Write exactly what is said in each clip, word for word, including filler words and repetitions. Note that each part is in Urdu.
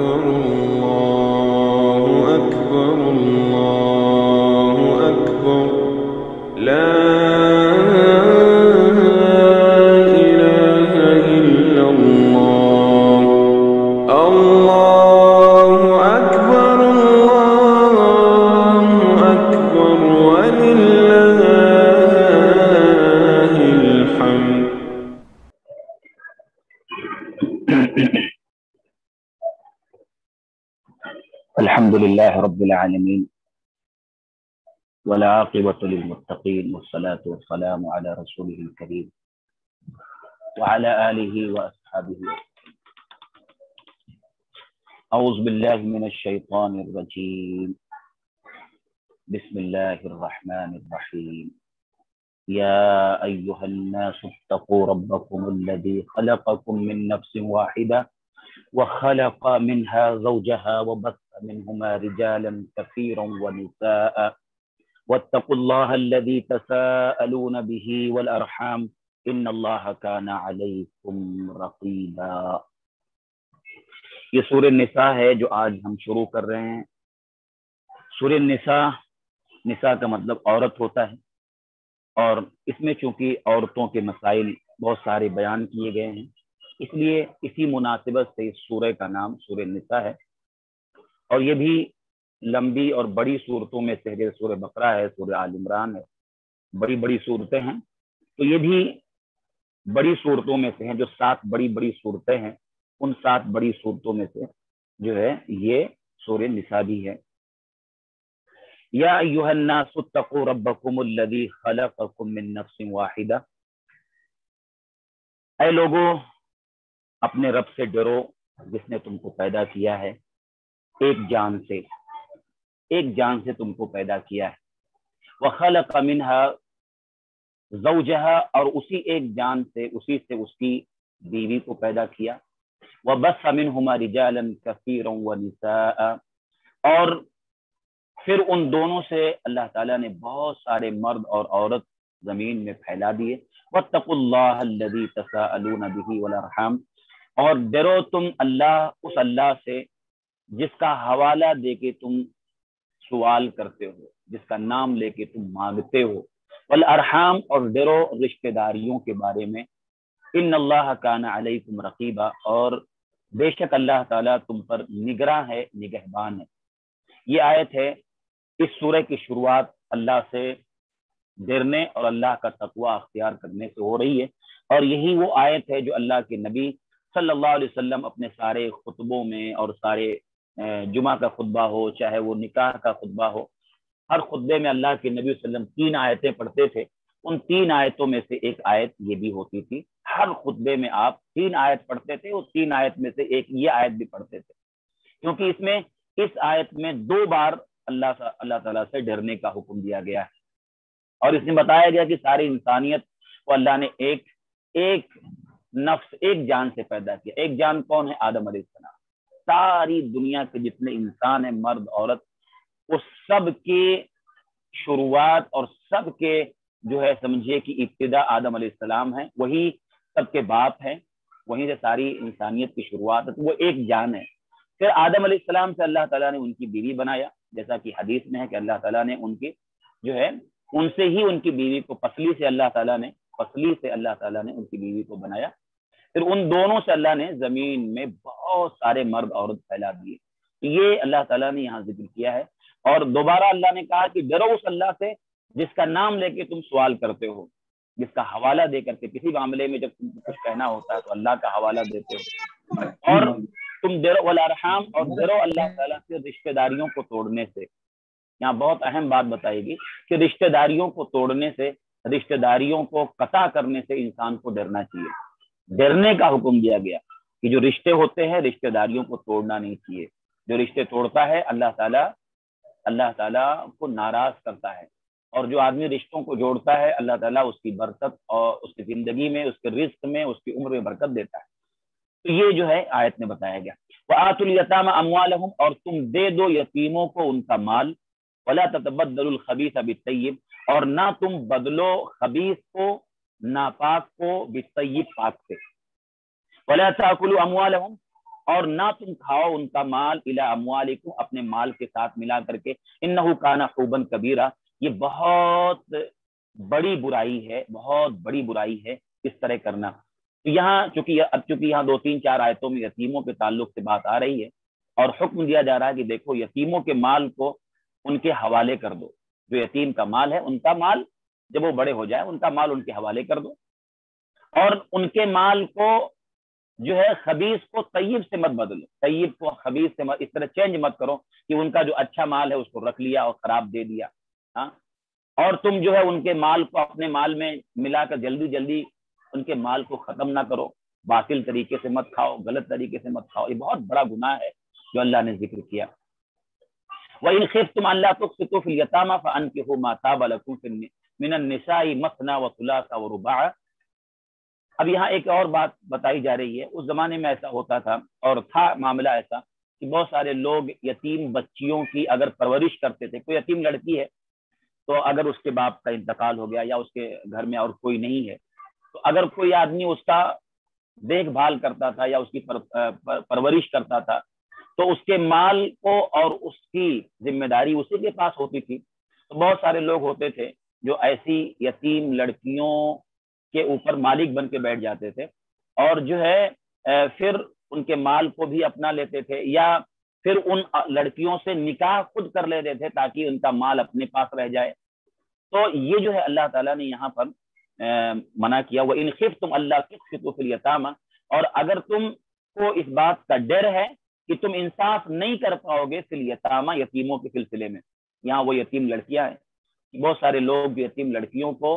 أكبر الله أكبر الله أكبر لا إله إلا الله الله أكبر الله أكبر ولله الحمد. الحمد لله رب العالمين والعاقبة للمتقين والصلاة والسلام على رسوله الكريم وعلى آله وأصحابه. أعوذ بالله من الشيطان الرجيم. بسم الله الرحمن الرحيم. يا أيها الناس اتقوا ربكم الذي خلقكم من نفس واحدة وخلق منها زوجها وبث منهما رجالا كثيرا ونساء واتقوا الله الذي تساءلون به والأرحام إن الله كان عليكم رقيبا. یہ سورہ نساء ہے جو آج ہم شروع کر رہے ہیں. سورہ نساء نساء کا مطلب عورت ہوتا ہے، اور اس میں چونکہ عورتوں کے مسائل بہت سارے بیان کیے گئے ہیں، اس لیے اسی مناسبت سے اس سورہ کا نام سورہ نساء ہے. اور یہ بھی لمبی اور بڑی صورتوں میں سے جیسے سورہ بقرہ ہے، سورہ آل عمران ہے، بڑی بڑی صورتیں ہیں. تو یہ بھی بڑی صورتوں میں سے ہیں، جو سات بڑی بڑی صورتیں ہیں، ان سات بڑی صورتوں میں سے جو ہے یہ سورہ نساء بھی ہے. یا ایھا الناس اتقوا ربکم الذی خلقکم من نفس واحدہ. اے لوگو اپنے رب سے ڈرو جس نے تم کو پیدا کیا ہے ایک جان سے، ایک جان سے تم کو پیدا کیا ہے. وخلق منها زوجها، اور اسی ایک جان سے اسی سے اس کی بیوی کو پیدا کیا. وبث منهما رجالا كثيرا ونساء، اور پھر ان دونوں سے اللہ تعالیٰ نے بہت سارے مرد اور عورت زمین میں پھیلا دیے. واتقوا اللہ الذی تساءلون به والارحام، اور ڈرو تم اللہ اس اللہ سے جس کا حوالہ دے کے تم سوال کرتے ہو، جس کا نام لے کے تم مانگتے ہو. والارحام، اور ڈرو رشتہ داریوں کے بارے میں. ان اللہ کان علیکم رقیبا، اور بے شک اللہ تعالیٰ تم پر نگراں ہے، نگہبان ہے. یہ آیت ہے اس سورہ کی شروعات اللہ سے ڈرنے اور اللہ کا تقوی اختیار کرنے سے ہو رہی ہے، اور یہی وہ آیت ہے جو اللہ کے نبی صلی اللہ علیہ وسلم اپنے سارے خطبوں میں، اور سارے جمعہ کا خطبہ ہو چاہے وہ نکاح کا خطبہ ہو، ہر خطبے میں اللہ کے نبی صلی اللہ علیہ وسلم تین آیتیں پڑھتے تھے. ان تین آیتوں میں سے ایک آیت یہ بھی ہوتی تھی. ہر خطبے میں آپ تین آیت پڑھتے تھے، اور تین آیت میں سے ایک یہ آیت بھی پڑھتے تھے، کیونکہ اس میں اس آیت میں دو بار اللہ اللہ تعالیٰ سے ڈرنے کا حکم دیا گیا ہے. اور اس میں بتایا گیا کہ ساری انسانیت کو اللہ نے ایک ایک نفس، ایک جان سے پیدا کیا. ایک جان کون ہے؟ آدم علیہ السلام. ساری دنیا کے جتنے انسان ہیں، مرد عورت، وہ سب کے شروعات اور سب کے جو ہے سمجھیے کہ ابتدا آدم علیہ السلام ہے، وہی سب کے باپ ہیں، وہیں سے ساری انسانیت کی شروعات ہے. تو وہ ایک جان ہے. پھر آدم علیہ السلام سے اللہ تعالیٰ نے ان کی بیوی بنایا، جیسا کہ حدیث میں ہے کہ اللہ تعالیٰ نے ان کی جو ہے ان سے ہی ان کی بیوی کو پسلی سے اللہ تعالیٰ نے پسلی سے اللہ تعالیٰ نے ان کی بیوی کو بنایا. پھر ان دونوں سے اللہ نے زمین میں بہت سارے مرد عورت پھیلا دیے. یہ اللہ تعالیٰ نے یہاں ذکر کیا ہے. اور دوبارہ اللہ نے کہا کہ ڈرو اس اللہ سے جس کا نام لے کے تم سوال کرتے ہو، جس کا حوالہ دے کر کے. کسی معاملے میں جب تم کو کچھ کہنا ہوتا ہے تو اللہ کا حوالہ دیتے ہو. اور تم ڈرو والارحام، اور ڈرو اللہ تعالیٰ سے رشتہ داریوں کو توڑنے سے. یہاں بہت اہم بات بتائے گی کہ رشتہ داریوں کو توڑنے سے، رشتہ داریوں کو قطع کرنے سے انسان کو ڈرنا چاہیے. ڈرنے کا حکم دیا گیا کہ جو رشتے ہوتے ہیں رشتہ داریوں کو توڑنا نہیں چاہیے. جو رشتے توڑتا ہے اللہ تعالیٰ اللہ تعالیٰ کو ناراض کرتا ہے، اور جو آدمی رشتوں کو جوڑتا ہے اللہ تعالیٰ اس کی برکت اور اس کی زندگی میں، اس کے رزق میں، اس کی عمر میں برکت دیتا ہے. تو یہ جو ہے آیت میں بتایا گیا. وَآتُوا الْيَتَامَ أَمْوَالَهُمْ، اور تم دے دو یتیموں کو ان کا مال. وَلَا تَتَبَدَّلُوا الْخَبِيثَ بِالطَّيِّبِ، اور نہ تم بدلو خبیث کو، ناپاک کو، بالطیب پاک سے. وَلَا تَأْكُلُوا أَمْوَالَهُمْ، اور نہ تم کھاؤ ان کا مال الی اموالکم اپنے مال کے ساتھ ملا کر کے، انہ کان حوبا کبیرہ یہ بہت بڑی برائی ہے، بہت بڑی برائی ہے اس طرح کرنا۔ تو یہاں چونکہ اب چونکہ یہاں دو تین چار آیتوں میں یتیموں کے تعلق سے بات آ رہی ہے اور حکم دیا جا رہا ہے کہ دیکھو یتیموں کے مال کو ان کے حوالے کر دو، جو یتیم کا مال ہے ان کا مال جب وہ بڑے ہو جائے ان کا مال ان کے حوالے کر دو، اور ان کے مال کو جو ہے خبیث کو طیب سے مت بدلو، طیب کو خبیث سے مت اس طرح چینج مت کرو کہ ان کا جو اچھا مال ہے اس کو رکھ لیا اور خراب دے دیا، ہاں، اور تم جو ہے ان کے مال کو اپنے مال میں ملا کر جلدی جلدی ان کے مال کو ختم نہ کرو، باطل طریقے سے مت کھاؤ، غلط طریقے سے مت کھاؤ، یہ بہت بڑا گناہ ہے جو اللہ نے ذکر کیا۔ وَإِنْ خِفْتُمْ أَلَّا تُقْسِطُوا فِي الْيَتَامَىٰ فَأَنكِحُوا مَا طَابَ لَكُمْ مِنَ النِّسَاءِ مَثْنَىٰ وَثُلَاثَ وَرُبَاعَ۔ اب یہاں ایک اور بات بتائی جا رہی ہے، اس زمانے میں ایسا ہوتا تھا اور تھا معاملہ ایسا کہ بہت سارے لوگ یتیم بچیوں کی اگر پرورش کرتے تھے، کوئی یتیم لڑکی ہے تو اگر اس کے باپ کا انتقال ہو گیا یا اس کے گھر میں اور کوئی نہیں ہے تو اگر کوئی آدمی اس کا دیکھ بھال کرتا تھا یا اس کی پر, پر, پرورش کرتا تھا تو اس کے مال کو اور اس کی ذمہ داری اسی کے پاس ہوتی تھی۔ تو بہت سارے لوگ ہوتے تھے جو ایسی یتیم لڑکیوں کے اوپر مالک بن کے بیٹھ جاتے تھے اور جو ہے پھر ان کے مال کو بھی اپنا لیتے تھے یا پھر ان لڑکیوں سے نکاح خود کر لیتے تھے تاکہ ان کا مال اپنے پاس رہ جائے۔ تو یہ جو ہے اللہ تعالیٰ نے یہاں پر منع کیا، وَإِنْ خِفْتُمْ أَلَّا تُقْسِطُوا فِي الْيَتَامَىٰ، اور اگر تم کو اس بات کا ڈر ہے کہ تم انصاف نہیں کر پاؤ گے فی الیتامہ یتیموں کے سلسلے میں، یہاں وہ یتیم لڑکیاں ہیں، بہت سارے لوگ یتیم لڑکیوں کو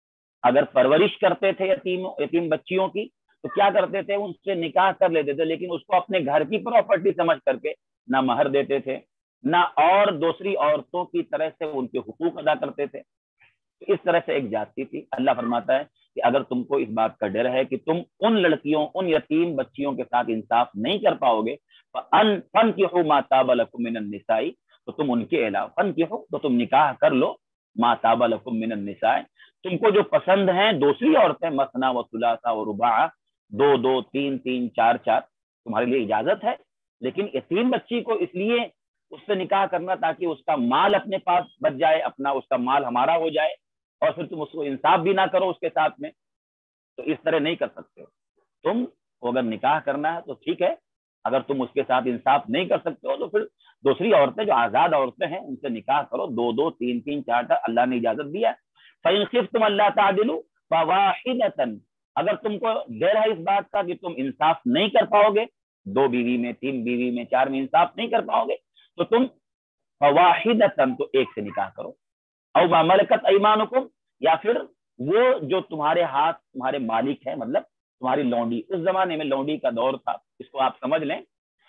اگر پرورش کرتے تھے یتیم یتیم بچیوں کی تو کیا کرتے تھے ان سے نکاح کر لیتے تھے، لیکن اس کو اپنے گھر کی پراپرٹی سمجھ کر کے نہ مہر دیتے تھے نہ اور دوسری عورتوں کی طرح سے ان کے حقوق ادا کرتے تھے، اس طرح سے ایک جاتی تھی۔ اللہ فرماتا ہے کہ اگر تم کو اس بات کا ڈر ہے کہ تم ان لڑکیوں ان یتیم بچیوں کے ساتھ انصاف نہیں کر پاؤ گے فَأَنْكِحُوا مَا طَابَ لَكُم مِّنَ النِّسَاءِ، تو تم ان کے علاوہ فَانْكِحُوا تو تم نکاح کر لو مَا طَابَ لَكُم مِّنَ النِّسَاءِ تم کو جو پسند ہیں دوسری عورتیں، مثنیٰ وثلاثہ ورباع، دو دو تین تین چار چار، تمہارے لیے اجازت ہے، لیکن یتیم بچی کو اس لیے اس سے نکاح کرنا تاکہ اس کا مال اپنے پاس بچ جائے، اپنا اس کا مال ہمارا ہو جائے، اور پھر تم اس کو انصاف بھی نہ کرو اس کے ساتھ میں، تو اس طرح نہیں کر سکتے ہو۔ تم کو اگر نکاح کرنا ہے تو ٹھیک ہے، اگر تم اس کے ساتھ انصاف نہیں کر سکتے ہو تو پھر دوسری عورتیں جو آزاد عورتیں ہیں ان سے نکاح کرو، دو دو تین تین چار چار، اللہ نے اجازت دیا۔ فَإِنْ خِفْتُمْ أَلَّا تَعْدِلُوا فَوَاحِدَةً اگر تم کو ڈر ہے اس بات کا کہ تم انصاف نہیں کر پاؤ گے، دو بیوی میں، تین بیوی میں، چار میں انصاف نہیں کر پاؤ گے تو تم فَوَاحِدَةً تو ایک سے نکاح کرو، او مَا مَلَكَتْ أَيْمَانُكُمْ یا پھر وہ جو تمہارے ہاتھ تمہارے مالک ہیں، مطلب تمہاری لونڈی، اس زمانے میں لونڈی کا دور تھا، اس کو آپ سمجھ لیں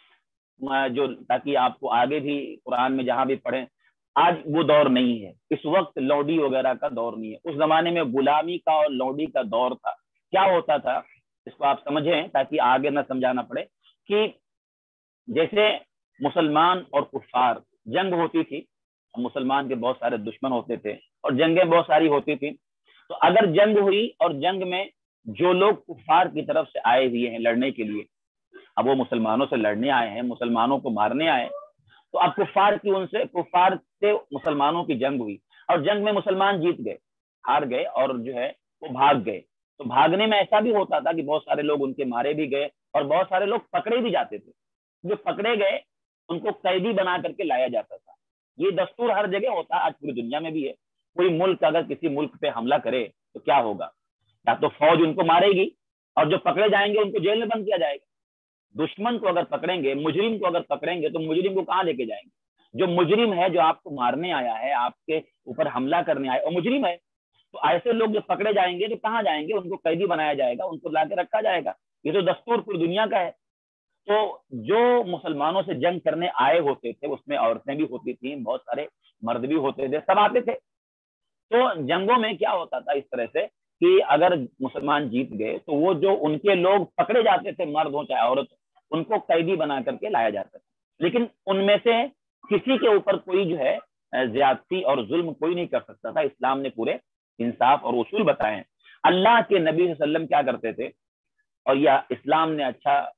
جو تاکہ آپ کو آگے بھی قرآن میں جہاں بھی پڑھیں، آج وہ دور نہیں ہے، اس وقت لونڈی وغیرہ کا دور نہیں ہے، اس زمانے میں غلامی کا اور لونڈی کا دور تھا۔ کیا ہوتا تھا اس کو آپ سمجھیں تاکہ آگے نہ سمجھانا پڑے، کہ جیسے مسلمان اور کفار جنگ ہوتی تھی، مسلمان کے بہت سارے دشمن ہوتے تھے اور جنگیں بہت ساری ہوتی تھی، تو اگر جنگ ہوئی اور جنگ میں جو لوگ کفار کی طرف سے آئے ہوئے ہیں لڑنے کے لیے، اب وہ مسلمانوں سے لڑنے آئے ہیں، مسلمانوں کو مارنے آئے، تو اب کفار کی ان سے کفار سے مسلمانوں کی جنگ ہوئی اور جنگ میں مسلمان جیت گئے، ہار گئے اور جو ہے وہ بھاگ گئے، تو بھاگنے میں ایسا بھی ہوتا تھا کہ بہت سارے لوگ ان کے مارے بھی گئے اور بہت سارے لوگ پکڑے بھی جاتے تھے، جو پکڑے گئے ان کو قیدی بنا کر کے لایا جاتا تھا۔ یہ دستور ہر جگہ ہوتا ہے، آج پوری دنیا میں بھی ہے۔ کوئی ملک اگر کسی ملک پہ حملہ کرے تو کیا ہوگا، یا تو فوج ان کو مارے گی اور جو پکڑے جائیں گے ان کو جیل میں بند کیا جائے گا۔ دشمن کو اگر پکڑیں گے، مجرم کو اگر پکڑیں گے تو مجرم کو کہاں لے کے جائیں گے؟ جو مجرم ہے، جو آپ کو مارنے آیا ہے، آپ کے اوپر حملہ کرنے آیا اور مجرم ہے، تو ایسے لوگ جو پکڑے جائیں گے تو کہاں جائیں گے؟ ان کو قیدی بنایا جائے گا، ان کو لا کے رکھا جائے گا۔ یہ تو دستور پوری دنیا کا ہے۔ تو جو مسلمانوں سے جنگ کرنے آئے ہوتے تھے اس میں عورتیں بھی ہوتی تھیں، بہت سارے مرد بھی ہوتے تھے، سب آتے تھے۔ تو جنگوں میں کیا ہوتا تھا اس طرح سے کہ اگر مسلمان جیت گئے تو وہ جو ان کے لوگ پکڑے جاتے تھے، مرد ہو چاہے عورت، ان کو قیدی بنا کر کے لایا جاتا تھا، لیکن ان میں سے کسی کے اوپر کوئی جو ہے زیادتی اور ظلم کوئی نہیں کر سکتا تھا۔ اسلام نے پورے انصاف اور اصول بتائے ہیں۔ اللہ کے نبی صلی اللہ علیہ وسلم کیا کرتے تھے، اور یہ اسلام نے اچھا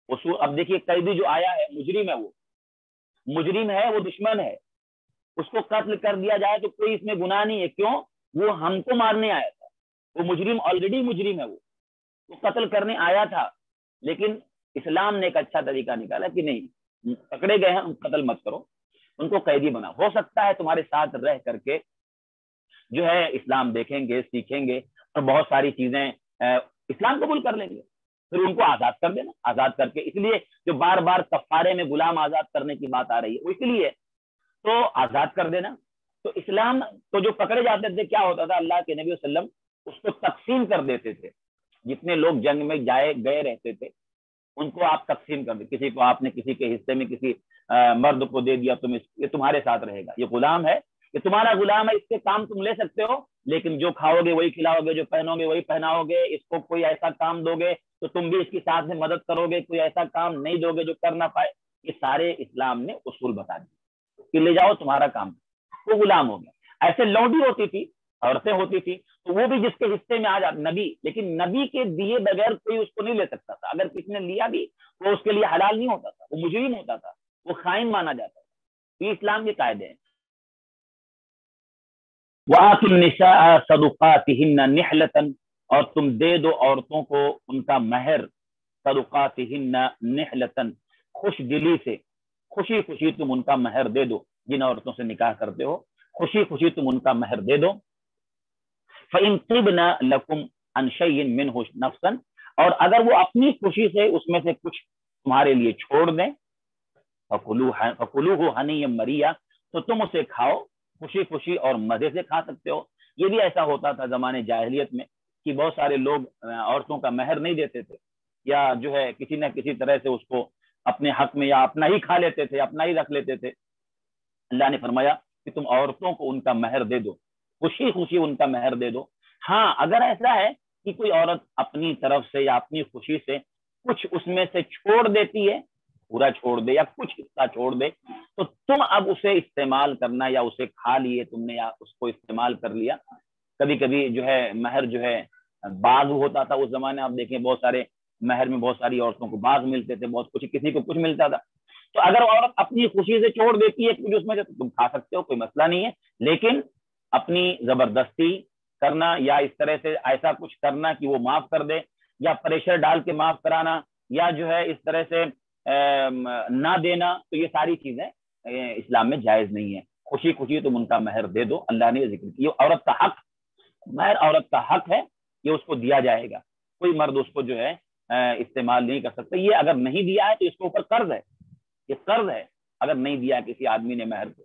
اصول اب دیکھیے قیدی جو آیا ہے مجرم ہے، وہ مجرم ہے، وہ دشمن ہے، اس کو قتل کر دیا جائے تو کوئی اس میں گناہ نہیں ہے. کیوں؟ وہ ہم کو مارنے آیا تھا، وہ مجرم آلریڈی مجرم ہے، وہ وہ قتل کرنے آیا تھا. لیکن اسلام نے ایک اچھا طریقہ نکالا کہ نہیں، پکڑے گئے ہیں ہم قتل مت کرو، ان کو قیدی بنا. ہو سکتا ہے تمہارے ساتھ رہ کر کے جو ہے اسلام دیکھیں گے، سیکھیں گے اور بہت ساری چیزیں اسلام قبول کر لیں گے، پھر ان کو آزاد کر دینا. آزاد کر کے اس لیے جو بار بار کفارے میں غلام آزاد کرنے کی بات آ رہی ہے وہ اس لیے تو آزاد کر دینا. تو اسلام تو جو پکڑے جاتے تھے کیا ہوتا تھا، اللہ کے نبی صلی اللہ علیہ وسلم اس کو تقسیم کر دیتے تھے. جتنے لوگ جنگ میں جائے گئے رہتے تھے ان کو آپ تقسیم کر دیں. کسی کو آپ نے کسی کے حصے میں کسی مرد کو دے دیا، تم یہ تمہارے ساتھ رہے گا، یہ غلام ہے، یہ تمہارا غلام ہے، اس کے کام تم لے سکتے ہو، لیکن جو کھاؤ گے وہی کھلاؤ گے، جو پہنو گے وہی پہناؤ گے. اس کو کوئی ایسا کام دو گے تو تم بھی اس کے ساتھ میں مدد کرو گے، کوئی ایسا کام نہیں دو گے جو کر نہ پائے. یہ سارے اسلام نے اصول بتا دیے کہ لے جاؤ تمہارا کام. وہ غلام ہو گیا. ایسے لونڈی ہوتی تھی، عورتیں ہوتی تھی، تو وہ بھی جس کے حصے میں آ جاتا نبی، لیکن نبی کے دیے بغیر کوئی اس کو نہیں لے سکتا تھا. اگر کسی نے لیا بھی وہ اس کے لیے حلال نہیں ہوتا تھا، وہ مجرم ہوتا تھا، وہ خائن مانا جاتا تھا. یہ اسلام کے قاعدے ہیں. وَآتُوا النِّسَاءَ صَدُقَاتِهِنَّ نِحْلَةً، اور تم دے دو عورتوں کو ان کا مہر، صدقاتهن نحلتن، خوش دلی سے، خوشی خوشی تم ان کا مہر دے دو. جن عورتوں سے نکاح کرتے ہو خوشی خوشی تم ان کا مہر دے دو. فَإِن طِبْنَ لَكُمْ عَنْ شَيْءٍ مِّنْهُ نَفْسًا، اور اگر وہ اپنی خوشی سے اس میں سے کچھ تمہارے لیے چھوڑ دیں، فَكُلُوهُ هَنِيًّا مَرِيًّا، تو تم اسے کھاؤ خوشی خوشی اور مزے سے کھا سکتے ہو. یہ بھی ایسا ہوتا تھا زمانے جاہلیت میں کہ بہت سارے لوگ عورتوں کا مہر نہیں دیتے تھے، یا جو ہے کسی نہ کسی طرح سے اس کو اپنے حق میں یا اپنا ہی کھا لیتے تھے، اپنا ہی رکھ لیتے تھے. اللہ نے فرمایا کہ تم عورتوں کو ان کا مہر دے دو، خوشی خوشی ان کا مہر دے دو. ہاں اگر ایسا ہے کہ کوئی عورت اپنی طرف سے یا اپنی خوشی سے کچھ اس میں سے چھوڑ دیتی ہے، پورا چھوڑ دے یا کچھ حصہ چھوڑ دے، تو تم اب اسے استعمال کرنا، یا اسے کھا لیے تم نے یا اس کو استعمال کر لیا. کبھی کبھی جو ہے مہر جو ہے باغ ہوتا تھا اس زمانے، آپ دیکھیں بہت سارے مہر میں بہت ساری عورتوں کو باغ ملتے تھے، بہت کچھ، کسی کو کچھ ملتا تھا. تو اگر عورت اپنی خوشی سے چھوڑ دیتی ہے کچھ اس میں سے، تم کھا سکتے ہو، کوئی مسئلہ نہیں ہے. لیکن اپنی زبردستی کرنا یا اس طرح سے ایسا کچھ کرنا کہ وہ معاف کر دے، یا پریشر ڈال کے معاف کرانا، یا جو ہے اس طرح سے نہ دینا، تو یہ ساری چیزیں اسلام میں جائز نہیں ہے. خوشی خوشی تم ان کا مہر دے دو. اللہ نے ذکر کیا عورت کا حق، مہر عورت کا حق ہے، یہ اس کو دیا جائے گا. کوئی مرد اس کو جو ہے استعمال نہیں کر سکتا. یہ اگر نہیں دیا ہے تو اس کے اوپر قرض ہے، یہ قرض ہے اگر نہیں دیا کسی آدمی نے مہر کو.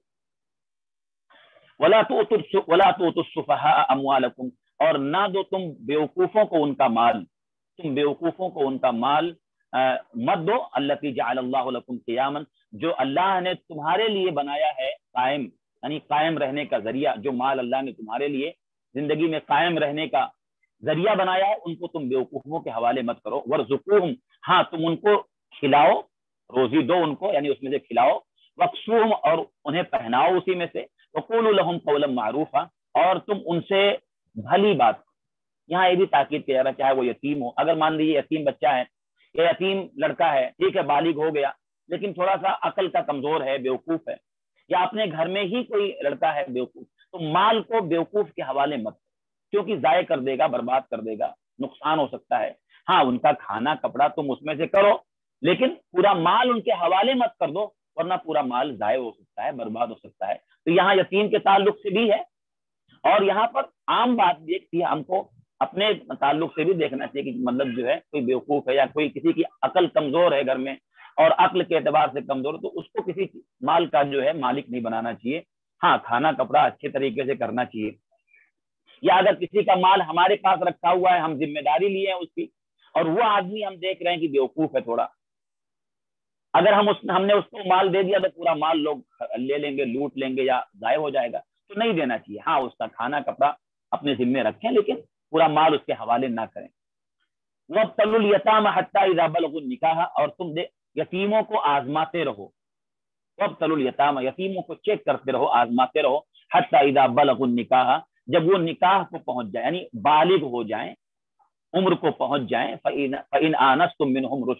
وَلَا تُؤْتُوا السُّفَهَاءَ أَمْوَالَكُمْ، اور نہ دو تم بیوقوفوں کو ان کا مال، تم بیوقوفوں کو ان کا مال مت دو. الَّتِي جَعَلَ اللَّهُ لَكُمْ قِيَامًا، جو اللہ نے تمہارے لیے بنایا ہے قائم، یعنی قائم رہنے کا ذریعہ. جو مال اللہ نے تمہارے لیے زندگی میں قائم رہنے کا ذریعہ بنایا ہے، ان کو تم بیوقوفوں کے حوالے مت کرو. وَارْزُقُوهُمْ، ہاں تم ان کو کھلاؤ، روزی دو ان کو، یعنی اس میں سے کھلاؤ. وَاكْسُوهُمْ، اور انہیں پہناؤ اسی میں سے. وَقُولُوا لَهُمْ قَوْلًا مَعْرُوفًا، اور تم ان سے بھلی بات. یہاں یہ بھی تاکید کیا جا رہا ہے، چاہے وہ یتیم ہو. اگر مان لیجیے یتیم بچہ ہے یا یتیم لڑکا ہے، ٹھیک ہے بالغ ہو گیا لیکن تھوڑا سا عقل کا کمزور ہے، بیوقوف ہے، یا اپنے گھر میں ہی کوئی لڑکا ہے بیوقوف، تو مال کو بیوقوف کے حوالے مت، کیونکہ ضائع کر دے گا، برباد کر دے گا، نقصان ہو سکتا ہے. ہاں ان کا کھانا کپڑا تم اس میں سے کرو، لیکن پورا مال ان کے حوالے مت کر دو، ورنہ پورا مال ضائع ہو سکتا ہے، برباد ہو سکتا ہے. تو یہاں یتیم کے تعلق سے بھی ہے، اور یہاں پر عام بات دیکھتی ہے، ہم کو اپنے تعلق سے بھی دیکھنا چاہیے کہ مطلب جو ہے کوئی بیوقوف ہے یا کوئی کسی کی عقل کمزور ہے گھر میں، اور عقل کے اعتبار سے کمزور، تو اس کو کسی مال کا جو ہے مالک نہیں بنانا چاہیے. ہاں کھانا کپڑا اچھے طریقے سے کرنا چاہیے. یا اگر کسی کا مال ہمارے پاس رکھا ہوا ہے، ہم ذمہ داری لیے ہیں اس کی، اور وہ آدمی ہم دیکھ رہے ہیں کہ بیوقوف ہے تھوڑا، اگر ہم اس ہم نے اس کو مال دے دیا تو پورا مال لوگ لے لیں گے، لوٹ لیں گے یا ضائع ہو جائے گا، تو نہیں دینا چاہیے. ہاں اس کا کھانا کپڑا اپنے ذمے رکھیں، لیکن پورا مال اس کے حوالے نہ کریں. وَابْتَلُوا الْيَتَامَ حَتَّىٰ إِذَا بَلَغُوا النِّكَاحَ، اور تم یتیموں کو آزماتے رہو. وَابْتَلُوا الْيَتَامَ، یتیموں کو چیک کرتے رہو، آزماتے رہو. حَتَّىٰ إِذَا بَلَغُوا النِّكَاحَ، جب وہ نکاح کو پہنچ جائے، یعنی بالغ ہو جائیں، عمر کو پہنچ جائیں. فَإِنْ آنَسْتُم مِّنْهُمْ رُشْدًا،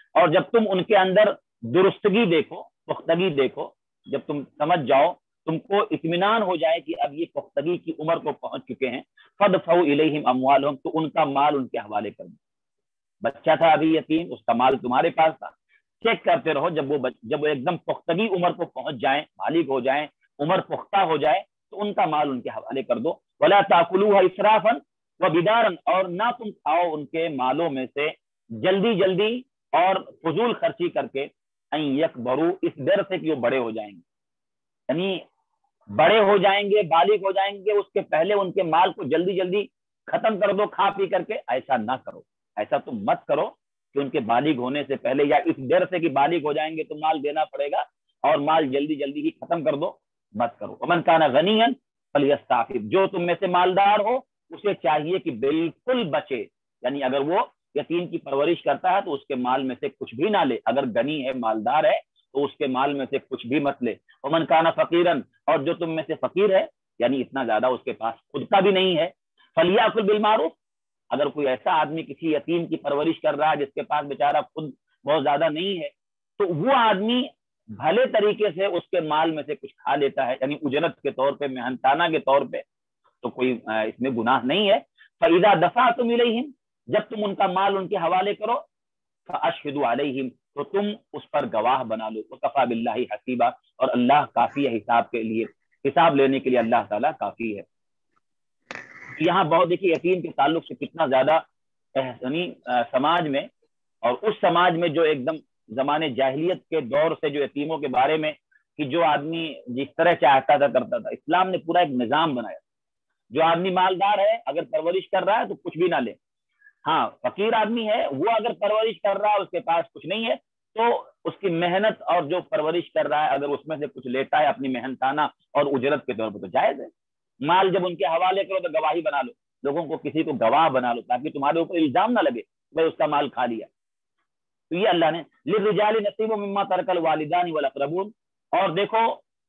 اور جب تم ان کے اندر درستگی دیکھو، پختگی دیکھو، جب تم سمجھ جاؤ، تم کو اطمینان ہو جائے کہ اب یہ پختگی کی عمر کو پہنچ چکے ہیں، فادفعوا الیہم اموالہم، تو ان کا مال ان کے حوالے کر دو۔ بچہ تھا ابھی یتیم، اس کا مال تمہارے پاس تھا، چیک کرتے رہو، جب وہ جب وہ ایک دم پختگی عمر کو پہنچ جائیں، بالغ ہو جائیں، عمر پختہ ہو جائے، تو ان کا مال ان کے حوالے کر دو۔ ولا تاکلوها اسرافا وبدارا، اور نہ تم کھاؤ ان کے مالوں میں سے جلدی جلدی اور فضول خرچی کر کے، ان یکبروا، اس ڈر سے کہ وہ بڑے ہو جائیں گے، یعنی بڑے ہو جائیں گے، بالغ ہو جائیں گے، اس کے پہلے ان کے مال کو جلدی جلدی ختم کر دو کھا پی کر کے۔ ایسا نہ کرو، ایسا تم مت کرو کہ ان کے بالغ ہونے سے پہلے یا اس ڈر سے کہ بالغ ہو جائیں گے تو مال دینا پڑے گا اور مال جلدی جلدی ہی ختم کر دو، مت کرو۔ ومن کان غنیا فلیستعفف، جو تم میں سے مالدار ہو اسے چاہیے کہ بالکل بچے، یعنی اگر وہ یتیم کی پرورش کرتا ہے تو اس کے مال میں سے کچھ بھی نہ لے، اگر غنی ہے، مالدار ہے، تو اس کے مال میں سے کچھ بھی مت لے۔ ومن کان فقیرا، اور جو تم میں سے فقیر ہے، یعنی اتنا زیادہ اس کے پاس خود کا بھی نہیں ہے، فلیأکل بالمعروف، اگر کوئی ایسا آدمی کسی یتیم کی پرورش کر رہا ہے جس کے پاس بیچارہ خود بہت زیادہ نہیں ہے، تو وہ آدمی بھلے طریقے سے اس کے مال میں سے کچھ کھا لیتا ہے، یعنی اجرت کے طور پہ، محنتانہ کے طور پہ، تو کوئی اس میں گناہ نہیں ہے۔ فَإِذَا دَفَعْتُمْ إِلَيْهِمْ، جب تم ان کا مال ان کے حوالے کرو، فَأَشْهِدُوا عَلَيْهِمْ، تو تم اس پر گواہ بنا لو، وَكَفَى بِاللَّهِ حَسِيبًا، اور اللہ کافی ہے حساب کے لیے، حساب لینے کے لیے اللہ تعالیٰ کافی ہے۔ یہاں بہت دیکھیے یتیم کے تعلق سے کتنا زیادہ یعنی سماج میں، اور اس سماج میں جو ایک دم زمانے جاہلیت کے دور سے جو یتیموں کے بارے میں کہ جو آدمی جس طرح چاہتا تھا کرتا تھا، اسلام نے پورا ایک نظام بنایا۔ جو آدمی مالدار ہے اگر پرورش کر رہا ہے تو کچھ بھی نہ لے، ہاں فقیر آدمی ہے وہ اگر پرورش کر رہا ہے، اس کے پاس کچھ نہیں ہے، تو اس کی محنت اور جو پرورش کر رہا ہے اگر اس میں سے کچھ لیتا ہے اپنی محنتانہ اور اجرت کے طور پر تو جائز ہے۔ مال جب ان کے حوالے کرو تو گواہی بنا لو، لوگوں کو کسی کو گواہ بنا لو تاکہ تمہارے اوپر الزام نہ لگے میں اس کا مال کھا لیا۔ تو یہ اللہ نے للرجال نصیب مما ترک الوالدان والاقربون، اور دیکھو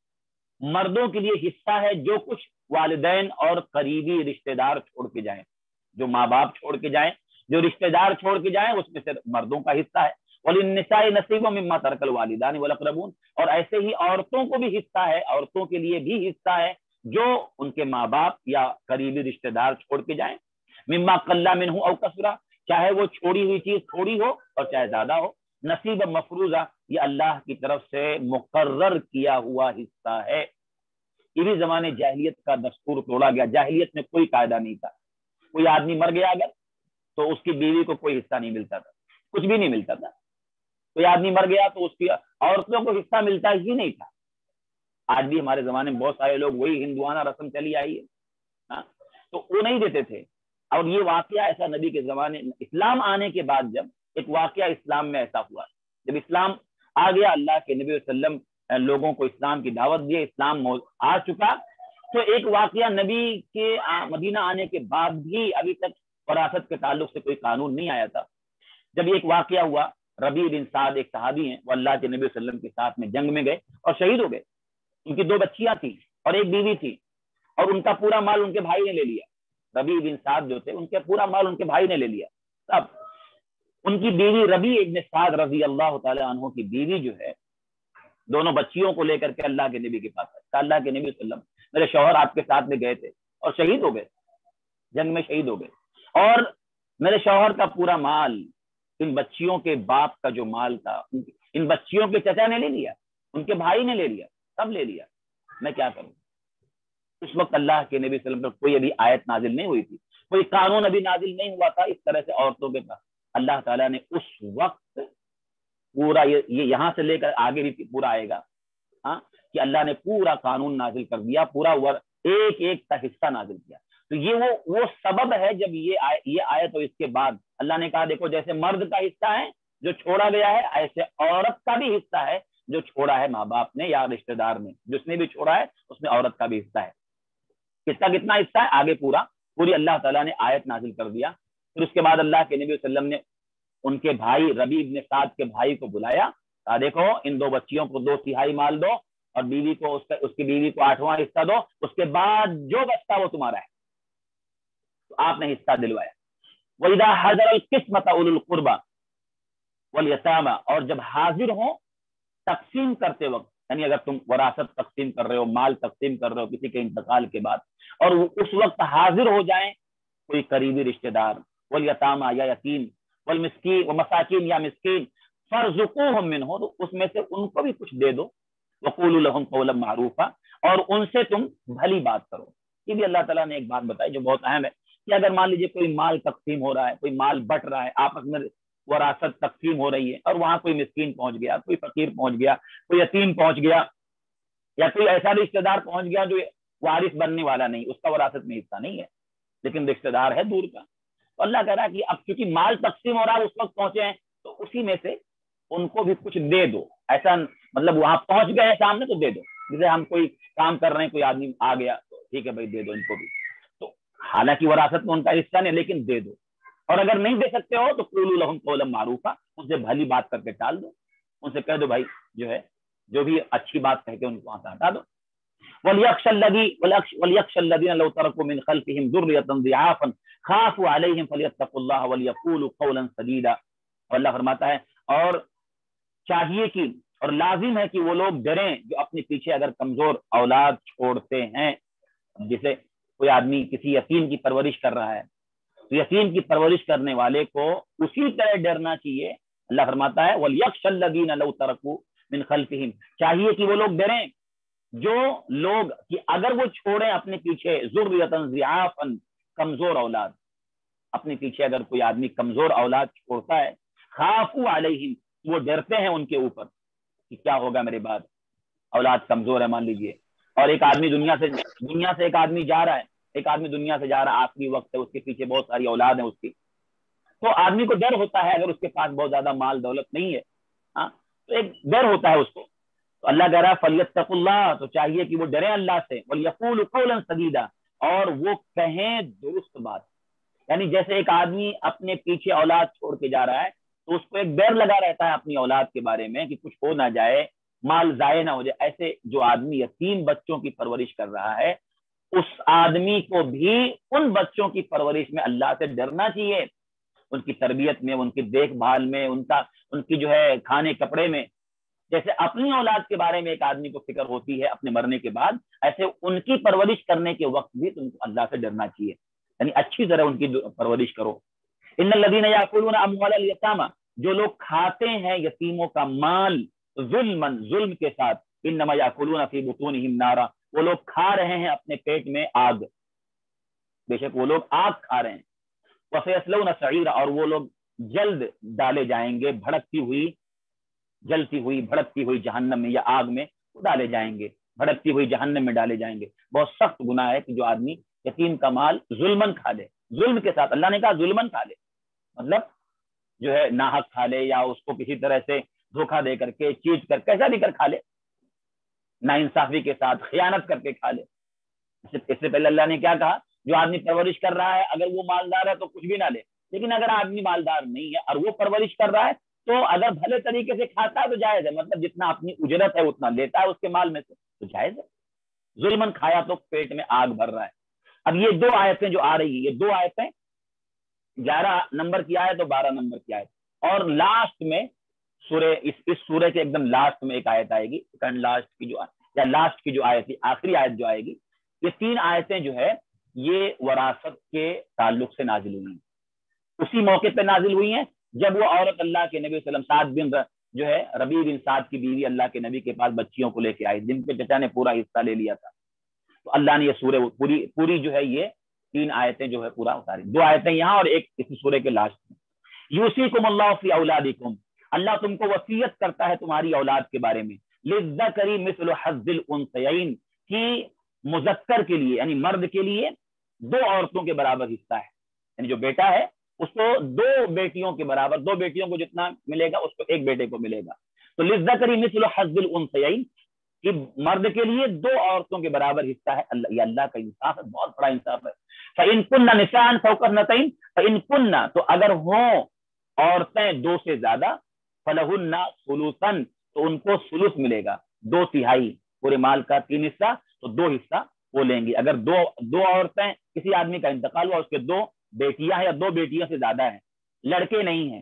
مردوں کے لیے حصہ ہے جو کچھ والدین اور قریبی رشتہ دار چھوڑ کے جائیں، جو ماں باپ چھوڑ کے جائیں، جو رشتہ دار چھوڑ کے جائیں، اس میں سے مردوں کا حصہ ہے۔ وللنساء نصیب مما ترک الوالدان والاقربون، اور ایسے ہی عورتوں کو بھی حصہ ہے، عورتوں کے لیے بھی حصہ ہے جو ان کے ماں باپ یا قریبی رشتہ دار چھوڑ کے جائیں۔ مما قل منہ او کثر، چاہے وہ چھوڑی ہوئی چیز تھوڑی ہو اور چاہے زیادہ ہو۔ نصیب مفروضہ، یہ اللہ کی طرف سے مقرر کیا ہوا حصہ ہے۔ یہ بھی زمانے جاہلیت کا دستور توڑا گیا، جاہلیت میں کوئی قاعدہ نہیں تھا، کوئی آدمی مر گیا اگر تو اس کی بیوی کو کوئی حصہ نہیں ملتا تھا، کچھ بھی نہیں ملتا تھا۔ کوئی آدمی مر گیا تو اس کی عورتوں کو حصہ ملتا ہی نہیں تھا۔ آج بھی ہمارے زمانے میں بہت سارے لوگ وہی ہندوانہ رسم چلی آئی ہے، تو وہ نہیں دیتے تھے۔ اور یہ واقعہ ایسا نبی کے زمانے، اسلام آنے کے بعد جب ایک واقعہ اسلام میں ایسا ہوا، جب اسلام آ گیا، اللہ کے نبی صلی اللہ علیہ وسلم لوگوں کو اسلام کی دعوت دی، اسلام آ چکا، تو ایک واقعہ نبی کے مدینہ آنے کے بعد بھی ابھی تک وراثت کے تعلق سے کوئی قانون نہیں آیا تھا۔ جب ایک واقعہ ہوا، ربیع بن سعد ایک صحابی ہیں، وہ اللہ کے نبی صلی اللہ علیہ وسلم کے ساتھ میں جنگ میں گئے اور شہید ہو گئے۔ ان کی دو بچیاں تھیں اور ایک بیوی تھی، اور ان کا پورا مال ان کے بھائی نے لے لیا۔ ربیع بن سعد جو تھے ان کے پورا مال ان کے بھائی نے لے لیا۔ اب ان کی بیوی ربیع بن سعد رضی اللہ تعالی عنہ کی بیوی جو ہے، دونوں بچیوں کو لے کر کے اللہ کے نبی کے پاس آئی، اللہ کے نبی صلی اللہ علیہ وسلم میرے شوہر آپ کے ساتھ میں گئے تھے اور شہید ہو گئے، جنگ میں شہید ہو گئے، اور میرے شوہر کا پورا مال ان بچیوں کے باپ کا جو مال تھا ان بچیوں کے چچا نے لے لیا، ان کے بھائی نے لے لیا، سب لے لیا، میں کیا کروں؟ اس وقت اللہ کے نبی صلی اللہ علیہ وسلم پر کوئی ابھی آیت نازل نہیں ہوئی تھی، کوئی قانون ابھی نازل نہیں ہوا تھا اس طرح سے عورتوں کے پاس۔ اللہ تعالیٰ نے اس وقت پورا یہ یہاں سے لے کر آگے بھی پورا آئے گا، ہاں، کہ اللہ نے پورا قانون نازل کر دیا، پورا ایک ایک کا حصہ نازل کیا۔ تو یہ وہ وہ سبب ہے جب یہ آئے یہ آئے تو اس کے بعد اللہ نے کہا دیکھو جیسے مرد کا حصہ ہے جو چھوڑا گیا ہے، ایسے عورت کا بھی حصہ ہے جو چھوڑا ہے ماں باپ نے یا رشتہ دار نے، جس نے بھی چھوڑا ہے اس میں عورت کا بھی حصہ ہے۔ کتنا کتنا حصہ ہے آگے پورا پوری اللہ تعالیٰ نے آیت نازل کر دیا۔ پھر اس کے بعد اللہ کے نبی صلی اللہ علیہ وسلم نے ان کے بھائی ربیع بن سعد کے بھائی کو بلایا، کہا دیکھو ان دو بچیوں کو دو تہائی مال دو اور بیوی کو اس, اس کی بیوی کو آٹھواں حصہ دو، اس کے بعد جو بچہ وہ تمہارا ہے۔ تو آپ نے حصہ دلوایا۔ وَإِذَا حَضَرَ الْقِسْمَةَ أُولُو الْقُرْبَى، والیتاما، اور جب حاضر ہوں تقسیم کرتے وقت، یعنی اگر تم وراثت تقسیم کر رہے ہو، مال تقسیم کر رہے ہو کسی کے انتقال کے بعد، اور اس وقت حاضر ہو جائیں کوئی قریبی رشتہ دار، والیتاما یا یتیم، والمسکین ومساکین یا مسکین، فارزقوہم منہ، تو اس میں سے ان کو بھی کچھ دے دو، وقولوا لہم قولا معروفا، اور ان سے تم بھلی بات کرو۔ یہ بھی اللہ تعالیٰ نے ایک بات بتائی جو بہت اہم ہے کہ اگر مان لیجیے کوئی مال تقسیم ہو رہا ہے، کوئی مال بٹ رہا ہے، آپس میں وراثت تقسیم ہو رہی ہے، اور وہاں کوئی مسکین پہنچ گیا، کوئی فقیر پہنچ گیا، کوئی یتیم پہنچ گیا، یا کوئی ایسا رشتہ دار پہنچ گیا جو وارث بننے والا نہیں، اس کا وراثت میں حصہ نہیں ہے لیکن رشتہ دار ہے دور کا، تو اللہ کہہ رہا ہے کہ اب چونکہ مال تقسیم ہو رہا ہے، اس وقت پہنچے ہیں تو اسی میں سے ان کو بھی کچھ دے دو، ایسا مطلب وہاں پہنچ گئے سامنے تو دے دو، جیسے ہم کوئی کام کر رہے ہیں، کوئی آدمی آ گیا تو ٹھیک ہے بھائی دے دو ان کو بھی، تو حالانکہ وراثت میں ان کا حصہ نہیں لیکن دے دو، اور اگر نہیں دے سکتے ہو تو قولوا لہم قولا معروفا، ان سے بھلی بات کر کے ٹال دو، ان سے کہہ دو بھائی جو ہے جو بھی اچھی بات کہہ کے ان کو وہاں سے ہٹا دو۔ وَلْيَخْشَ الَّذِينَ لَوْ تَرَكُوا مِنْ خَلْفِهِمْ ذُرِّيَّةً ضِعَافًا خَافُوا عَلَيْهِمْ فَلْيَتَّقُوا اللَّهَ وَلْيَقُولُوا قَوْلًا سَدِيدًا، اور اللہ فرماتا ہے اور چاہیے کہ اور لازم ہے کہ وہ لوگ ڈریں جو اپنے پیچھے اگر کمزور اولاد چھوڑتے ہیں، جسے کوئی آدمی کسی یتیم کی پرورش کر رہا ہے تو یتیم کی پرورش کرنے والے کو اسی طرح ڈرنا چاہیے۔ اللہ فرماتا ہے وَلْيَخْشَ الَّذِينَ لَوْ تَرَكُوا مِنْ خَلْفِهِمْ، چاہیے کہ وہ لوگ ڈریں جو لوگ کہ اگر وہ چھوڑیں اپنے پیچھے ذُرِّيَّةً ضِعَافًا، کمزور اولاد، اپنے پیچھے اگر کوئی آدمی کمزور اولاد چھوڑتا ہے، خافوا علیہم، وہ ڈرتے ہیں ان کے اوپر کہ کیا ہوگا میرے بعد، اولاد کمزور ہے مان لیجیے، اور ایک آدمی دنیا سے دنیا سے ایک آدمی جا رہا ہے، ایک آدمی دنیا سے جا رہا ہے، آخری وقت ہے، اس کے پیچھے بہت ساری اولاد ہیں اس کی، تو آدمی کو ڈر ہوتا ہے اگر اس کے پاس بہت زیادہ مال دولت نہیں ہے، ہاں تو ایک ڈر ہوتا ہے اس کو، تو اللہ کہہ رہا ہے فَلْيَتَّقُوا اللَّهَ، تو چاہیے کہ وہ ڈریں اللہ سے، وَلْيَقُولُوا قَوْلًا سَدِيدًا، اور وہ کہیں درست بات، یعنی جیسے ایک آدمی اپنے پیچھے اولاد چھوڑ کے جا رہا ہے تو اس کو ایک ڈر لگا رہتا ہے اپنی اولاد کے بارے میں کہ کچھ ہو نہ جائے، مال ضائع نہ ہو جائے، ایسے جو آدمی یتیم بچوں کی پرورش کر رہا ہے اس آدمی کو بھی ان بچوں کی پرورش میں اللہ سے ڈرنا چاہیے، ان کی تربیت میں، ان کی دیکھ بھال میں، ان کا ان کی جو ہے کھانے کپڑے میں، جیسے اپنی اولاد کے بارے میں ایک آدمی کو فکر ہوتی ہے اپنے مرنے کے بعد، ایسے ان کی پرورش کرنے کے وقت بھی تم کو اللہ سے ڈرنا چاہیے، یعنی اچھی طرح ان کی پرورش کرو۔ ان الذین یاکلون اموال الیتامی، جو لوگ کھاتے ہیں یتیموں کا مال ظلمن، ظلم کے ساتھ، انما یاکلون فی بطونہم نارا، وہ لوگ کھا رہے ہیں اپنے پیٹ میں آگ، بے شک وہ لوگ آگ کھا رہے ہیں، وسیصلون سعیرا، اور وہ لوگ جلد ڈالے جائیں گے بھڑکتی ہوئی جلتی ہوئی بھڑکتی ہوئی جہنم میں، یا آگ میں ڈالے جائیں گے، بھڑکتی ہوئی جہنم میں ڈالے جائیں گے۔ بہت سخت گناہ ہے کہ جو آدمی یتیم کا مال ظلمن کھا لے، ظلم کے ساتھ، اللہ نے کہا ظلمن کھا لے، مطلب جو ہے ناحق کھا لے، یا اس کو کسی طرح سے دھوکہ دے کر کے، چیٹ کر کیسا بھی کر کھا لے، نا انصافی کے ساتھ خیانت کر کے کھا لے۔ اس سے پہلے اللہ نے کیا کہا، جو آدمی پرورش کر رہا ہے اگر وہ مالدار ہے تو کچھ بھی نہ لے، لیکن اگر آدمی مالدار نہیں ہے اور وہ پرورش کر رہا ہے تو اگر بھلے طریقے سے کھاتا ہے تو جائز ہے، مطلب جتنا اپنی اجرت ہے اتنا لیتا ہے اس کے مال میں سے تو جائز ہے۔ ظلمن کھایا تو پیٹ میں آگ بھر رہا ہے۔ اب یہ دو آیتیں جو آ رہی ہیں، یہ دو آیتیں گیارہ نمبر کی آیت اور بارہ نمبر کی آیت، اور لاسٹ میں سورہ اس اس سورہ کے ایک دم لاسٹ میں ایک آیت آئے گی، سیکنڈ لاسٹ کی جو یا لاسٹ کی جو آیت تھی، آخری آیت جو آئے گی، یہ تین آیتیں جو ہے یہ وراثت کے تعلق سے نازل ہوئی ہیں، اسی موقع پہ نازل ہوئی ہیں جب وہ عورت اللہ کے نبی صلی اللہ علیہ وسلم سعد بن جو ہے ربیع بن سعد کی بیوی اللہ کے نبی کے پاس بچیوں کو لے کے آئی، جن کے چچا نے پورا حصہ لے لیا تھا، تو اللہ نے یہ سورہ پوری پوری جو ہے یہ تین آیتیں جو ہے پورا اتاری، دو آیتیں یہاں اور ایک اسی سورے کے لاسٹ میں۔ یوصیکم اللہ فی اولادکم، اللہ تم کو وصیت کرتا ہے تمہاری اولاد کے بارے میں، للذکر مثل حظ الانثیین، کہ مذکر کے لیے یعنی مرد کے لیے دو عورتوں کے برابر حصہ ہے، یعنی جو بیٹا ہے اس کو دو بیٹیوں کے برابر، دو بیٹیوں کو جتنا ملے گا اس کو ایک بیٹے کو ملے گا، تو للذکر مثل حظ الانثیین، کہ مرد کے لیے دو عورتوں کے برابر حصہ ہے، اللہ یہ اللہ کا انصاف ہے، بہت بڑا انصاف ہے۔ فَإِن كُنَّ نِسَاءً فَوْقَ اثْنَتَيْنِ فَإِن كُنَّ، تو اگر ہوں عورتیں دو سے زیادہ، فَلَهُنَّ ثُلُثًا، تو ان کو ثلث ملے گا، دو تہائی، پورے مال کا تین حصہ تو دو حصہ وہ لیں گی۔ اگر دو دو عورتیں، کسی آدمی کا انتقال ہوا، اس کے دو بیٹیاں ہیں یا دو بیٹیوں سے زیادہ ہیں، لڑکے نہیں ہیں،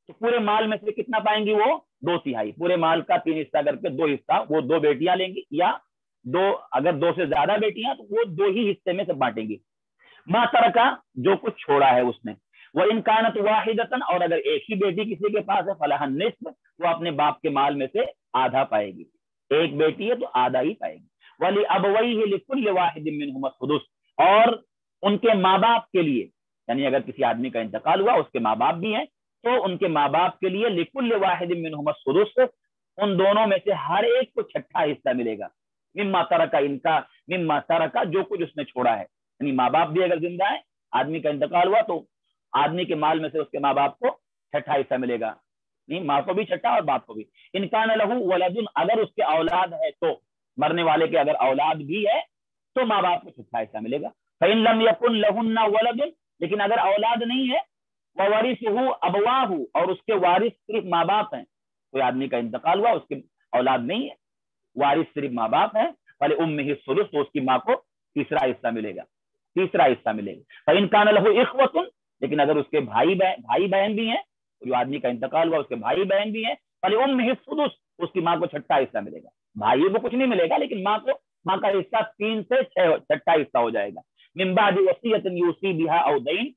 تو پورے مال میں سے کتنا پائیں گی وہ؟ دو تہائی. پورے مال کا تین حصہ کر کے دو حصہ وہ دو بیٹیاں لیں گی, یا دو اگر دو سے زیادہ بیٹیاں تو وہ دو ہی حصے میں سے بانٹیں گی. ما ترکا جو کچھ چھوڑا ہے اس نے, وہ ان کانت واحدتن اور اگر ایک ہی بیٹی کسی کے پاس ہے فلاح النصف وہ اپنے باپ کے مال میں سے آدھا پائے گی. ایک بیٹی ہے تو آدھا ہی پائے گی. ولی ابویہ لکل واحد منہما السدس اور ان کے ماں باپ کے لیے, یعنی اگر کسی آدمی کا انتقال ہوا اس کے ماں باپ بھی ہیں تو ان کے ماں باپ کے لیے لکل واحد منہما السدس ان دونوں میں سے ہر ایک کو چھٹا حصہ ملے گا. مما ترکا ان کا مما ترکا جو کچھ اس نے چھوڑا ہے, یعنی ماں باپ بھی اگر زندہ ہے, آدمی کا انتقال ہوا تو آدمی کے مال میں سے اس کے ماں باپ کو چھٹا حصہ ملے گا, نہیں ماں کو بھی چھٹا اور باپ کو بھی. ان کان لہو ولد اگر اس کے اولاد ہے تو, مرنے والے کے اگر اولاد بھی ہے تو ماں باپ کو چھٹا حصہ ملے گا. فإن لم يكن لهن ولد لیکن اگر اولاد نہیں ہے وورثه ابواہ اور اس کے وارث صرف ماں باپ ہیں, کوئی آدمی کا انتقال ہوا اس کے اولاد نہیں ہے, وارث صرف ماں باپ ہیں, فلأمه الثلث تو اس کی ماں کو تیسرا حصہ ملے گا, تیسرا حصہ ملے گا. فإن كان له اخوة لیکن اگر اس کے بھائی بہن بھائی بہن بھی ہیں, جو آدمی کا انتقال ہوا اس کے بھائی بہن بھی ہیں, فلأمه السدس اس کی ماں کو چھٹا حصہ ملے گا. بھائیوں کو کچھ نہیں ملے گا لیکن ماں کو ماں کا حصہ تین سے چھ چھٹا حصہ ہو جائے گا. من بعد وصیت یوصی بها او دین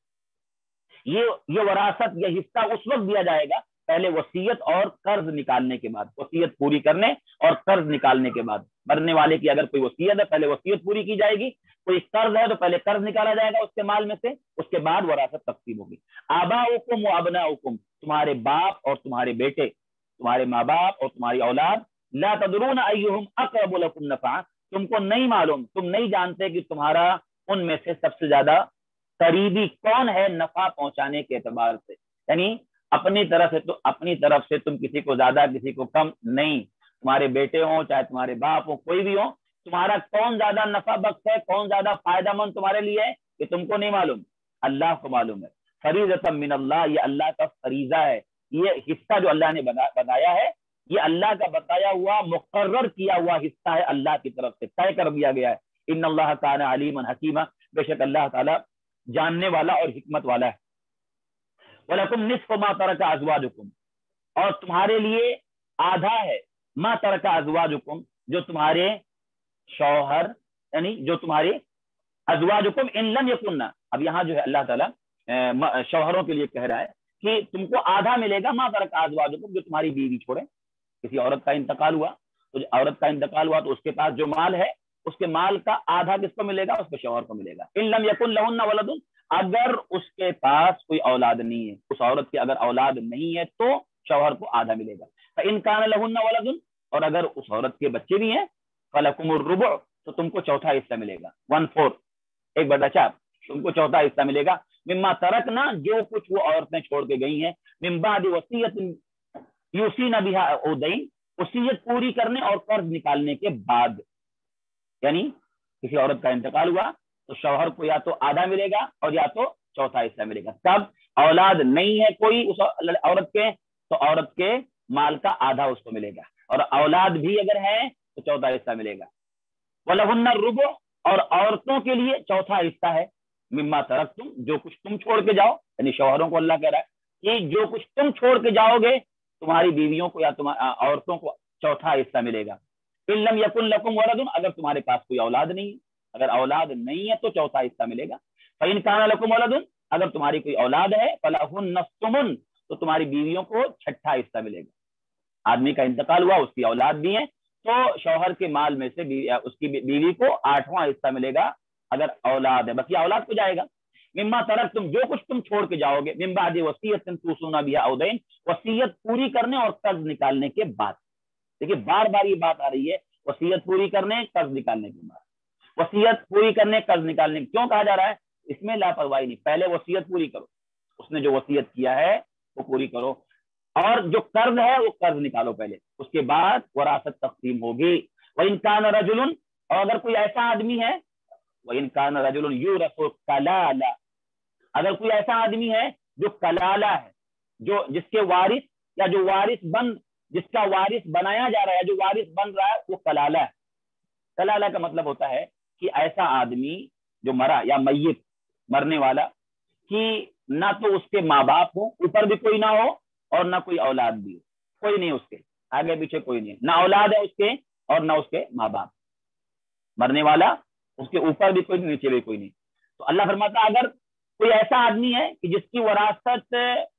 یہ یہ وراثت یہ حصہ اس وقت دیا جائے گا پہلے وصیت اور قرض نکالنے کے بعد, وصیت پوری کرنے اور قرض نکالنے کے بعد. مرنے والے کی اگر کوئی وصیت ہے پہلے وصیت پوری کی جائے گی, کوئی قرض ہے تو پہلے قرض نکالا جائے گا اس کے مال میں سے, اس کے بعد وراثت تقسیم ہوگی. آباؤکم و ابناؤکم تمہارے باپ اور تمہارے بیٹے, تمہارے ماں باپ اور تمہاری اولاد, لا تدرون ایہم اقرب لکم نفعا تم کو نہیں معلوم, تم نہیں جانتے کہ تمہارا ان میں سے سب سے زیادہ قریبی کون ہے نفع پہنچانے کے اعتبار سے. یعنی اپنی طرف سے تو اپنی طرف سے تم کسی کو زیادہ کسی کو کم نہیں, تمہارے بیٹے ہوں چاہے تمہارے باپ ہوں کوئی بھی ہو, تمہارا کون زیادہ نفع بخش ہے کون زیادہ فائدہ مند تمہارے لیے ہے کہ تم کو نہیں معلوم, اللہ کو معلوم ہے. فریضۃ من اللہ یہ اللہ کا فریضہ ہے, یہ حصہ جو اللہ نے بتایا ہے یہ اللہ کا بتایا ہوا مقرر کیا ہوا حصہ ہے, اللہ کی طرف سے طے کر دیا گیا ہے. ان اللہ کان علیما حکیما بے شک اللہ تعالی جاننے والا اور حکمت والا ہے. وَلَكُمْ نِصْفُ مَا تَرَكَ أَزْوَاجُكُمْ اور تمہارے لیے آدھا ہے ما ترک ازواجکم جو تمہارے شوہر یعنی جو تمہارے ازواجکم ان لم یکن, اب یہاں جو ہے اللہ تعالیٰ شوہروں کے لیے کہہ رہا ہے کہ تم کو آدھا ملے گا ما ترک ازواجکم جو تمہاری بیوی چھوڑے. کسی عورت کا انتقال ہوا تو عورت کا انتقال ہوا تو اس کے پاس جو مال ہے اس کے مال کا آدھا کس کو ملے گا, اس کے شوہر کو ملے گا. ان لم یکن لہن ولد اگر اس کے پاس کوئی اولاد نہیں ہے, اس عورت کی اگر اولاد نہیں ہے تو شوہر کو آدھا ملے گا. فإن كان لهن ولد اور اگر اس عورت کے بچے بھی ہیں فلکم الربع تو تم کو چوتھا حصہ ملے گا, ون فورتھ ایک بٹا چار تم کو چوتھا حصہ ملے گا. مما ترکنا جو کچھ وہ عورتیں چھوڑ کے گئی ہیں, من بعد وصیت یوصین بها او دین وصیت پوری کرنے اور قرض نکالنے کے بعد, یعنی کسی عورت کا انتقال ہوا تو شوہر کو یا تو آدھا ملے گا اور یا تو چوتھا حصہ ملے گا. تب اولاد نہیں ہے کوئی اس عورت کے تو عورت کے مال کا آدھا اس کو ملے گا, اور اولاد بھی اگر ہے تو چوتھا حصہ ملے گا. وَلَهُنَّ الرُّبُعُ اور عورتوں کے لیے چوتھا حصہ ہے مما ترکتم جو کچھ تم چھوڑ کے جاؤ, یعنی شوہروں کو اللہ کہہ رہا ہے کہ جو کچھ تم چھوڑ کے جاؤ گے تمہاری بیویوں کو یا عورتوں کو چوتھا حصہ ملے گا. ان لم یکن لکم ولد اگر تمہارے پاس کوئی اولاد نہیں ہے, اگر اولاد نہیں ہے تو چوتھا حصہ ملے گا. فإن كان لکم ولد اگر تمہاری کوئی اولاد ہے فلہن الثمن تو تمہاری بیویوں کو چھٹا حصہ ملے گا. آدمی کا انتقال ہوا اس کی اولاد بھی ہے تو شوہر کے مال میں سے اس کی بیوی کو آٹھواں حصہ ملے گا اگر اولاد ہے, بقیہ اولاد کو جائے گا. مما ترکتم جو کچھ تم چھوڑ کے جاؤ گے من بعد وصیت توصون بها او دین وصیت پوری کرنے اور قرض نکالنے کے بعد. دیکھیے بار بار یہ بات آ رہی ہے وصیت پوری کرنے قرض نکالنے کے بعد, وصیت پوری کرنے قرض نکالنے کیوں کہا جا رہا ہے؟ اس میں لاپرواہی نہیں, پہلے وصیت پوری کرو, اس نے جو وصیت کیا ہے وہ پوری کرو, اور جو قرض ہے وہ قرض نکالو پہلے, اس کے بعد وراثت تقسیم ہوگی. وَإِن كَانَ رَجُلٌ اور اگر کوئی ایسا آدمی ہے وَإِن كَانَ رَجُلٌ يُورَثُ كَلَالَةً اگر کوئی ایسا آدمی ہے جو کلالہ ہے, جو جس کے وارث یا جو وارث بن جس کا وارث بنایا جا رہا ہے, جو وارث بن رہا ہے وہ کلالہ ہے. کلالہ کا مطلب ہوتا ہے کہ ایسا آدمی جو مرا یا میت مرنے والا کہ نہ تو اس کے ماں باپ ہوں, اوپر بھی کوئی نہ ہو اور نہ کوئی اولاد بھی, کوئی نہیں اس کے آگے پیچھے, کوئی نہیں, نہ اولاد ہے اس کے اور نہ اس کے ماں باپ, مرنے والا اس کے اوپر بھی کوئی نہیں, نیچے بھی کوئی نہیں. تو اللہ فرماتا ہے اگر کوئی ایسا آدمی ہے کہ جس کی وراثت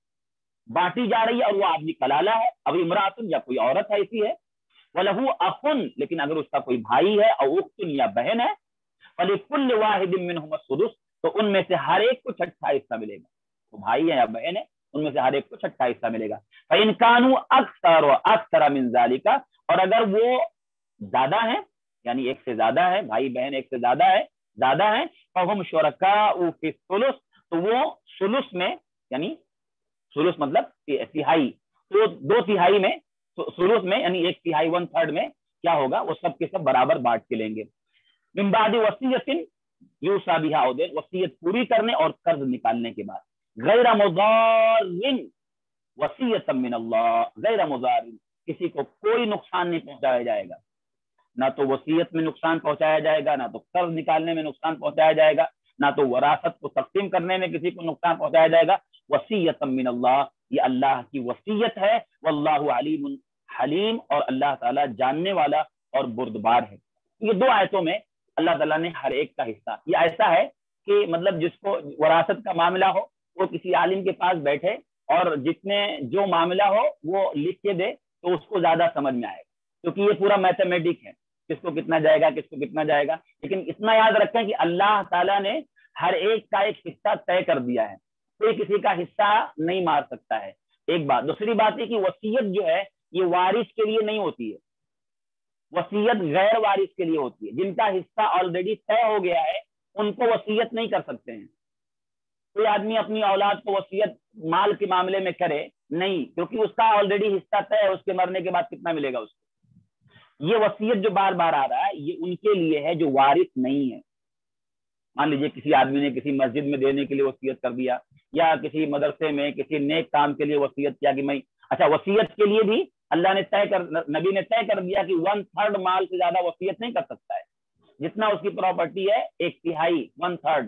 بانٹی جا رہی ہے اور وہ آدمی کلالہ ہے, اب امراتن یا کوئی عورت ہے ایسی ہے, وَلَهُ أَخٌ لیکن اگر اس کا کوئی بھائی ہے, اور اختن یا بہن ہے, فَلِكُلِّ وَاحِدٍ مِّنْهُمَ السُّدُسُ تو ان میں سے ہر ایک کو چھٹا حصہ ملے گا. تو بھائی ہے یا بہن ہے, ان میں سے ہر ایک کو چھٹا حصہ ملے گا. فَإِنْ كَانُوا أَكْثَرَ وَأَكْثَرَ مِنْ ذَلِكَ اور اگر وہ زیادہ ہیں, یعنی ایک سے زیادہ ہے, بھائی بہن ایک سے زیادہ ہے, زیادہ ہیں, فَهُمْ شُرَكَاءُ فِي الثُّلُثِ تو وہ ثلث میں, یعنی ثلث مطلب تہائی, تو دو تہائی میں, ثلث میں یعنی ایک تہائی ون تھرڈ میں کیا ہوگا, وہ سب کے سب برابر بانٹ کے لیں گے. من بعد وصیت یوصی بہا او دین, وصیت پوری کرنے اور قرض نکالنے کے بعد, غیر مضار وصیۃ من اللہ, غیر مضار کسی کو کوئی نقصان نہیں پہنچایا جائے گا, نہ تو وصیت میں نقصان پہنچایا جائے گا, نہ تو قرض نکالنے میں نقصان پہنچایا جائے گا, نہ تو وراثت کو تقسیم کرنے میں کسی کو نقصان پہنچایا جائے گا. وصیۃ من اللہ, یہ اللہ کی وصیت ہے, واللہ علیم حلیم اور اللہ تعالیٰ جاننے والا اور بردبار ہے. یہ دو آیتوں میں اللہ تعالیٰ نے ہر ایک کا حصہ, یہ ایسا ہے کہ مطلب جس کو وراثت کا معاملہ ہو وہ کسی عالم کے پاس بیٹھے اور جتنے جو معاملہ ہو وہ لکھ کے دے تو اس کو زیادہ سمجھ میں آئے گا, کیونکہ یہ پورا میتھمیٹک ہے, کس کو کتنا جائے گا کس کو کتنا جائے گا. لیکن اتنا یاد رکھیں کہ اللہ تعالیٰ نے ہر ایک کا ایک حصہ طے کر دیا ہے, کوئی کسی کا حصہ نہیں مار سکتا ہے. ایک بات. دوسری بات ہے کہ وصیت جو ہے یہ وارث کے لیے نہیں ہوتی ہے, وصیت غیر وارث کے لیے ہوتی ہے. جن کا حصہ آلریڈی طے ہو گیا ہے ان کو وصیت نہیں کر سکتے ہیں. کوئی آدمی اپنی اولاد کو وصیت مال کے معاملے میں کرے نہیں, کیونکہ اس کا آلریڈی حصہ طے ہے, اس کے مرنے کے بعد کتنا ملے گا اس کو. یہ وصیت جو بار بار آ رہا ہے یہ ان کے لیے ہے جو وارث نہیں ہے. مان لیجیے کسی آدمی نے کسی مسجد میں دینے کے لیے وصیت کر دیا, یا کسی مدرسے میں کسی نیک کام کے لیے وصیت کیا کہ میں, اچھا وصیت کے لیے بھی اللہ نے طے کر, نبی نے طے کر دیا کہ ون تھرڈ مال سے زیادہ وصیت نہیں کر سکتا ہے. جتنا اس کی پراپرٹی ہے ایک تہائی ون تھرڈ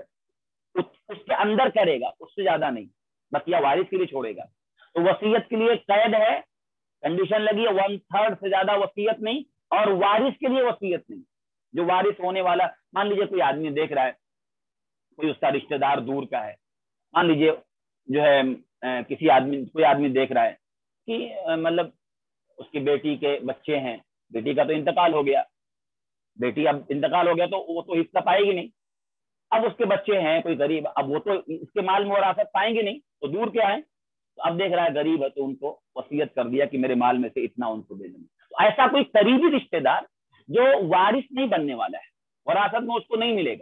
اس کے اندر کرے گا, اس سے زیادہ نہیں, بقیہ وارث کے لیے چھوڑے گا. تو وصیت کے لیے قید ہے, کنڈیشن لگی ہے ون تھرڈ سے زیادہ وصیت نہیں, اور وارث کے لیے وصیت نہیں. جو وارث ہونے والا, مان لیجیے کوئی آدمی دیکھ رہا ہے, کوئی اس کا رشتہ دار دور کا ہے, مان لیجیے جو ہے کسی آدمی کوئی آدمی دیکھ رہا ہے کہ مطلب اس کی بیٹی کے بچے ہیں, بیٹی کا تو انتقال ہو گیا, بیٹی اب انتقال ہو گیا تو وہ تو حصہ پائے گی نہیں. اب اس کے بچے ہیں کوئی غریب, اب وہ تو اس کے مال میں وراثت پائیں گے نہیں, تو دور کیا ہے, تو اب دیکھ رہا ہے غریب ہے تو ان کو وصیت کر دیا کہ میرے مال میں سے اتنا ان کو دے دیں. تو ایسا کوئی قریبی رشتہ دار جو وارث نہیں بننے والا ہے, وراثت میں اس کو نہیں ملے گا,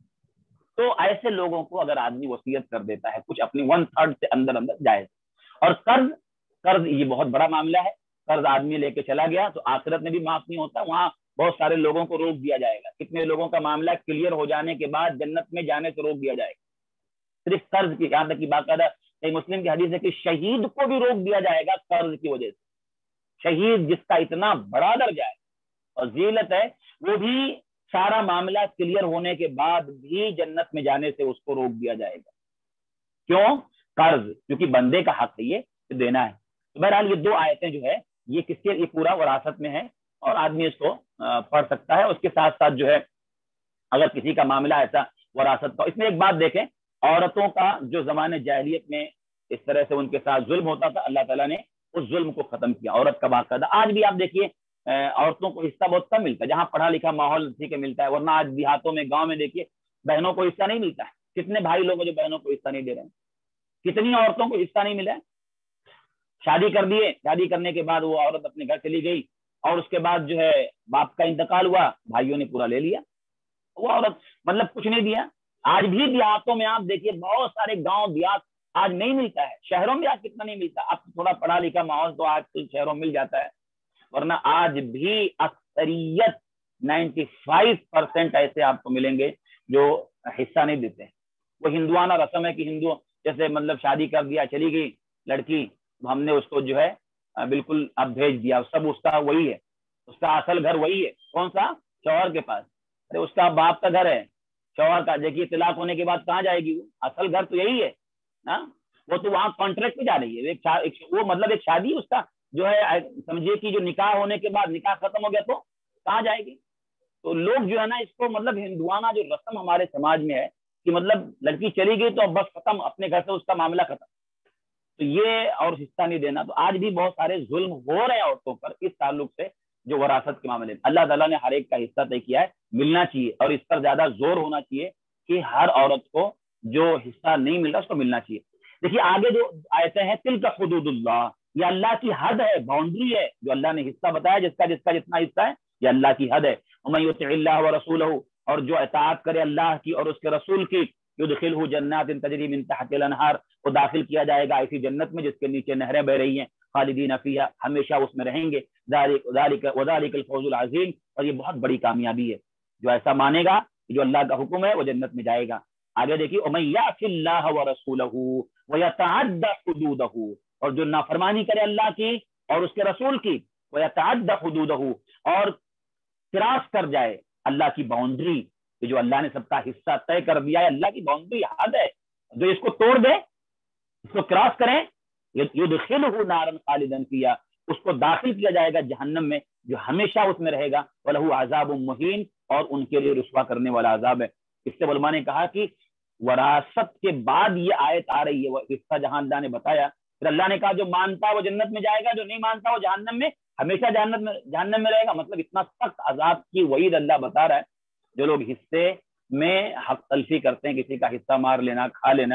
تو ایسے لوگوں کو اگر آدمی وصیت کر دیتا ہے کچھ اپنی ون تھرڈ سے اندر اندر جائے. اور قرض, قرض یہ بہت بڑا معاملہ ہے. قرض آدمی لے کے چلا گیا تو آخرت میں بھی معاف نہیں ہوتا, وہاں بہت سارے لوگوں کو روک دیا جائے گا. کتنے لوگوں کا معاملہ کلیئر ہو جانے کے بعد جنت میں جانے سے روک دیا جائے گا صرف قرض کی. یہاں تک کہ باقاعدہ مسلم کی حدیث ہے کہ شہید کو بھی روک دیا جائے گا قرض کی وجہ سے. شہید جس کا اتنا بڑا درجہ ہے اور ذلت ہے, وہ بھی سارا معاملہ کلیئر ہونے کے بعد بھی جنت میں جانے سے اس کو روک دیا جائے گا. کیوں؟ قرض, کیونکہ بندے کا حق ہے یہ دینا ہے. تو بہرحال یہ دو آیتیں جو ہے یہ کس کے, یہ پورا وراثت میں ہے اور آدمی اس کو پڑھ سکتا ہے. اس کے ساتھ ساتھ جو ہے اگر کسی کا معاملہ ایسا وراثت کا, اس میں ایک بات دیکھیں, عورتوں کا جو زمانے جاہلیت میں اس طرح سے ان کے ساتھ ظلم ہوتا تھا, اللہ تعالیٰ نے اس ظلم کو ختم کیا. عورت کا باقاعدہ آج بھی آپ دیکھیے عورتوں کو حصہ بہت کم ملتا ہے, جہاں پڑھا لکھا ماحول ٹھیک ہے ملتا ہے, ورنہ آج دیہاتوں میں گاؤں میں دیکھیے بہنوں کو حصہ نہیں ملتا ہے. کتنے بھائی لوگ جو بہنوں کو حصہ نہیں دے رہے ہیں, کتنی عورتوں کو حصہ نہیں ملا ہے. شادی کر دیے, شادی کرنے کے بعد وہ عورت اپنے گھر چلی گئی اور اس کے بعد جو ہے باپ کا انتقال ہوا, بھائیوں نے پورا لے لیا, وہ عورت مطلب کچھ نہیں دیا. آج بھی دیہاتوں میں آپ دیکھیے بہت سارے گاؤں دیہات آج نہیں ملتا ہے. شہروں میں آج کتنا نہیں ملتا, اب تھوڑا پڑھا لکھا ماحول تو آج کل شہروں میں مل جاتا ہے, ورنہ آج بھی اکثریت نائنٹی فائیو پرسینٹ ایسے آپ کو ملیں گے جو حصہ نہیں دیتے ہیں. وہ ہندوانہ رسم ہے کہ ہندو جیسے مطلب شادی کر دیا, چلی گئی لڑکی, ہم نے اس کو جو ہے بالکل اب بھیج دیا, سب اس کا وہی ہے, اس کا اصل گھر وہی ہے. کون سا؟ شوہر کے پاس. ارے اس کا باپ کا گھر ہے, شوہر کا. دیکھیے طلاق ہونے کے بعد کہاں جائے گی وہ, اصل گھر تو یہی ہے نا. وہ تو وہاں کانٹریکٹ پہ جا رہی ہے، ایک, ایک وہ مطلب ایک شادی اس کا جو ہے سمجھیے کہ جو نکاح ہونے کے بعد نکاح ختم ہو گیا تو کہاں جائے گی؟ تو لوگ جو ہے نا اس کو مطلب ہندوانہ جو رسم ہمارے سماج میں ہے کہ مطلب لڑکی چلی گئی تو اب بس ختم، اپنے گھر سے اس کا معاملہ ختم، تو یہ اور حصہ نہیں دینا۔ تو آج بھی بہت سارے ظلم ہو رہے ہیں عورتوں پر اس تعلق سے جو وراثت کے معاملے میں۔ اللہ تعالیٰ نے ہر ایک کا حصہ طے کیا ہے، ملنا چاہیے، اور اس پر زیادہ زور ہونا چاہیے کہ ہر عورت کو جو حصہ نہیں مل رہا اس کو ملنا چاہیے۔ دیکھیے آگے جو آیتیں ہیں، تلک حدود اللہ، یہ اللہ کی حد ہے، باؤنڈری ہے، جو اللہ نے حصہ بتایا جس کا جس کا جتنا حصہ ہے یہ اللہ کی حد ہے۔ ومن یطع اللہ ورسولہ، اور جو اطاعت کرے اللہ کی اور اس کے رسول کی، یدخلہ جنات تجری من تحت الانہار، وہ داخل کیا جائے گا ایسی جنت میں جس کے نیچے نہریں بہ رہی ہیں، خالدین فیہا، ہمیشہ اس میں رہیں گے، ذالک وذالک الفوز العظیم، اور یہ بہت بڑی کامیابی ہے۔ جو ایسا مانے گا کہ جو اللہ کا حکم ہے وہ جنت میں جائے گا۔ آگے دیکھیے ومن یعص اللہ ورسولہ ویتعد حدودہ، اور جو نافرمانی کرے اللہ کی اور اس کے رسول کی، ویتعد حدودہ، اور کراس کر جائے اللہ کی باؤنڈری، کہ جو اللہ نے سب کا حصہ طے کر دیا ہے، اللہ کی باؤنڈری حد ہے، جو اس کو توڑ دے، اس کو کراس کریں، یدخلہ نارا خالدا فیہا، اس کو داخل کیا جائے گا جہنم میں جو ہمیشہ اس میں رہے گا، وَلَهُ عَذَابٌ مُهِينٌ، اور ان کے لیے رسوا کرنے والا عذاب ہے۔ اس سے علماء نے کہا کہ وراثت کے بعد یہ آیت آ رہی ہے، وہ حصہ جہاں اللہ نے بتایا، پھر اللہ نے کہا جو مانتا ہے وہ جنت میں جائے گا، جو نہیں مانتا وہ جہنم میں، ہمیشہ جہنم میں جہنم میں رہے گا۔ مطلب اتنا سخت عذاب کی وعید اللہ بتا رہا ہے۔ جو لوگ حصے میں حق تلفی کرتے ہیں، کسی کا حصہ مار لینا، کھا لینا،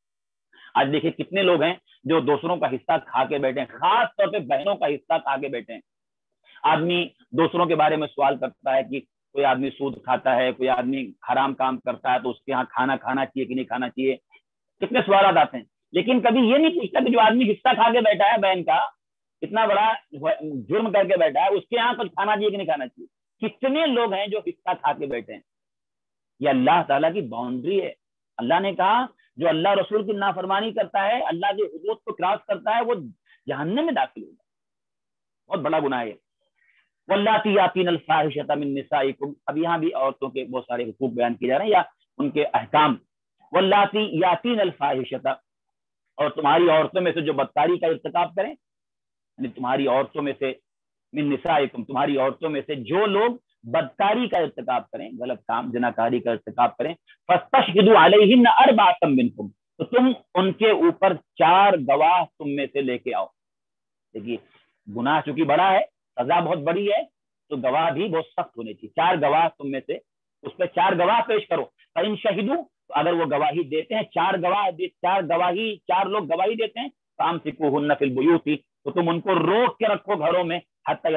آج دیکھیں کتنے لوگ ہیں جو دوسروں کا حصہ کھا کے بیٹھے ہیں، خاص طور پہ بہنوں کا حصہ کھا کے بیٹھے ہیں۔ آدمی دوسروں کے بارے میں سوال کرتا ہے کہ کوئی آدمی سود کھاتا ہے، کوئی آدمی حرام کام کرتا ہے تو اس کے ہاں کھانا کھانا چاہیے کہ نہیں کھانا چاہیے، کتنے سوالات آتے ہیں، لیکن کبھی یہ نہیں پوچھتا کہ جو آدمی حصہ کھا کے بیٹھا ہے بہن کا، اتنا بڑا جرم کر کے بیٹھا ہے، اس کے یہاں کچھ کھانا چاہیے کہ نہیں کھانا چاہیے۔ کتنے لوگ ہیں جو حصہ کھا کے بیٹھے ہیں۔ یہ اللہ تعالیٰ کی باؤنڈری ہے۔ اللہ نے کہا جو اللہ رسول کی نافرمانی کرتا ہے، اللہ کے حدود کو کراس کرتا ہے، وہ جہنم میں داخل ہوگا، بہت بڑا گناہ ہے۔ واللاتی یاتین الفاحشۃ من نسائکم، اب یہاں بھی عورتوں کے بہت سارے حقوق بیان کیے جا رہے ہیں یا ان کے احکام۔ واللاتی یاتین الفاحشۃ، اور تمہاری عورتوں میں سے جو بدکاری کا ارتکاب کریں، یعنی تمہاری عورتوں میں سے، من نسائکم، تمہاری عورتوں میں سے جو لوگ بدکاری کا ارتکاب کریں، غلط کام زناکاری کا ارتکاب کریں، فاستشہدوا علیہن اربعۃ منکم، تو تم ان کے اوپر چار گواہ تم میں سے لے کے آؤ۔ دیکھیے گناہ چونکہ بڑا ہے، سزا بہت بڑی ہے، تو گواہ بھی بہت سخت ہونے چاہیے۔ چار گواہ تم میں سے، اس پہ چار گواہ پیش کرو۔ فإن شہدوا، تو اگر وہ گواہی دیتے ہیں، چار گواہ چار گواہی چار لوگ گواہی دیتے ہیں، فامسکوہن فی البیوت، تو تم ان کو روک کے رکھو گھروں میں، حتی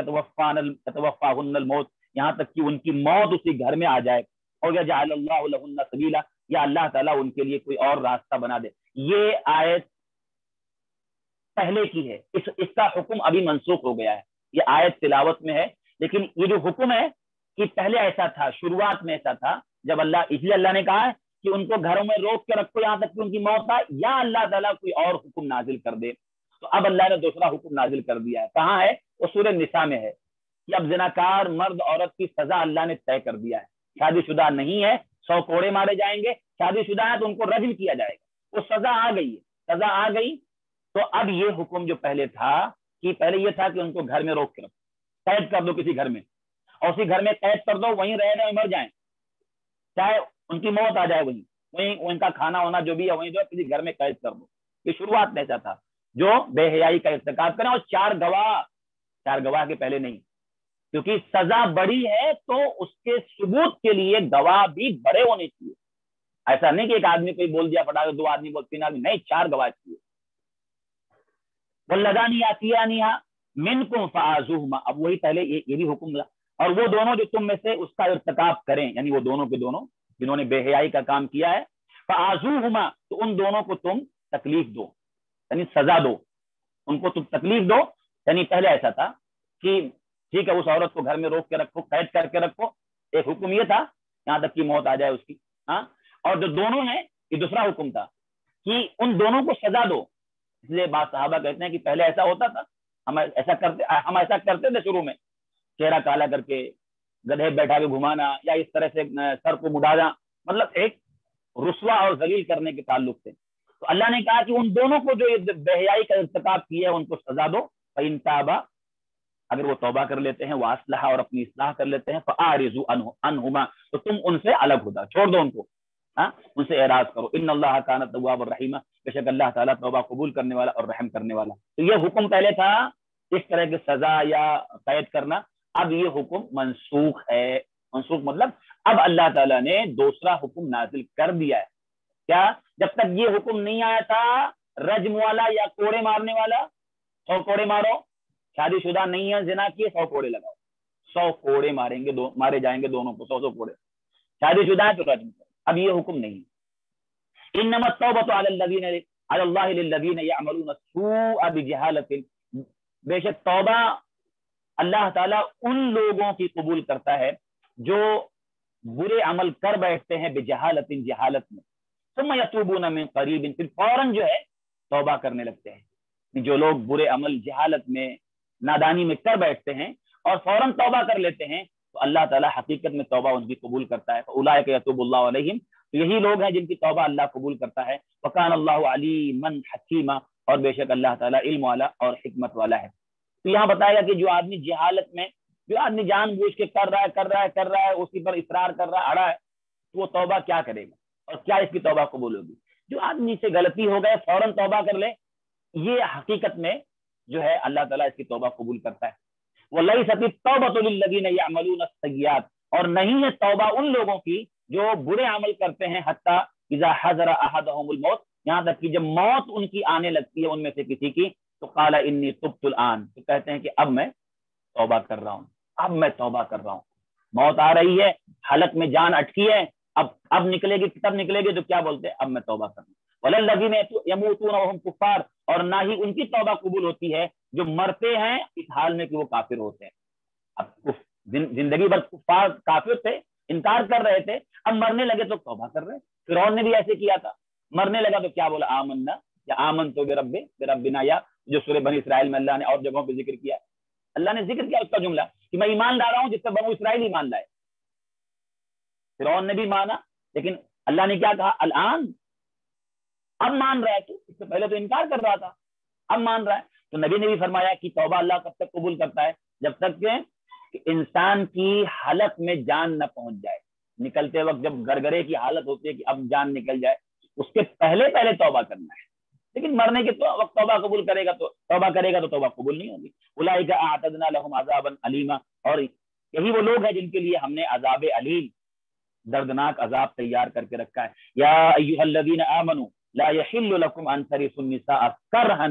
یتوفاہن الموت، یہاں تک کہ ان کی موت اسی گھر میں آ جائے، اور یجعل اللہ لہن سبیلا، یا اللہ تعالیٰ ان کے لیے کوئی اور راستہ بنا دے۔ یہ آیت پہلے کی ہے، اس اس کا حکم ابھی منسوخ ہو گیا ہے، یہ آیت تلاوت میں ہے، لیکن یہ جو حکم ہے کہ پہلے ایسا تھا، شروعات میں ایسا تھا، جب اللہ، اس لیے اللہ نے کہا ہے کہ ان کو گھروں میں روک کے رکھو یہاں تک کہ ان کی موت آئے، یا اللہ تعالیٰ کوئی اور حکم نازل کر دے۔ تو اب اللہ نے دوسرا حکم نازل کر دیا ہے، کہاں ہے؟ وہ سورہ نساء میں ہے کہ اب زناکار مرد عورت کی سزا اللہ نے طے کر دیا ہے۔ شادی شدہ نہیں ہے، سو کوڑے مارے جائیں گے، شادی شدہ ہے تو ان کو رجم کیا جائے گا، وہ سزا آ گئی ہے، سزا آ گئی۔ تو اب یہ حکم جو پہلے تھا کہ پہلے یہ تھا کہ ان کو گھر میں روک کے رکھو، قید کر دو کسی گھر میں، اور اسی گھر میں قید کر دو، وہیں رہ رہے مر جائیں، چاہے ان کی موت آ جائے، وہیں وہیں ان کا کھانا ہونا جو بھی ہے وہیں جو کسی گھر میں قید کر دو۔ یہ شروعات میں ایسا تھا، جو بے حیائی کا ارتکاب کریں، اور چار گواہ، چار گواہ کے پہلے نہیں، کیونکہ سزا بڑی ہے تو اس کے ثبوت کے لیے گواہ بھی بڑے ہونے چاہیے۔ ایسا نہیں کہ ایک آدمی کوئی بول دیا پٹا دو آدمی بول تین آدمی، نہیں، چار گواہ چاہیے۔ واللذان یاتیانہا منکم فآذوہما، اب وہی پہلے یہ بھی حکم تھا، اور وہ دونوں جو تم میں سے اس کا ارتکاب کریں، یعنی وہ دونوں کے دونوں جنہوں نے بے حیائی کا کام کیا ہے، فآذوہما، تو ان دونوں کو تم تکلیف دو، یعنی سزا دو، ان کو تم تکلیف دو۔ یعنی پہلے ایسا تھا کہ ٹھیک ہے اس عورت کو گھر میں روک کے رکھو، قید کر کے رکھو، ایک حکم یہ تھا یہاں تک کہ موت آ جائے اس کی، ہاں، اور جو دونوں ہیں یہ دوسرا حکم تھا کہ ان دونوں کو سزا دو۔ اس لیے بعض صحابہ کہتے ہیں کہ پہلے ایسا ہوتا تھا، ہم ایسا کرتے ہم ایسا کرتے تھے شروع میں، چہرہ کالا کر کے گدھے بیٹھا کے گھمانا، یا اس طرح سے سر کو مڈانا، مطلب ایک رسوا اور ذلیل کرنے کے تعلق سے۔ تو اللہ نے کہا کہ ان دونوں کو جو بے حیائی کا ارتکاب کیا ہے ان کو سزا دو، فَإِن تَابَا، اگر وہ توبہ کر لیتے ہیں، وَأَصْلَحَا، اور اپنی اصلاح کر لیتے ہیں، فَأَعْرِضُوا عَنْهُمَا، تو تم ان سے الگ ہو جاؤ، چھوڑ دو ان کو، ہاں ان سے اعراض کرو، ان اللہ کان توابا الرحیم، بے شک اللہ تعالیٰ توبہ قبول کرنے والا اور رحم کرنے والا۔ تو یہ حکم پہلے تھا اس طرح کی سزا یا قید کرنا، اب یہ حکم منسوخ ہے۔ منسوخ مطلب اب اللہ تعالیٰ نے دوسرا حکم نازل کر دیا ہے۔ کیا؟ جب تک یہ حکم نہیں آیا تھا رجم والا یا کوڑے مارنے والا، سو کوڑے مارو، شادی شدہ نہیں ہے زنا کیے سو کوڑے لگاؤ، سو کوڑے ماریں گے، دو مارے جائیں گے دونوں کو، سو سو کوڑے، شادی شدہ ہے تو رجم کرو۔ اب یہ حکم نہیں ہے۔ انما التوبۃ علی الذین علی اللہ للذین یعملون السوء بجہالۃ، بے شک توبہ اللہ تعالیٰ ان لوگوں کی قبول کرتا ہے جو برے عمل کر بیٹھتے ہیں بجہالۃ، جہالت میں، ثم یتوبون من قریب، پھر فوراً جو ہے توبہ کرنے لگتے ہیں۔ جو لوگ برے عمل جہالت میں، نادانی میں کر بیٹھتے ہیں اور فوراً توبہ کر لیتے ہیں تو اللہ تعالیٰ حقیقت میں توبہ ان کی قبول کرتا ہے۔ فاولئک یتوب اللہ علیہم، تو یہی لوگ ہیں جن کی توبہ اللہ قبول کرتا ہے۔ وکان اللہ علیما حکیما، اور بے شک اللہ تعالیٰ علم والا اور حکمت والا ہے۔ تو یہاں بتایا گا کہ جو آدمی جہالت میں، جو آدمی جان بوجھ کے کر رہا ہے کر رہا ہے کر رہا ہے اسی پر اصرار کر رہا ہے، اڑا ہے، تو وہ توبہ کیا کرے گا اور کیا اس کی توبہ قبول ہوگی؟ جو آدمی سے غلطی ہو گئے فوراً توبہ کر لے، یہ حقیقت میں جو ہے اللہ تعالیٰ اس کی توبہ قبول کرتا ہے۔ وَلَيْسَتِ التَّوْبَةُ لِلَّذِينَ يَعْمَلُونَ السَّيِّئَاتِ، اور نہیں ہے توبہ ان لوگوں کی جو برے عمل کرتے ہیں، حتیٰ اذا حضر احدهم الموت، یہاں تک کہ جب موت ان کی آنے لگتی ہے ان میں سے کسی کی، تو قال انی تبت الآن، تو کہتے ہیں کہ اب میں توبہ کر رہا ہوں، اب میں توبہ کر رہا ہوں۔ موت آ رہی ہے، حلق میں جان اٹکی ہے، اب اب نکلے گی، کتب نکلے گی، تو کیا بولتے ہیں؟ اب میں توبہ کر رہا ہوں۔ وَلَلَّذِينَ يَمُوتُونَ وَهُمْ كُفَّارٌ، اور نہ ہی ان کی توبہ قبول ہوتی ہے جو مرتے ہیں اس حال میں کہ وہ کافر ہوتے ہیں۔ اب زندگی بھر کفار کافر تھے، انکار کر رہے تھے، اب مرنے لگے تو توبہ کر رہے۔ فرعون نے بھی ایسے کیا تھا، مرنے لگا تو کیا بولا؟ آمنا یا آمنت برب بربنا، یا جو سورہ بنی اسرائیل میں اللہ نے اور جگہوں پہ ذکر کیا، اللہ نے ذکر کیا اس کا جملہ کہ میں ایمان لا رہا ہوں جس سے بنو اسرائیل ایمان لائے۔ فرعون نے بھی مانا، لیکن اللہ نے کیا کہا؟ الآن، اب مان رہا ہے، تو اس سے پہلے تو انکار کر رہا تھا، اب مان رہا ہے۔ تو نبی نے بھی فرمایا کہ توبہ اللہ کب تک قبول کرتا ہے؟ جب تک کہ انسان کی حلق میں جان نہ پہنچ جائے، نکلتے وقت جب گرگرے کی حالت ہوتی ہے کہ اب جان نکل جائے، اس کے پہلے پہلے توبہ کرنا ہے۔ لیکن مرنے کے تو وقت توبہ قبول کرے گا تو توبہ کرے گا تو توبہ قبول نہیں ہوگی۔ اولئک اعتدنا لهم عذابا علیما، اور یہی وہ لوگ ہیں جن کے لیے ہم نے عذاب علیم، دردناک عذاب تیار کر کے رکھا ہے۔ یا ایھا الذین آمنوا لا یحل لکم ان ترثوا النساء کرہا،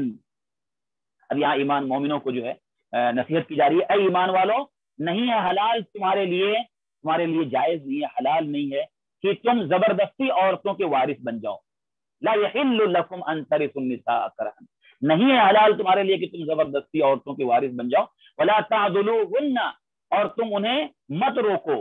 اب یہاں ایمان مومنوں کو جو ہے نصیحت کی جا رہی ہے، اے ایمان والو، نہیں ہے حلال تمہارے لیے، تمہارے لیے جائز نہیں ہے، حلال نہیں ہے کہ تم زبردستی عورتوں کے وارث بن جاؤ۔ لا یحل لکم ان ترثوا النساء کرہا، نہیں ہے حلال تمہارے لیے کہ تم زبردستی عورتوں کے وارث بن جاؤ۔ ولا تعضلوهن، اور تم انہیں مت روکو،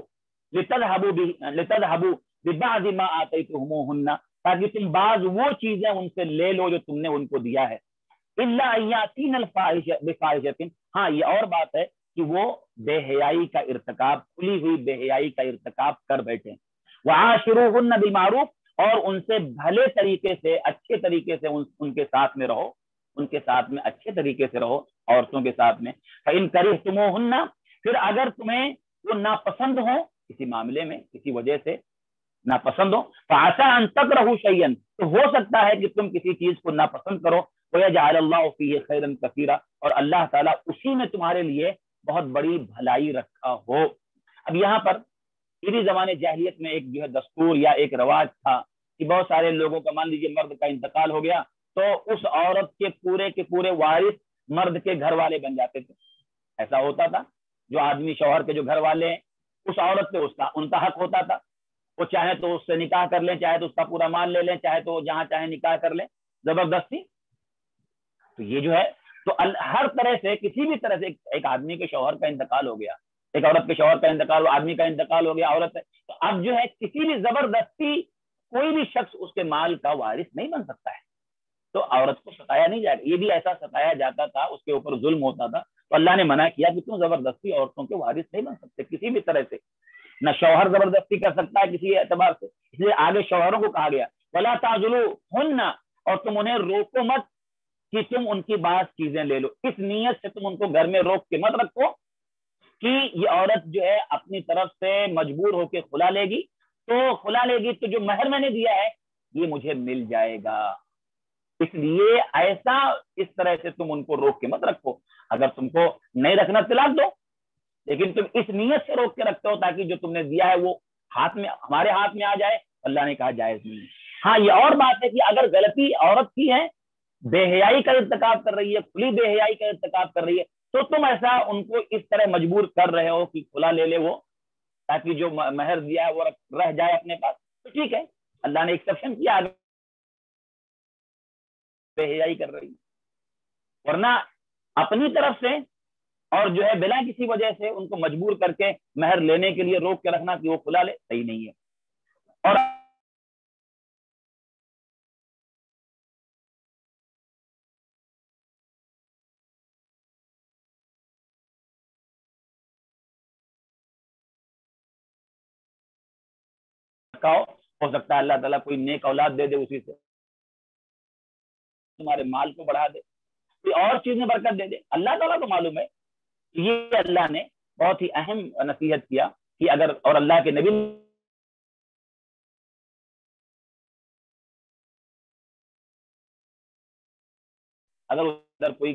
لتذهبوا لتذهبوا ببعض ما آتيتموهن، تاکہ تم بعض وہ چیزیں ان سے لے لو جو تم نے ان کو دیا ہے۔ الا ان یاتین الفاحشۃ بفاحشۃ، ہاں یہ اور بات ہے کہ وہ بے حیائی کا ارتکاب، کھلی ہوئی بے حیائی کا ارتکاب کر بیٹھے۔ وعاشروهن بالمعروف، اور ان سے بھلے طریقے سے، اچھے طریقے سے ان, ان کے ساتھ میں رہو، ان کے ساتھ میں اچھے طریقے سے رہو، عورتوں کے ساتھ میں۔ فإن کرہتموهن، پھر اگر تمہیں وہ ناپسند ہو کسی معاملے میں، کسی وجہ سے ناپسند ہو، فعسى ان تکرہوا شیئا، تو ہو سکتا ہے کہ تم کسی چیز کو ناپسند کرو، ویجعل اللہ فیہ خیرا کثیرا، اور اللہ تعالیٰ اسی میں تمہارے لیے بہت بڑی بھلائی رکھا ہو۔ اب یہاں پر اسی زمانے جاہلیت میں ایک جو ہے دستور یا ایک رواج تھا کہ بہت سارے لوگوں کا، مان لیجیے مرد کا انتقال ہو گیا تو اس عورت کے پورے کے پورے وارث مرد کے گھر والے بن جاتے تھے۔ ایسا ہوتا تھا، جو آدمی شوہر کے جو گھر والے ہیں اس عورت پہ اس کا ان کا حق ہوتا تھا، وہ چاہے تو اس سے نکاح کر لیں، چاہے تو اس کا پورا مال لے لیں، چاہے تو جہاں چاہے نکاح کر لیں زبردستی۔ تو یہ جو ہے تو ہر طرح سے، کسی بھی طرح سے، ایک آدمی کے شوہر کا انتقال ہو گیا، ایک عورت کے شوہر کا انتقال، آدمی کا انتقال ہو گیا، عورت ہے، تو اب جو ہے کسی بھی زبردستی کوئی بھی شخص اس کے مال کا وارث نہیں بن سکتا ہے، تو عورت کو ستایا نہیں جائے گا۔ یہ بھی ایسا ستایا جاتا تھا، اس کے اوپر ظلم ہوتا تھا، تو اللہ نے منع کیا کہ تم زبردستی عورتوں کے وارث نہیں بن سکتے کسی بھی طرح سے، نہ شوہر زبردستی کر سکتا ہے کسی اعتبار سے، اس لیے آگے شوہروں کو کہا گیا ولا تعضلوهن، اور تم انہیں روکو مت کہ تم ان کی بعض چیزیں لے لو. اس نیت سے تم ان کو گھر میں روک کے مت رکھو کہ یہ عورت جو ہے اپنی طرف سے مجبور ہو کے خلا لے گی تو خلا لے گی تو جو مہر میں نے دیا ہے یہ مجھے مل جائے گا. اس لیے ایسا اس طرح سے تم ان کو روک کے مت رکھو. اگر تم کو نہیں رکھنا طلاق دو, لیکن تم اس نیت سے روک کے رکھتے ہو تاکہ جو تم نے دیا ہے وہ ہاتھ میں ہمارے ہاتھ میں آ جائے. اللہ نے کہا جائز نہیں. ہاں یہ اور بات ہے کہ اگر غلطی عورت کی ہے, بے حیائی کا ارتکاب کر رہی ہے, کھلی بے حیائی کا ارتکاب کر رہی ہے, تو تم ایسا ان کو اس طرح مجبور کر رہے ہو کہ کھلا لے لے وہ تاکہ جو مہر دیا ہے وہ رہ جائے اپنے پاس, تو ٹھیک ہے, اللہ نے ایکسپشن کیا بے حیائی کر رہی ہے. ورنہ اپنی طرف سے اور جو ہے بلا کسی وجہ سے ان کو مجبور کر کے مہر لینے کے لیے روک کے رکھنا کہ وہ کھلا لے, صحیح نہیں ہے. اور ہو سکتا ہے اللہ تعالیٰ کوئی نیک اولاد دے دے, اسی سے تمہارے مال کو بڑھا دے, کوئی اور چیز میں برکت دے دے. اللہ تعالیٰ کو معلوم ہے. یہ اللہ نے بہت ہی اہم نصیحت کیا کہ اگر, اور اللہ کے نبی اگر ادھر کوئی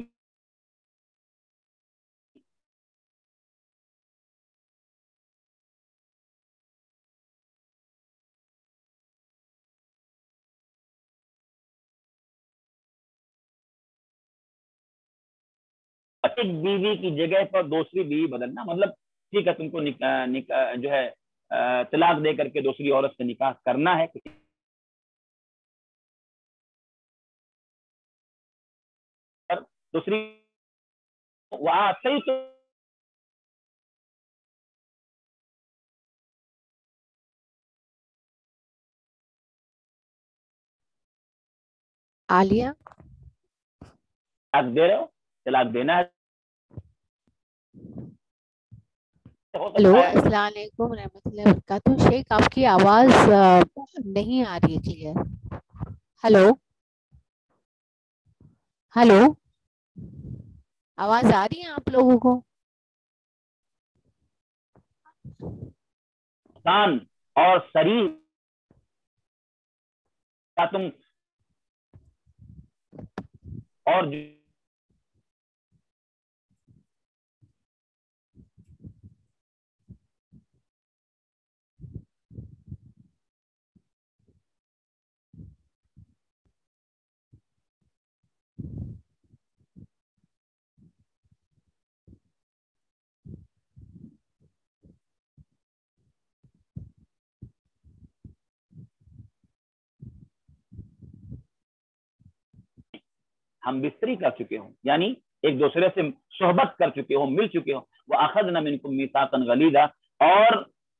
ایک بیوی کی جگہ پر دوسری بیوی بدلنا, مطلب ٹھیک ہے تم کو نکاح, نکاح جو ہے طلاق دے کر کے دوسری عورت سے نکاح کرنا ہے, دوسری وہاں صحیح تو عالیہ طلاق دے رہے ہو, طلاق دینا ہے. ہلو, السلام علیکم رحمۃ اللہ وبرکاتہ. شیخ آپ کی آواز نہیں آ رہی ہے کلیئر. ہلو ہلو, آواز آ رہی ہے آپ لوگوں کو؟ آسان اور صریح تم اور ہم بستری کر چکے ہوں, یعنی ایک دوسرے سے صحبت کر چکے ہوں, مل چکے ہوں. وَأَخَذْنَا مِنْكُمْ مِيثَاقًا غَلِيظًا, اور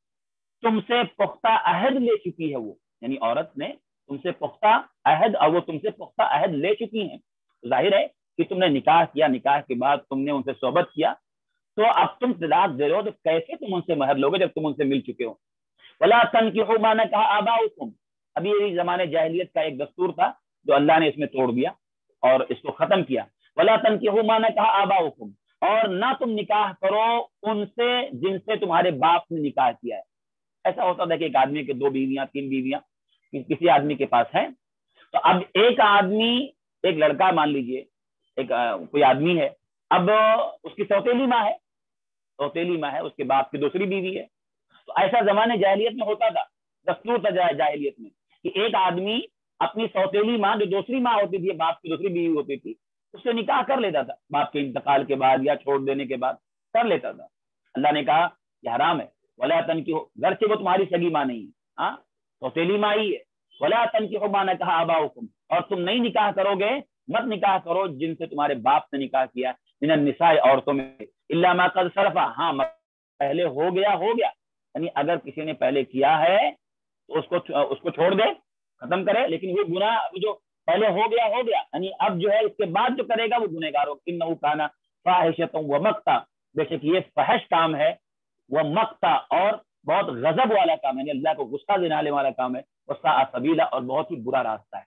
تم سے پختہ عہد لے چکی ہے وہ, یعنی عورت نے تم سے پختہ عہد, اور وہ تم سے پختہ عہد لے چکی ہیں. ظاہر ہے کہ تم نے نکاح کیا, نکاح کے بعد تم نے ان سے صحبت کیا, تو اب تم طلاق دے رہے ہو, تو کیسے تم ان سے مہر لوگے جب تم ان سے مل چکے ہو. وَلَا تَنْكِحُوا مَا نَكَحَ آبَاؤُكُمْ, ابھی یہ زمانے جاہلیت کا ایک دستور تھا جو اللہ نے اس میں توڑ دیا اور اس کو ختم کیا. وَلَا تَنْكِحُوا مَا نَكَحَ آبَاؤُكُمْ, اور نہ تم نکاح کرو ان سے جن سے تمہارے باپ نے نکاح کیا ہے. ایسا ہوتا تھا کہ ایک آدمی کے دو بیویاں, تین بیویاں کسی آدمی کے پاس ہیں, تو اب ایک آدمی, ایک لڑکا مان لیجئے, ایک کوئی آدمی ہے, اب اس کی سوتیلی ماں ہے, سوتیلی ماں ہے, اس کے باپ کی دوسری بیوی ہے. تو ایسا زمانے جاہلیت میں ہوتا تھا, دستور تھا جاہلیت میں, کہ ایک آدمی اپنی سوتیلی ماں جو دوسری ماں ہوتی تھی, باپ کی دوسری بیوی ہوتی تھی, اس سے نکاح کر لیتا تھا باپ کے انتقال کے بعد یا چھوڑ دینے کے بعد کر لیتا تھا. اللہ نے کہا یہ حرام ہے. ولا تنکحوا, گرچہ وہ تمہاری سگی ماں نہیں ہے, ہاں سوتیلی ماں ہی ہے. ولا تنکحوا ما نکح آباؤکم, اور تم نہیں نکاح کرو گے, مت نکاح کرو جن سے تمہارے باپ نے نکاح کیا, من النساء, عورتوں میں, الا ما قد سلف, ہاں پہلے ہو گیا ہو گیا, یعنی اگر کسی نے پہلے کیا ہے تو اس کو اس کو چھوڑ دے, ختم کرے, لیکن وہ گناہ جو پہلے ہو گیا ہو گیا, یعنی اب جو ہے اس کے بعد جو کرے گا وہ گنہگار ہوگا. انہ کان فاحشۃ ومقتا, بے شک یہ فحش کام ہے, وہ مقتا, اور بہت غضب والا کام ہے, یعنی اللہ کو غصہ دینے والا کام ہے. وساء سبیلا, اور بہت ہی برا راستہ ہے.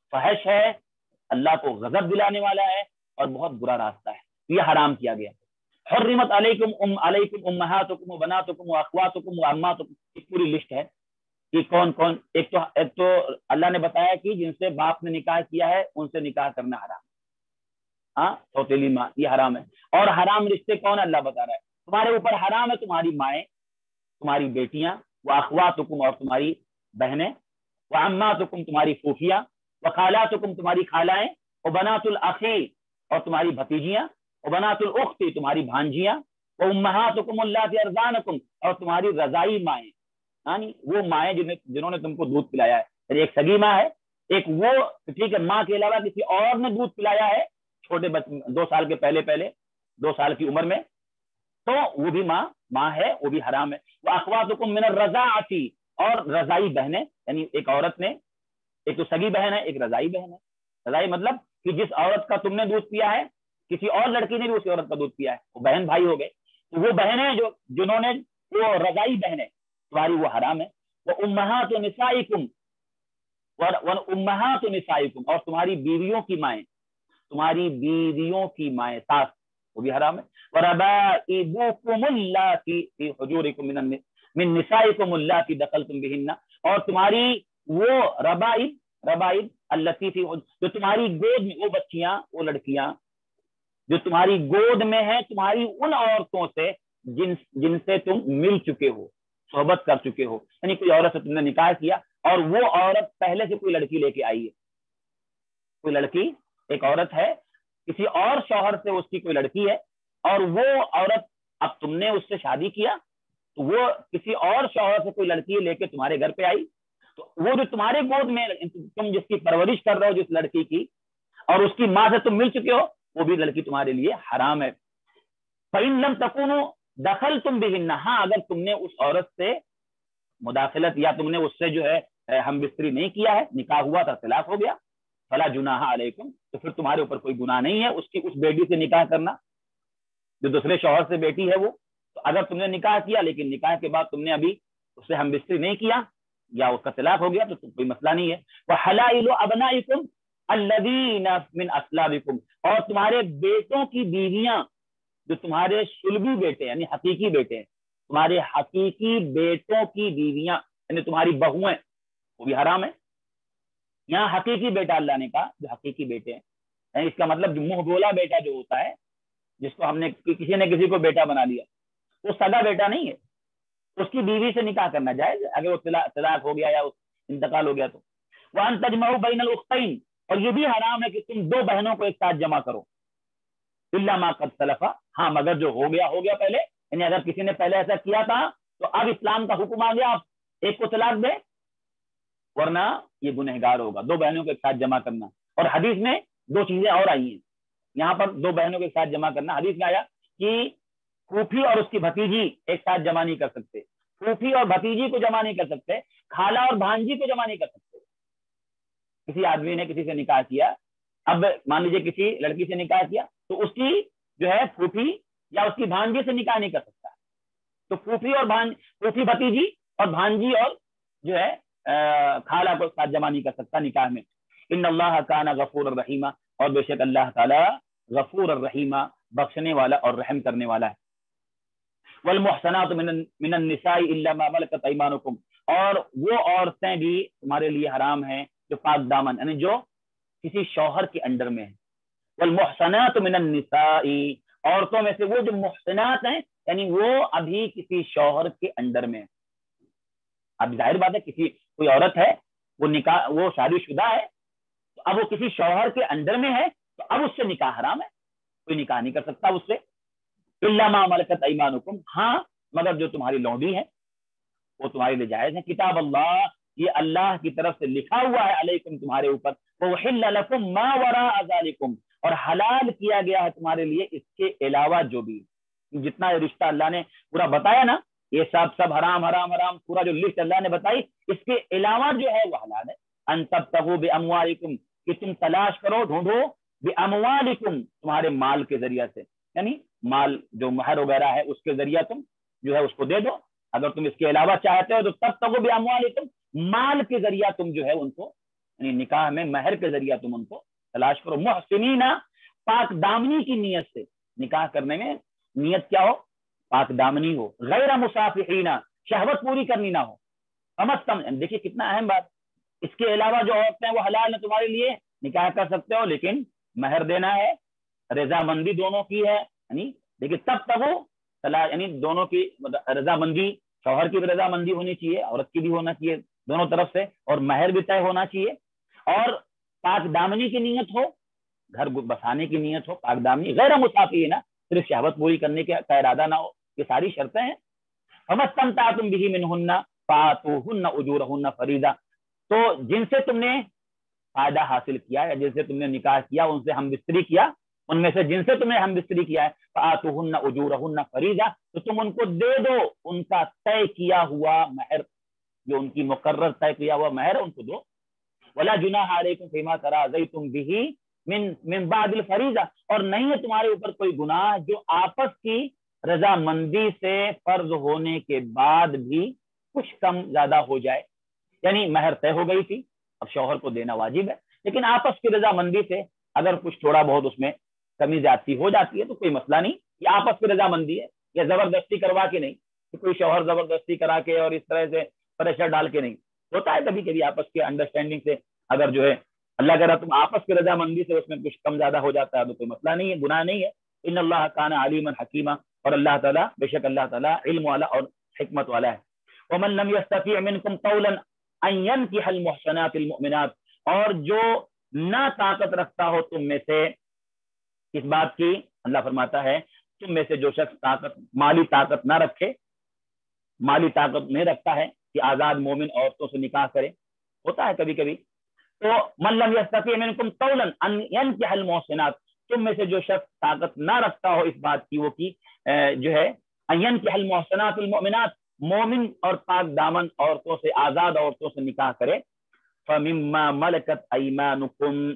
فحش ہے، اللہ کو غضب دلانے والا ہے اور بہت برا راستہ ہے، یہ حرام کیا گیا۔ حرمت علیکم ام علیکم امہاتکم وبناتکم واخواتکم وعماتکم، ایک پوری لسٹ ہے کہ کون کون، ایک تو ایک تو اللہ نے بتایا کہ جن سے باپ نے نکاح کیا ہے ان سے نکاح کرنا حرام، ہاں سوتیلی ماں یہ حرام ہے۔ اور حرام رشتے کون اللہ بتا رہا ہے، تمہارے اوپر حرام ہے تمہاری مائیں، تمہاری بیٹیاں، واخواتکم اور تمہاری بہنیں، وعماتکم تمہاری پھوپھیاں، وخالاتکم تمہاری خالائیں، وبنات الاخی اور تمہاری بھتیجیاں، وبنات الاخت تمہاری بھانجیاں، وامہاتکم اللاتی ارضعنکم اور تمہاری رضائی مائیں، یعنی وہ مائیں جنہیں جنہوں نے تم کو دودھ پلایا ہے، یعنی ایک سگی ماں ہے، ایک وہ ٹھیک ہے ماں کے علاوہ کسی اور نے دودھ پلایا ہے چھوٹے بچے دو سال کے پہلے پہلے دو سال کی عمر میں، تو وہ بھی ماں ماں ہے، وہ بھی حرام ہے۔ واخواتکم من الرضاعۃ اور رضائی بہنیں، یعنی ایک عورت نے ایک تو سگی بہن ہے ایک رضائی بہن ہے، رضائی مطلب کہ جس عورت کا تم نے دودھ پیا ہے کسی اور لڑکی نے بھی اسی عورت کا دودھ پیا ہے، وہ بہن بھائی ہو گئے، تو وہ بہنیں جو جنہوں نے وہ رضائی بہنیں تمہاری وہ حرام ہے۔ وہ امہات نسائکم امہات نسائکم اور تمہاری بیویوں کی مائیں، تمہاری بیویوں کی مائیں ساس، وہ بھی حرام ہے۔ وربائبکم اللاتی فی حجورکم من من نسائکم اللاتی دخلتم بہن اور تمہاری وہ ربائب ربائب اللاتی فی جو تمہاری گود میں، وہ بچیاں وہ لڑکیاں جو تمہاری گود میں ہیں، تمہاری ان عورتوں سے جن جن سے تم مل چکے ہو، صحبت کر چکے ہو، یعنی کوئی عورت سے تم نے نکاح کیا اور وہ عورت پہلے سے کوئی لڑکی لے کے آئی ہے، کوئی لڑکی ایک عورت ہے کسی اور شوہر سے اس کی کوئی لڑکی ہے اور وہ عورت اب تم نے اس سے شادی کیا تو وہ کسی اور شوہر سے کوئی لڑکی لے کے تمہارے گھر پہ آئی، تو وہ جو تمہارے گود میں تم جس کی پرورش کر رہے ہو جس لڑکی کی اور اس کی ماں سے تم مل چکے ہو، وہ بھی لڑکی تمہارے لیے حرام ہے۔ فَإِن لَمْ تَكُونُوا دَخَلْتُمْ بِهِنَّ ہاں اگر تم نے اس عورت سے مداخلت یا تم نے اس سے جو ہے ہم بستری نہیں کیا ہے، نکاح ہوا تھا طلاق ہو گیا، فلا جناح علیکم تو پھر تمہارے اوپر کوئی گناہ نہیں ہے اس کی اس بیٹی سے نکاح کرنا جو دوسرے شوہر سے بیٹی ہے وہ، تو اگر تم نے نکاح کیا لیکن نکاح کے بعد تم نے ابھی اس سے ہم بستری نہیں کیا یا اس کا طلاق ہو گیا تو کوئی مسئلہ نہیں ہے۔ وحلائل ابنائکم الذین من اصلابکم اور تمہارے بیٹوں کی بیویاں جو تمہارے شلبی بیٹے یعنی حقیقی بیٹے ہیں، تمہارے حقیقی بیٹوں کی بیویاں یعنی تمہاری بہویں، وہ بھی حرام ہے۔ یہاں حقیقی بیٹا اللہ نے کہا جو حقیقی بیٹے ہیں، یعنی اس کا مطلب جو منہ بولا بیٹا جو ہوتا ہے جس کو ہم نے کسی نے کسی کو بیٹا بنا لیا، وہ سگا بیٹا نہیں ہے، اس کی بیوی سے نکاح کرنا جائز ہے اگر وہ طلاق ہو گیا یا انتقال ہو گیا تو۔ وَأَن تَجْمَعُوا بَيْنَ الْأُخْتَيْنِ اور یہ بھی حرام ہے کہ تم دو بہنوں کو ایک ساتھ جمع کرو، إِلَّا مَا قَدْ سَلَفَ ہاں مگر جو ہو گیا ہو گیا پہلے، یعنی اگر کسی نے پہلے ایسا کیا تھا تو اب اسلام کا حکم آ گیا آپ ایک کو طلاق دے، ورنہ یہ گنہگار ہوگا۔ دو بہنوں کو ایک ساتھ جمع کرنا، اور حدیث میں دو چیزیں اور آئی ہیں یہاں پر، دو بہنوں کو ایک ساتھ جمع کرنا حدیث میں آیا کہ پھوپھی اور اس کی بھتیجی ایک ساتھ جمع نہیں کر سکتے، پھوپھی اور بھتیجی کو جمع نہیں کر سکتے، خالہ اور بھانجی کو جمع نہیں کر سکتے۔ کسی آدمی نے کسی سے نکاح کیا، اب مان لیجیے کسی لڑکی سے نکاح کیا تو اس کی جو ہے پھوپھی یا اس کی بھانجی سے نکاح نہیں کر سکتا، تو پھوپھی اور بھانج پھوپھی بھتیجی اور بھانجی اور جو ہے خالہ کو ساتھ جمع نہیں کر سکتا نکاح میں۔ ان اللہ کان غفور الرحیم اور بے شک اللہ تعالی غفور الرحیم بخشنے والا اور رحم کرنے والا ہے۔ والمحصنات من النساء الا ما ملكت ايمانكم اور وہ عورتیں بھی تمہارے لیے حرام ہیں جو پاک دامن یعنی جو کسی شوہر کے انڈر میں ہیں۔ والمحصنات من النساء عورتوں میں سے وہ جو محسنات ہیں یعنی وہ ابھی کسی شوہر کے انڈر میں ہیں۔ اب ظاہر بات ہے کسی کوئی عورت ہے وہ نکاح وہ شادی شدہ ہے تو اب وہ کسی شوہر کے انڈر میں ہے تو اب اس سے نکاح حرام ہے، کوئی نکاح نہیں کر سکتا اس سے۔ الا ما ملکت ایمانکم ہاں مگر جو تمہاری لونڈی ہے وہ تمہارے لیے جائز ہے۔ کتاب اللہ یہ اللہ کی طرف سے لکھا ہوا ہے علیکم تمہارے اوپر، وحل لکم ما وراء ذالکم اور حلال کیا گیا ہے تمہارے لیے اس کے علاوہ جو بھی جتنا رشتہ اللہ نے پورا بتایا نا یہ سب سب حرام حرام حرام پورا جو لسٹ اللہ نے بتائی اس کے علاوہ جو ہے وہ حلال ہے۔ ان تبتغوا باموالکم کہ تم تلاش کرو ڈھونڈو باموالکم تمہارے مال کے ذریعہ سے، یعنی مال جو مہر وغیرہ ہے اس کے ذریعہ تم جو ہے اس کو دے دو، اگر تم اس کے علاوہ چاہتے ہو تو تبتغوا باموالکم مال کے ذریعہ تم جو ہے ان کو یعنی نکاح میں مہر کے ذریعہ تم ان کو تلاش کرو. محسنینا پاک دامنی کی نیت سے, نکاح کرنے میں نیت کیا ہو؟ پاک دامنی ہو. غیر مصافحینا شہوت پوری کرنی نہ ہو. کم دیکھیے کتنا اہم بات, اس کے علاوہ جو عورتیں وہ حلال ہیں تمہارے لیے, نکاح کر سکتے ہو, لیکن مہر دینا ہے, رضامندی دونوں کی ہے, یعنی دیکھیے تب تک وہ یعنی دونوں کی رضامندی, شوہر کی بھی رضامندی ہونی چاہیے, عورت کی بھی ہونا چاہیے دونوں طرف سے, اور مہر بھی طے ہونا چاہیے, اور پاک دامنی کی نیت ہو, گھر بسانے کی نیت ہو, پاک دامنی, غیر مصافحین صرف شہوت پوری کرنے کا ارادہ نہ ہو. یہ ساری شرطیں ہیں. فمستمتعتم بہ منہن فآتوہن اجورہن فریضہ, تو جن سے تم نے فائدہ حاصل کیا یا جن سے تم نے نکاح کیا, ان سے ہم بستری کیا, ان میں سے جن سے تم نے ہم بستری کیا ہے, فآتوہن اجورہن فریضہ, تو تم ان کو دے دو ان کا طے کیا ہوا مہر, جو ان کی مقرر طے کیا ہوا مہر ان کو دو. ولا جناح علیکم فیما تراضیتم بہ من من بعد الفریضہ, اور نہیں ہے تمہارے اوپر کوئی گناہ جو آپس کی رضامندی سے فرض ہونے کے بعد بھی کچھ کم زیادہ ہو جائے. یعنی مہر طے ہو گئی تھی, اب شوہر کو دینا واجب ہے, لیکن آپس کی رضامندی سے اگر کچھ تھوڑا بہت اس میں کمی زیادتی ہو جاتی ہے تو کوئی مسئلہ نہیں, یہ آپس کی رضامندی ہے, یا زبردستی کروا کے نہیں, کہ کوئی شوہر زبردستی کرا کے اور اس طرح سے پریشر ڈال کے نہیں. ہوتا ہے کبھی کبھی آپس کے انڈرسٹینڈنگ سے, اگر جو ہے اللہ کرا تم آپس کی رضامندی سے اس میں کچھ کم زیادہ ہو جاتا ہے تو کوئی مسئلہ نہیں ہے, گناہ نہیں ہے. ان اللہ کان علیما حکیما, اور اللہ تعالیٰ بے شک اللہ تعالیٰ علم والا اور حکمت والا ہے. ومن لم يستطيع منكم طولا ان ينكح المحصنات المؤمنات, اور جو نہ طاقت رکھتا ہو تم میں سے اس بات کی, اللہ فرماتا ہے تم میں سے جو شخص طاقت مالی طاقت نہ رکھے, مالی طاقت نہیں رکھتا ہے کہ آزاد مومن عورتوں سے نکاح کرے, ہوتا ہے کبھی کبھی. تو من لم يستطيع منكم طولا ان ينكح المحصنات, تم میں سے جو شخص طاقت نہ رکھتا ہو اس بات کی وہ کی جو ہے ان ينكح المحصنات المؤمنات, مومن اور پاک دامن عورتوں سے, آزاد عورتوں سے نکاح کرے. فَمِمَّا مَلَكَتْ أَيْمَانُكُمْ,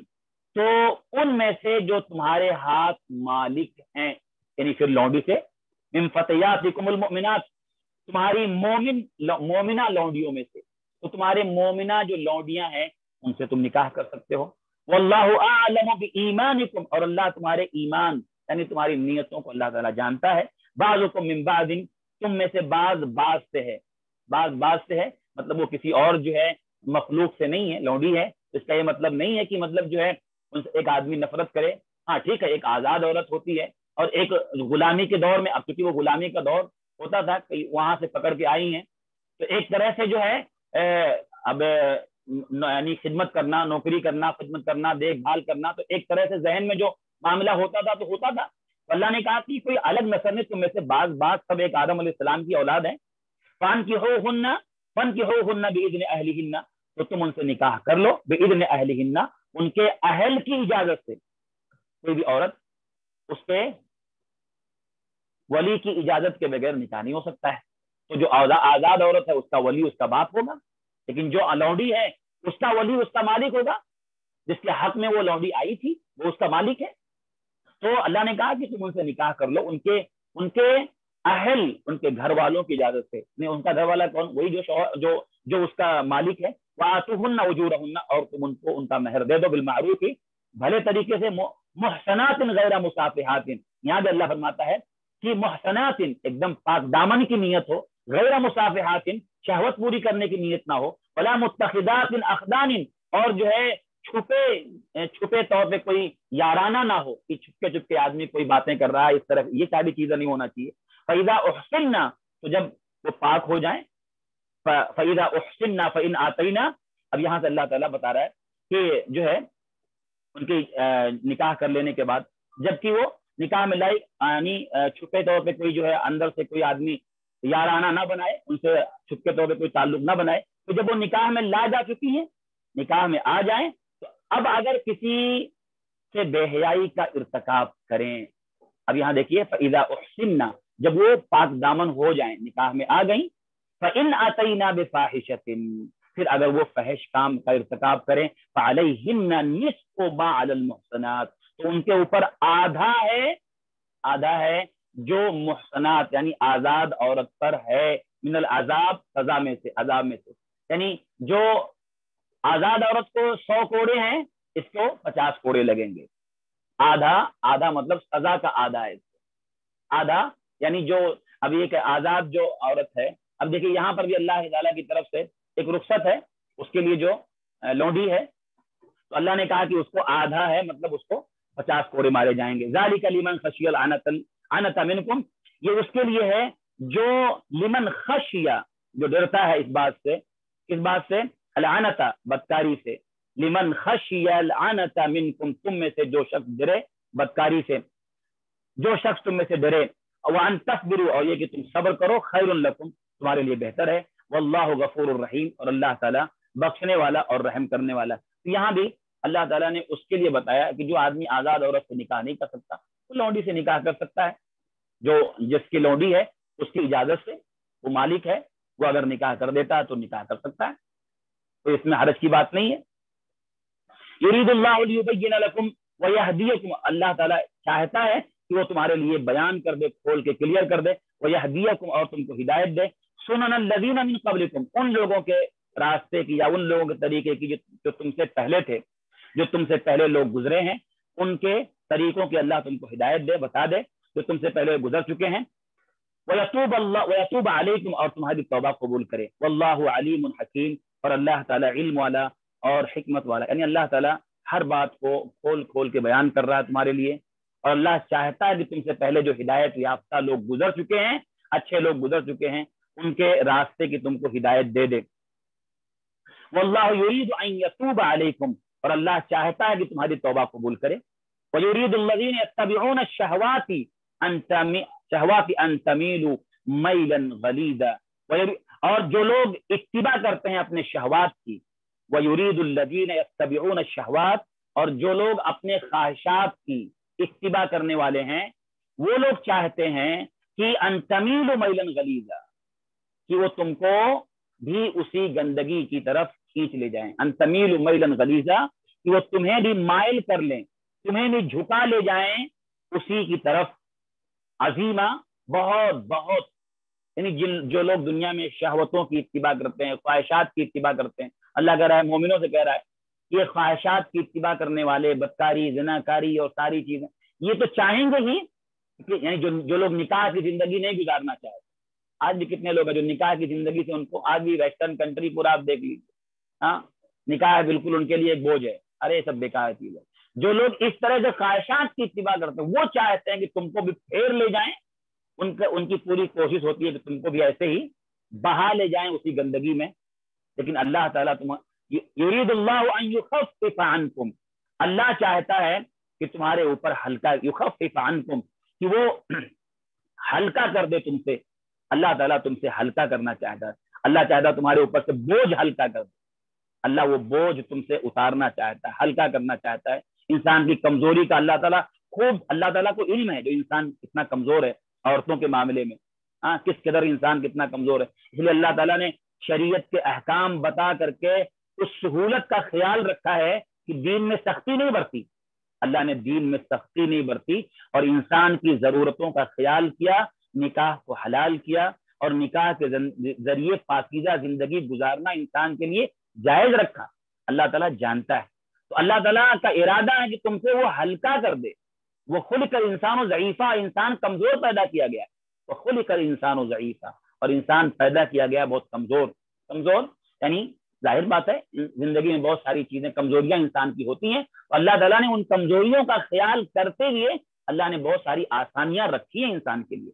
تو ان میں سے جو تمہارے ہاتھ مالک ہیں, یعنی پھر لونڈی سے, مِن فَتَيَاتِكُمُ الْمُؤْمِنَاتِ, تمہاری مومن مومنہ لونڈیوں میں سے, تو تمہارے مومنہ جو لونڈیاں ہیں ان سے تم نکاح کر سکتے ہو. وَاللَّهُ أَعْلَمُ بِإِيمَانِكُمْ, اور اللہ تمہارے ایمان یعنی تمہاری نیتوں کو اللہ تعالیٰ جانتا ہے. بَعْضُكُم مِّن بَعْضٍ, تم میں سے بعض بعض سے ہے, بعض بعض سے ہے مطلب وہ کسی اور جو ہے مخلوق سے نہیں ہے, لونڈی ہے. اس کا یہ مطلب نہیں ہے کہ مطلب جو ہے ان سے ایک آدمی نفرت کرے. ہاں ٹھیک ہے, ایک آزاد عورت ہوتی ہے اور ایک غلامی کے دور میں, اب کیونکہ وہ غلامی کا دور ہوتا تھا, وہاں سے پکڑ کے آئی ہیں, تو ایک طرح سے جو ہے اب یعنی خدمت کرنا, نوکری کرنا, خدمت کرنا, دیکھ بھال کرنا, تو ایک طرح سے ذہن میں جو معاملہ ہوتا تھا تو ہوتا تھا. اللہ نے کہا کہ کوئی الگ نسل نہیں, تم میں سے بعض بعض سب ایک آدم علیہ السلام کی اولاد ہیں. فان کی ہو ہن فن کی ہو ہن باذن اہلہن, تو تم ان سے نکاح کر لو باذن اہلہن, ان کے اہل کی اجازت سے. کوئی بھی عورت اس پہ ولی کی اجازت کے بغیر نکاح نہیں ہو سکتا ہے. تو جو آزاد عورت ہے اس کا ولی اس کا باپ ہوگا, لیکن جو لونڈی ہے اس کا ولی اس کا مالک ہوگا, جس کے حق میں وہ لونڈی آئی تھی وہ اس کا مالک ہے. تو اللہ نے کہا کہ تم ان سے نکاح کر لو ان کے ان کے اہل, ان کے گھر والوں کی اجازت سے. نہیں, ان کا گھر والا کون؟ وہی جو شوہر جو جو اس کا مالک ہے. وَآتُوهُنَّ أُجُورَهُنَّ, اور تم ان کو ان کا مہر دے دو بالمعروف, بھلے طریقے سے. محسنات غیر مصافحات, یہاں بھی اللہ فرماتا ہے کہ محسنات ایک دم پاک دامن کی نیت ہو, غیر مصافحات شہوت پوری کرنے کی نیت نہ ہو, ولا متخذات اخدان, اور جو ہے چھپے چھپے طور پہ کوئی یارانہ نہ ہو کہ چھپکے چھپکے آدمی کوئی باتیں کر رہا ہے اس طرح, یہ ساری چیزیں نہیں ہونا چاہیے. فَإِذَا أُحْصِنَّ, تو جب وہ پاک ہو جائیں, فَإِذَا أُحْصِنَّ فَإِنْ آتَيْنَا, اب یہاں سے اللہ تعالیٰ بتا رہا ہے کہ جو ہے ان کے نکاح کر لینے کے بعد, جبکہ وہ نکاح میں لائی یعنی چھپے طور پہ کوئی جو ہے اندر سے کوئی آدمی یارانہ نہ بنائے, ان سے چھپکے طور پہ کوئی تعلق نہ بنائے, تو جب وہ نکاح میں لا جا چکی ہیں, نکاح میں آ جائیں, تو اب اگر کسی سے بے حیائی کا ارتکاب کریں, اب یہاں دیکھیے فَإِذَا أُحْصِنَّ, جب وہ پاک دامن ہو جائیں, نکاح میں آ گئیں, فَإِنْ آتَيْنَا بِفَاحِشَةٍ, پھر اگر وہ فحش کام کا ارتکاب کریں, فَعَلَيْهِنَّ نِصْفُ مَا عَلَى الْمُحْصَنَاتِ, تو ان کے اوپر آدھا ہے آدھا ہے جو محسنات یعنی آزاد عورت پر ہے, من العذاب, سزا میں سے, عذاب میں سے. یعنی جو آزاد عورت کو سو کوڑے ہیں، اس کو پچاس کوڑے لگیں گے. آدھا آدھا مطلب سزا کا آدھا ہے. آدھا یعنی جو اب یہ کہ آزاد جو عورت ہے، اب دیکھیے یہاں پر بھی اللہ تعالیٰ کی طرف سے ایک رخصت ہے اس کے لیے جو لونڈی ہے، تو اللہ نے کہا کہ اس کو آدھا ہے، مطلب اس کو پچاس کوڑے مارے جائیں گے. ذالک لمن خشی العنت منکم، یہ اس کے لیے ہے جو لمن خشیہ، جو ڈرتا ہے اس بات سے. کس بات سے؟ العنت، بدکاری سے. لمن خشی العنت منکم، تم میں سے جو شخص ڈرے بدکاری سے، جو شخص تم میں سے ڈرے. وان تصبروا، اور یہ کہ تم صبر کرو، خیر لکم، تمہارے لیے بہتر ہے. واللہ غفور الرحیم، اور اللہ تعالیٰ بخشنے والا اور رحم کرنے والا. تو یہاں بھی اللہ تعالیٰ نے اس کے لیے بتایا کہ جو آدمی آزاد عورت سے نکاح نہیں کر سکتا وہ لونڈی سے نکاح کر سکتا ہے. جو جس کی لونڈی ہے اس کی اجازت سے، وہ مالک ہے، وہ اگر نکاح کر دیتا ہے تو نکاح کر سکتا ہے، تو اس میں حرج کی بات نہیں ہے. یرید اللہ لیبین لکم ویہدیکم، اللہ تعالیٰ چاہتا ہے کہ وہ تمہارے لیے بیان کر دے، کھول کے کلیئر کر دے. ویہدیکم، اور تم کو ہدایت دے. سنن الذین من قبلکم، ان لوگوں کے راستے کی یا ان لوگوں کے طریقے کی جو تم سے پہلے تھے، جو تم سے پہلے لوگ گزرے ہیں، ان کے طریقوں کی اللہ تم کو ہدایت دے، بتا دے، جو تم سے پہلے گزر چکے ہیں. وَيَتُوبَ اللَّهُ وَيَتُوبَ عَلَيْكُمْ، اور تمہاری توبہ قبول کرے. وَاللَّهُ عَلِيمٌ حَكِيمٌ، اور اللہ تعالیٰ علم والا اور حکمت والا، یعنی اللہ تعالیٰ ہر بات کو کھول کھول کے بیان کر رہا ہے تمہارے لیے. اور اللہ چاہتا ہے کہ تم سے پہلے جو ہدایت یافتہ لوگ گزر چکے ہیں، اچھے لوگ گزر چکے ہیں، ان کے راستے کی تم کو ہدایت دے دے. واللہ یرید ان یتوب علیکم، اور اللہ چاہتا ہے کہ تمہاری توبہ قبول کرے. ویرید الذین یتبعون الشہوات ان شہوات ان تمیلوا میلا غلیظا، اور جو لوگ اتباع کرتے ہیں اپنے شہوات کی. ویرید الذین یتبعون الشہوات، اور جو لوگ اپنے خواہشات کی اتباع کرنے والے ہیں، وہ لوگ چاہتے ہیں کہ ان تمیلوا میلا غلیظا، کہ وہ تم کو بھی اسی گندگی کی طرف کھینچ لے جائیں. ان تمیلوا میلا غلیظا، کہ وہ تمہیں بھی مائل کر لیں، تمہیں بھی جھکا لے جائیں اسی کی طرف. عظیمہ، بہت بہت، یعنی جن جو لوگ دنیا میں شہوتوں کی اتباع کرتے ہیں، خواہشات کی اتباع کرتے ہیں، اللہ کہہ رہا ہے، مومنوں سے کہہ رہا ہے، یہ خواہشات کی اتباع کرنے والے، بدکاری، زناکاری اور ساری چیزیں، یہ تو چاہیں گے ہی، یعنی جو جو لوگ نکاح کی زندگی نہیں گزارنا چاہتے. آج بھی کتنے لوگ ہیں جو نکاح کی زندگی سے ان کو، آج بھی ویسٹرن کنٹری پورا آپ دیکھ لیجیے، ہاں نکاح بالکل ان کے لیے ایک بوجھ ہے، ارے سب بیکار چیز ہے. جو لوگ اس طرح سے خواہشات کی اتباع کرتے ہیں، وہ چاہتے ہیں کہ تم کو بھی پھیر لے جائیں. ان کا ان کی پوری کوشش ہوتی ہے کہ تم کو بھی ایسے ہی بہا لے جائیں اسی گندگی میں. لیکن اللہ تعالیٰ تم یرید اللہ ان یخفف عنکم، اللہ چاہتا ہے کہ تمہارے اوپر ہلکا، یخفف عنکم، کہ وہ ہلکا کر دے تم سے. اللہ تعالیٰ تم سے ہلکا کرنا چاہتا ہے. اللہ چاہتا ہے تمہارے اوپر سے بوجھ ہلکا کر دے. اللہ وہ بوجھ تم سے اتارنا چاہتا ہے، ہلکا کرنا چاہتا ہے. انسان کی کمزوری کا اللہ تعالیٰ خوب، اللہ تعالیٰ کو علم ہے جو انسان کتنا کمزور ہے عورتوں کے معاملے میں، ہاں کس قدر انسان کتنا کمزور ہے. اس لیے اللہ تعالیٰ نے شریعت کے احکام بتا کر کے اس سہولت کا خیال رکھا ہے کہ دین میں سختی نہیں برتی. اللہ نے دین میں سختی نہیں برتی اور انسان کی ضرورتوں کا خیال کیا، نکاح کو حلال کیا، اور نکاح کے ذریعے پاکیزہ زندگی گزارنا انسان کے لیے جائز رکھا. اللہ تعالیٰ جانتا ہے، تو اللہ تعالیٰ کا ارادہ ہے کہ تم سے وہ ہلکا کر دے. وہ خلق الانسان و ضعیفہ، انسان کمزور پیدا کیا گیا ہے. وہ خلق الانسان و ضعیفہ، اور انسان پیدا کیا گیا بہت کمزور. کمزور یعنی ظاہر بات ہے زندگی میں بہت ساری چیزیں، کمزوریاں انسان کی ہوتی ہیں، اور اللہ تعالیٰ نے ان کمزوریوں کا خیال کرتے ہوئے اللہ نے بہت ساری آسانیاں رکھی ہیں انسان کے لیے.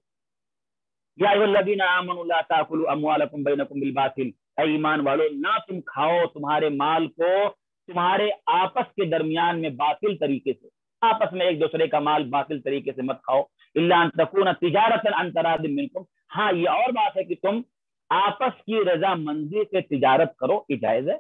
یا ایھا الذین آمنوا لا تاکلوا اموالکم بینکم بالباطل، اے ایمان والو نہ تم کھاؤ تمہارے مال کو تمہارے آپس کے درمیان میں باطل طریقے سے. آپس میں ایک دوسرے کا مال باطل طریقے سے مت کھاؤ. الا ان تکون تجارتا عن تراض منکم، ہاں یہ اور بات ہے کہ تم آپس کی رضا مندی سے تجارت کرو، یہ جائز ہے.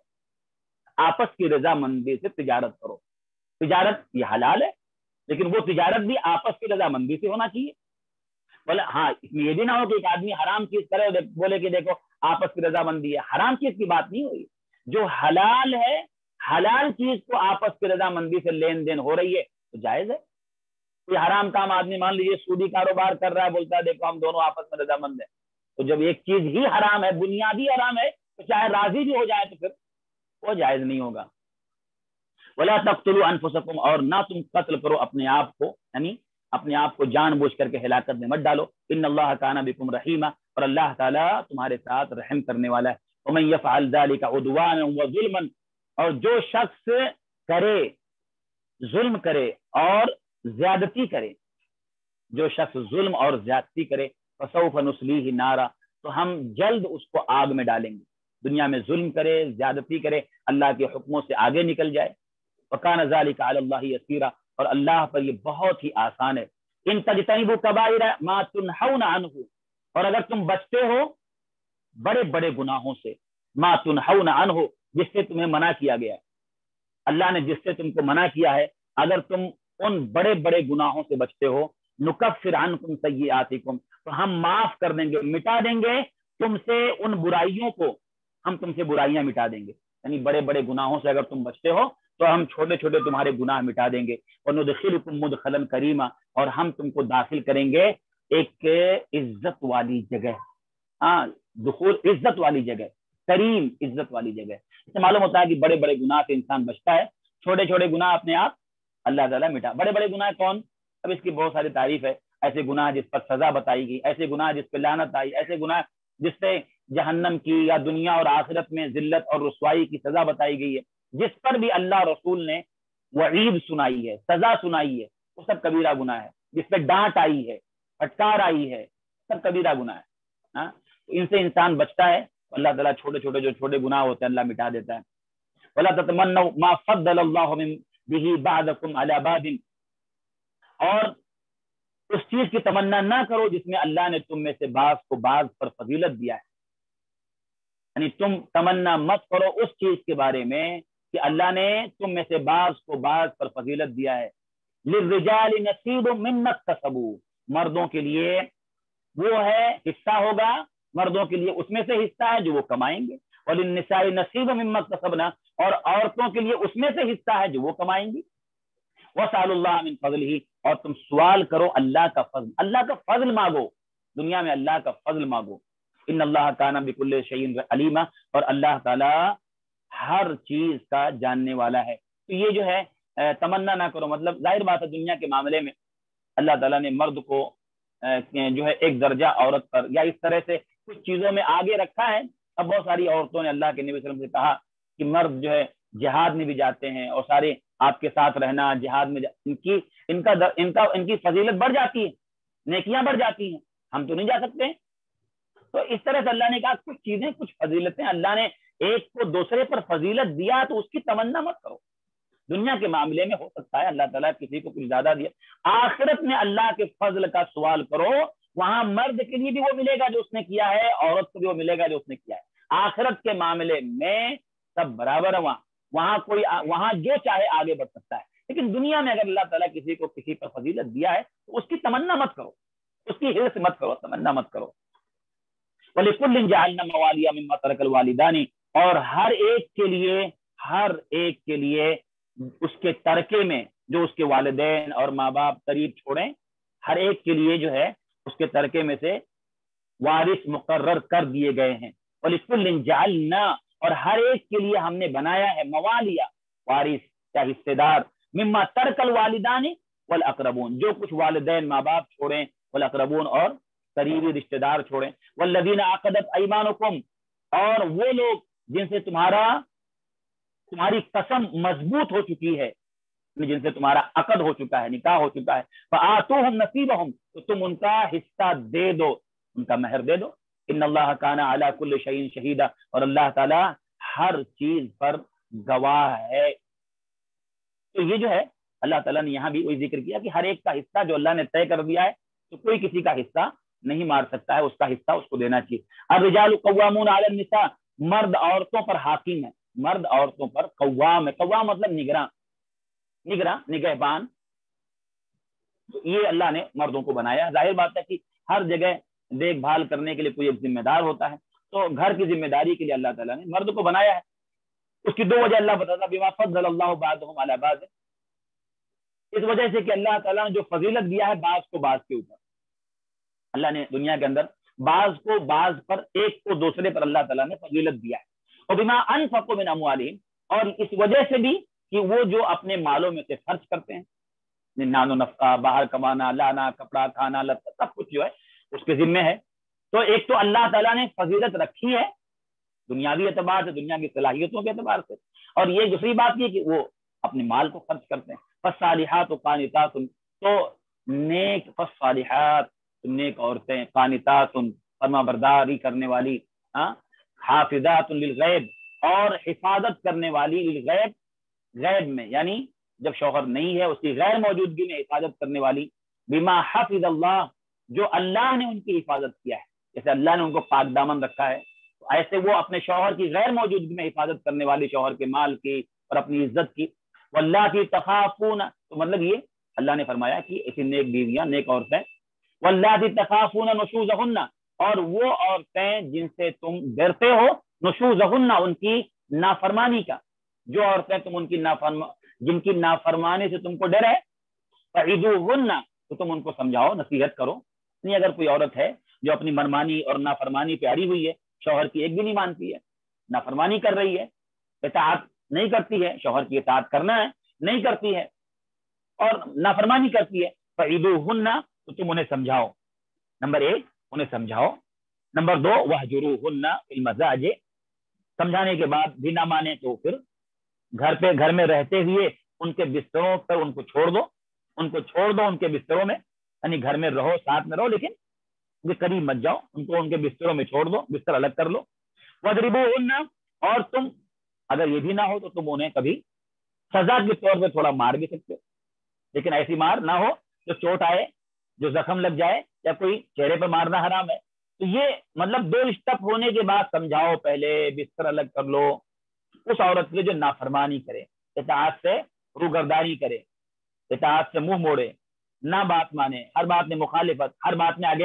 آپس کی رضا مندی سے تجارت کرو. تجارت یہ حلال ہے، لیکن وہ تجارت بھی آپس کی رضا مندی سے ہونا چاہیے. بولے ہاں اس میں یہ بھی نہ ہو کہ ایک آدمی حرام چیز کرے بولے کہ دیکھو آپس کی رضا مندی ہے. حرام چیز کی بات نہیں ہوئی. جو حلال ہے، حلال چیز کو آپس کی رضا مندی سے لین دین ہو رہی ہے تو جائز ہے. کوئی حرام کام آدمی مان لیجیے سودی کاروبار کر رہا ہے، بولتا ہے دیکھو ہم دونوں آپس میں رضا مند ہیں، تو جب ایک چیز ہی حرام ہے، بنیادی حرام ہے، تو چاہے راضی بھی ہو جائے تو پھر وہ جائز نہیں ہوگا. ولا تقتلوا انفسکم، اور نہ تم قتل کرو اپنے آپ کو، یعنی اپنے آپ کو جان بوجھ کر کے ہلاکت میں مت ڈالو. ان اللہ کان بکم رحیما، اور اللہ تعالیٰ تمہارے ساتھ رحم کرنے والا ہے. ومن یفعل ذلک عدوانا وظلما، اور جو شخص کرے ظلم کرے اور زیادتی کرے، جو شخص ظلم اور زیادتی کرے، فسوف نصلیہ نارا، تو ہم جلد اس کو آگ میں ڈالیں گے. دنیا میں ظلم کرے، زیادتی کرے، اللہ کے حکموں سے آگے نکل جائے. وکان ذلک علی اللہ یسیرا، اور اللہ پر یہ بہت ہی آسان ہے. ان تجتنبوا کبائر ما تنہون عنہ، اور اگر تم بچتے ہو بڑے بڑے گناہوں سے، ما تنہون عنہ، جس سے تمہیں منع کیا گیا ہے، اللہ نے جس سے تم کو منع کیا ہے، اگر تم ان بڑے بڑے گناہوں سے بچتے ہو، نکفر عنکم سیئاتکم، تو ہم معاف کر دیں گے، مٹا دیں گے تم سے ان برائیوں کو، ہم تم سے برائیاں مٹا دیں گے. یعنی بڑے بڑے گناہوں سے اگر تم بچتے ہو تو ہم چھوٹے چھوٹے تمہارے گناہ مٹا دیں گے. وندخلکم مدخلا کریما، اور ہم تم کو داخل کریں گے ایک عزت والی جگہ. ہاں، دخول عزت والی جگہ، کریم عزت والی جگہ. اس سے معلوم ہوتا ہے کہ بڑے بڑے گناہ سے انسان بچتا ہے، چھوٹے چھوٹے گناہ اپنے آپ اللہ تعالیٰ مٹا. بڑے بڑے گناہ کون؟ اب اس کی بہت ساری تعریف ہے. ایسے گناہ جس پر سزا بتائی گئی، ایسے گناہ جس پہ لعنت آئی، ایسے گناہ جس سے جہنم کی یا دنیا اور آخرت میں ذلت اور رسوائی کی سزا بتائی گئی ہے، جس پر بھی اللہ رسول نے وعید سنائی ہے، سزا سنائی ہے، وہ سب کبیرہ گناہ ہے. جس پہ ڈانٹ آئی ہے، پھٹکار آئی ہے، سب کبیرہ گناہ ہے. ہاں، ان سے انسان بچتا ہے، اللہ تعالیٰ چھوٹے چھوٹے جو چھوٹے گناہ ہوتے ہیں اللہ مٹا دیتا ہے. وَلَا تَتَمَنَّوْا مَا فَضَّلَ اللَّهُ مِن بِهِ بَعْضَكُمْ عَلَى بَعْضٍ، اور اس چیز کی تمنا نہ کرو جس میں اللہ نے تم میں سے بعض کو بعض پر فضیلت دیا ہے. یعنی تم تمنا مت کرو اس چیز کے بارے میں کہ اللہ نے تم میں سے بعض کو بعض پر فضیلت دیا ہے. لِلرِّجَالِ نَصِيبٌ مِّمَّا اكْتَسَبُوا، مردوں کے لیے وہ ہے حصہ ہوگا، مردوں کے لیے اس میں سے حصہ ہے جو وہ کمائیں گے. وَلِلنِّسَاءِ نَصِيبٌ مِّمَّا اكْتَسَبْنَا، اور عورتوں کے لیے اس میں سے حصہ ہے جو وہ کمائیں گی. وَاسْأَلُوا اللَّهَ مِن فَضْلِهِ، اور تم سوال کرو اللہ کا فضل، اللہ کا فضل مانگو، دنیا میں اللہ کا فضل مانگو. ان اللہ کان بکل شیء علیما، اور اللہ تعالی ہر چیز کا جاننے والا ہے. تو یہ جو ہے تمنا نہ کرو، مطلب ظاہر بات ہے دنیا کے معاملے میں اللہ تعالیٰ نے مرد کو جو ہے ایک درجہ عورت پر یا اس طرح سے کچھ چیزوں میں آگے رکھا ہے. اب بہت ساری عورتوں نے اللہ کے نبی صلی اللہ علیہ وسلم سے کہا کہ مرد جو ہے جہاد میں بھی جاتے ہیں اور سارے آپ کے ساتھ رہنا جہاد میں جا... ان کی ان کا در... ان کا ان کی فضیلت بڑھ جاتی ہے، نیکیاں بڑھ جاتی ہیں، ہم تو نہیں جا سکتے. تو اس طرح سے اللہ نے کہا کچھ چیزیں کچھ فضیلتیں اللہ نے ایک کو دوسرے پر فضیلت دیا تو اس کی تمنا مت کرو. دنیا کے معاملے میں ہو سکتا ہے اللہ تعالیٰ کسی کو کچھ زیادہ دیا، آخرت میں اللہ کے فضل کا سوال کرو، وہاں مرد کے لیے بھی وہ ملے گا جو اس نے کیا ہے، عورت کو بھی وہ ملے گا جو اس نے کیا ہے. آخرت کے معاملے میں سب برابر ہے، وہاں وہاں کوئی وہاں جو چاہے آگے بڑھ سکتا ہے. لیکن دنیا میں اگر اللہ تعالیٰ کسی کو کسی پر فضیلت دیا ہے تو اس کی تمنا مت کرو، اس کی حرص مت کرو، تمنا مت کرو. وَلِكُلٍّ جَعَلْنَا مَوَالِيَ مِمَّا تَرَكَ الْوَالِدَانِ، اور ہر ایک کے لیے ہر ایک کے لیے اس کے ترکے میں جو اس کے والدین اور ماں باپ قریب چھوڑیں، ہر ایک کے لیے جو ہے اس کے ترکے میں سے وارث مقرر کر دیے گئے ہیں. وَلِكُلٍّ جَعَلْنَا، اور ہر ایک کے لیے ہم نے بنایا ہے موالیہ، وارث یا حصے دار، مما ترک الوالدان والاقربون، جو کچھ والدین ماں باپ چھوڑیں، والاقربون اور قریبی رشتہ دار چھوڑیں. والذین عقدت ایمانکم، اور وہ لوگ جن سے تمہارا تمہاری قسم مضبوط ہو چکی ہے، جن سے تمہارا عقد ہو چکا ہے، نکاح ہو چکا ہے. فآتوہم نصیبہم، تو تم ان کا حصہ دے دو، ان کا مہر دے دو. ان اللہ کان علی کل شیء شہیدا، اور اللہ تعالی ہر چیز پر گواہ ہے. تو یہ جو ہے اللہ تعالیٰ نے یہاں بھی وہی ذکر کیا کہ ہر ایک کا حصہ جو اللہ نے طے کر دیا ہے تو کوئی کسی کا حصہ نہیں مار سکتا ہے، اس کا حصہ اس کو دینا چاہیے. الرجال قوامون علی النساء، مرد عورتوں پر حاکم ہے، مرد عورتوں پر قوام ہے. قوام مطلب نگراں، نگراں نگہبان. یہ اللہ نے مردوں کو بنایا. ظاہر بات ہے کہ ہر جگہ دیکھ بھال کرنے کے لیے کوئی ایک ذمہ دار ہوتا ہے، تو گھر کی ذمہ داری کے لیے اللہ تعالیٰ نے مرد کو بنایا ہے. اس کی دو وجہ اللہ بتاتا، بما فضل اللہ بعضهم علی بعض، اس وجہ سے کہ اللہ تعالیٰ نے جو فضیلت دیا ہے بعض کو بعض کے اوپر. اللہ نے دنیا کے اندر بعض کو بعض پر، ایک کو دوسرے پر اللہ تعالیٰ نے فضیلت دیا ہے. اور بما انفقوا من اموالہم، اور اس وجہ سے بھی کہ وہ جو اپنے مالوں میں سے خرچ کرتے ہیں، نان و نفقہ، باہر کمانا، لانا، کپڑا، کھانا، لتا، سب کچھ جو ہے اس کے ذمے ہے۔ تو ایک تو اللہ تعالیٰ نے فضیلت رکھی ہے دنیاوی اعتبار سے، دنیا کی صلاحیتوں کے اعتبار سے، اور یہ دوسری بات یہ کہ وہ اپنے مال کو خرچ کرتے ہیں۔ فالصالحات قانتات، تو نیک فالصالحات نیک عورتیں، قانتات فرما برداری کرنے والی، حافظات للغیب، اور حفاظت کرنے والی للغیب، غیب میں یعنی جب شوہر نہیں ہے اس کی غیر موجودگی میں حفاظت کرنے والی، بما حفظ اللہ، جو اللہ نے ان کی حفاظت کیا ہے، جیسے اللہ نے ان کو پاک دامن رکھا ہے، ایسے وہ اپنے شوہر کی غیر موجودگی میں حفاظت کرنے والی، شوہر کے مال کی اور اپنی عزت کی۔ واللاتی تخافون، تو مطلب یہ اللہ نے فرمایا کہ ایسی نیک بیویاں، نیک عورتیں، واللاتی تخافون نشوزہن، اور وہ عورتیں جن سے تم ڈرتے ہو، نشوزہن، ان کی نافرمانی کا، جو عورتیں تم ان کی نافرما جن کی نافرمانی سے تم کو ڈر ہے، فعظوہن، تو تم ان کو سمجھاؤ، نصیحت کرو۔ نہیں اگر کوئی عورت ہے جو اپنی منمانی اور نافرمانی پہ اڑی ہوئی ہے، شوہر کی ایک بھی نہیں مانتی ہے، نافرمانی کر رہی ہے، اطاعت نہیں کرتی ہے، شوہر کی اطاعت کرنا ہے نہیں کرتی ہے اور نافرمانی کرتی ہے، فعظوہن، تو تم انہیں سمجھاؤ۔ نمبر ایک انہیں سمجھاؤ، نمبر دو وہجروہن فی المضاجع، سمجھانے کے بعد بھی نہ مانے تو پھر گھر پہ گھر میں رہتے ہوئے ان کے بستروں پر ان کو چھوڑ دو، ان کو چھوڑ دو ان کے بستروں میں، یعنی گھر میں رہو، ساتھ میں رہو، لیکن ان کے قریب مت جاؤ، ان کو ان کے بستروں میں چھوڑ دو، بستر الگ کر لو۔ وَاضْرِبُوهُنَّ، اور تم اگر یہ بھی نہ ہو تو تم انہیں کبھی سزا کے طور پہ تھوڑا مار بھی سکتے ہو، لیکن ایسی مار نہ ہو جو چوٹ آئے، جو زخم لگ جائے، یا کوئی چہرے پہ مارنا حرام ہے۔ تو یہ مطلب دو اسٹیپ ہونے کے بعد سمجھاؤ، پہلے بستر الگ کر لو اس عورت کے جو نافرمانی کرے، اطاعت سے روگردانی کرے، اطاعت سے منہ موڑے، نہ بات مانے، ہر بات میں مخالفت، ہر بات میں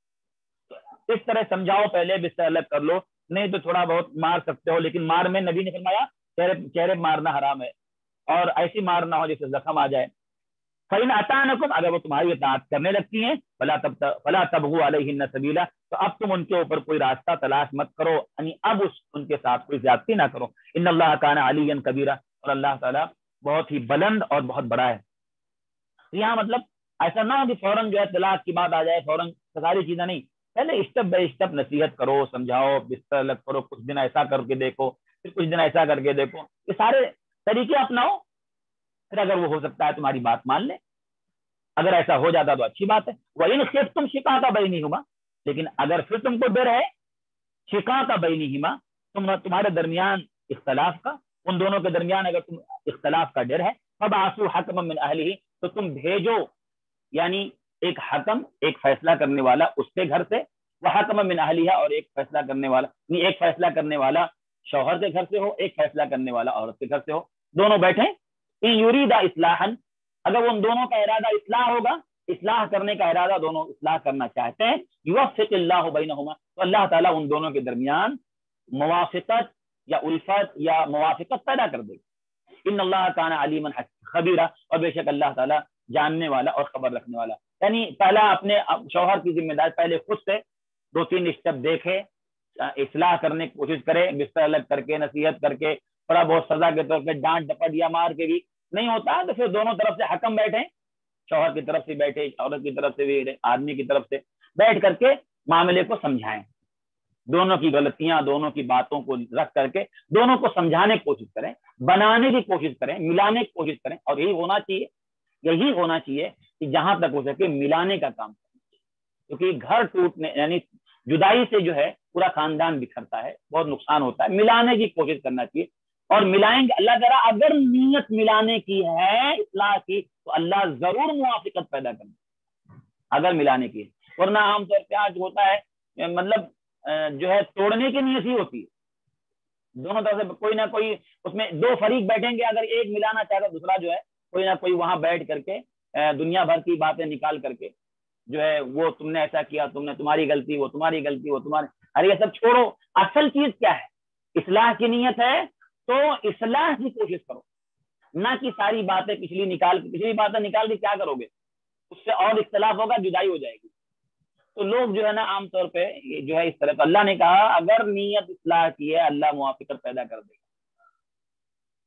اگینسٹ، اس طرح سمجھاؤ، پہلے بستر الگ کر لو، نہیں تو تھوڑا بہت مار سکتے ہو، لیکن مار میں نبی نے فرمایا چہرے چہرے مارنا حرام ہے، اور ایسی مار نہ ہو جیسے زخم آ جائے۔ فَإِنْ أَطَعْنَكُمْ، اگر وہ تمہاری اطاعت کرنے لگتی ہیں، فَلَا تَبْغُوا عَلَيْهِنَّ سَبِيلًا، تو اب تم ان کے اوپر کوئی راستہ تلاش مت کرو، یعنی اب اس ان کے ساتھ کوئی زیادتی نہ کرو۔ ان اللہ کان علیٰ کبیرا، اور اللہ تعالیٰ بہت ہی بلند اور بہت بڑا ہے۔ یہاں مطلب ایسا نہ ہو کہ فوراً جو ہے طلاق کی بات آ جائے، فوراً ساری چیزیں نہیں، پہلے اسٹیپ بائی اسٹیپ نصیحت کرو، سمجھاؤ، بستر الگ کرو، کچھ دن ایسا کر کے دیکھو، پھر کچھ دن ایسا کر کے دیکھو، یہ سارے طریقے اپناؤ، پھر اگر وہ ہو سکتا ہے تمہاری بات مان لے، اگر ایسا ہو جاتا تو اچھی بات ہے۔ وَإِنْ خِفْتُمْ شِقَاقَ بَيْنِهُمَا، لیکن اگر پھر تم کو ڈر ہے شِقَاقَ بَيْنِهُمَا، تم تمہارے درمیان اختلاف کا، ان دونوں کے درمیان اگر تم اختلاف کا ڈر ہے، فَبَعَثُوا حَكَمًا مِنْ أَهْلِهِ، تو تم بھیجو یعنی ایک حکم، ایک فیصلہ کرنے والا اس کے گھر سے، وَحَكَمًا مِنْ أَهْلِهَا، اور ایک فیصلہ کرنے والا، نہیں ایک فیصلہ کرنے والا شوہر کے گھر سے ہو، ایک فیصلہ کرنے والا عورت کے گھر سے ہو، دونوں بیٹھیں۔ إِن يُرِيدَ إِصْلَاحًا، اگر ان دونوں کا ارادہ اصلاح ہوگا، اصلاح کرنے کا ارادہ دونوں اصلاح کرنا چاہتے ہیں، یوفق اللہ بینہما، تو اللہ تعالیٰ ان دونوں کے درمیان موافقت یا الفت یا موافقت پیدا کر دے گا۔ ان اللہ کان علیما خبیرا، اور بے شک اللہ تعالیٰ جاننے والا اور خبر رکھنے والا۔ یعنی پہلا اپنے شوہر کی ذمہ داری، پہلے خود سے دو تین اسٹیپ دیکھے، اصلاح کرنے کی کوشش کرے، بستر الگ کر کے، نصیحت کر کے، تھوڑا بہت سزا کے طور پہ ڈانٹ ڈپٹ یا مار کے بھی نہیں ہوتا تو پھر دونوں طرف سے حکم بیٹھے، شوہر کی طرف سے بیٹھے، عورت کی طرف سے بھی، آدمی کی طرف سے بیٹھ کر کے معاملے کو سمجھائیں، دونوں کی غلطیاں، دونوں کی باتوں کو رکھ کر کے دونوں کو سمجھانے کی کوشش کریں، بنانے کی کوشش کریں، ملانے کی کوشش کریں، اور یہی ہونا چاہیے، یہی ہونا چاہیے کہ جہاں تک ہو سکے ملانے کا کام کریں، کیونکہ گھر ٹوٹنے یعنی جدائی سے جو ہے پورا خاندان بکھرتا ہے، بہت نقصان ہوتا ہے، ملانے کی کوشش کرنا چاہیے، اور ملائیں گے اللہ تعالیٰ، اگر نیت ملانے کی ہے، اصلاح کی، تو اللہ ضرور موافقت پیدا کرے اگر ملانے کی، ورنہ عام طور پہ آج ہوتا ہے مطلب جو ہے توڑنے کی نیت ہی ہوتی ہے، دونوں طرف سے کوئی نہ کوئی، اس میں دو فریق بیٹھیں گے، اگر ایک ملانا چاہتا دوسرا جو ہے کوئی نہ کوئی وہاں بیٹھ کر کے دنیا بھر کی باتیں نکال کر کے جو ہے وہ تم نے ایسا کیا، تم نے تمہاری غلطی، وہ تمہاری غلطی، وہ تمہاری، ارے یہ سب چھوڑو، اصل چیز کیا ہے؟ اصلاح کی نیت ہے تو اصلاح کی کوشش کرو، نہ کہ ساری باتیں پچھلی نکال پچھلی باتیں نکال کے کیا کرو گے، اس سے اور اختلاف ہوگا، جدائی ہو جائے گی۔ تو لوگ جو ہے نا عام طور پہ جو ہے اس طرح، تو اللہ نے کہا اگر نیت اصلاح کی ہے اللہ موافقت پیدا کر دے گا۔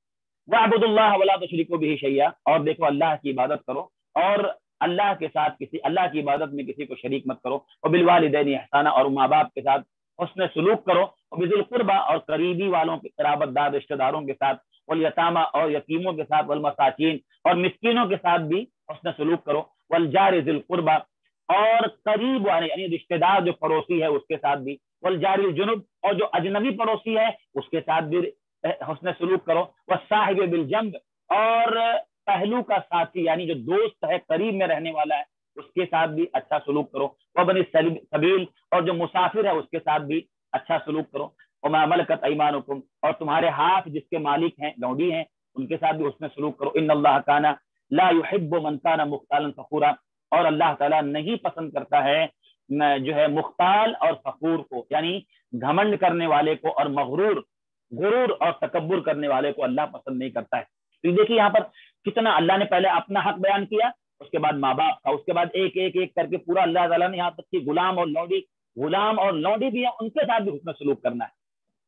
وَاعْبُدُوا اللَّهَ وَلَا تُشْرِكُوا بِهِ شَيْئًا، اور دیکھو اللہ کی عبادت کرو اور اللہ کے ساتھ کسی اللہ کی عبادت میں کسی کو شریک مت کرو. وَبِالْوَالِدَيْنِ إِحْسَانًا، اور ماں باپ کے ساتھ حسن سلوک کرو. وَبِذِي الْقُرْبَى، اور قریبی والوں کے قرابت دار رشتہ داروں کے ساتھ. وَالْيَتَامَى، اور یتیموں کے ساتھ. وَالْمَسَاکِین، اور مسکینوں کے ساتھ بھی حسن سلوک کرو. وَالْجَارِ ذِي الْقُرْبَى، اور قریب والے یعنی رشتہ دار جو پڑوسی ہے اس کے ساتھ بھی. وَالْجَارِ الْجُنُبِ، اور جو اجنبی پڑوسی ہے اس کے ساتھ بھی حسن سلوک کرو. وَالصَّاحِبِ بِالْجَنبِ، اور پہلو کا ساتھی یعنی جو دوست ہے قریب میں رہنے والا ہے اس کے ساتھ بھی اچھا سلوک کرو. وَبَنِ السَّبِيلِ، اور جو مسافر ہے اس کے ساتھ بھی اچھا سلوک کرو. وَمَا مَلَكَتْ أَيْمَانُكُمْ، اور تمہارے ہاتھ جس کے مالک ہیں لونڈی ہیں ان کے ساتھ بھی اس میں سلوک کرو. إِنَّ اللَّهَ كَانَ لَا يُحِبُّ مَنْ كَانَ مُخْتَالًا فَخُورًا، اور اللہ تعالیٰ نہیں پسند کرتا ہے جو ہے مختال اور فخور کو، یعنی گھمنڈ کرنے والے کو اور مغرور غرور اور تکبر کرنے والے کو اللہ پسند نہیں کرتا ہے. تو دیکھیے یہاں پر کتنا اللہ نے پہلے اپنا حق بیان کیا، اس کے بعد ماں باپ کا، اس کے بعد ایک ایک ایک کر کے پورا اللہ تعالیٰ نے یہاں تک کہ غلام اور لونڈی غلام اور لونڈی بھی ہیں ان کے ساتھ بھی حسن سلوک کرنا ہے.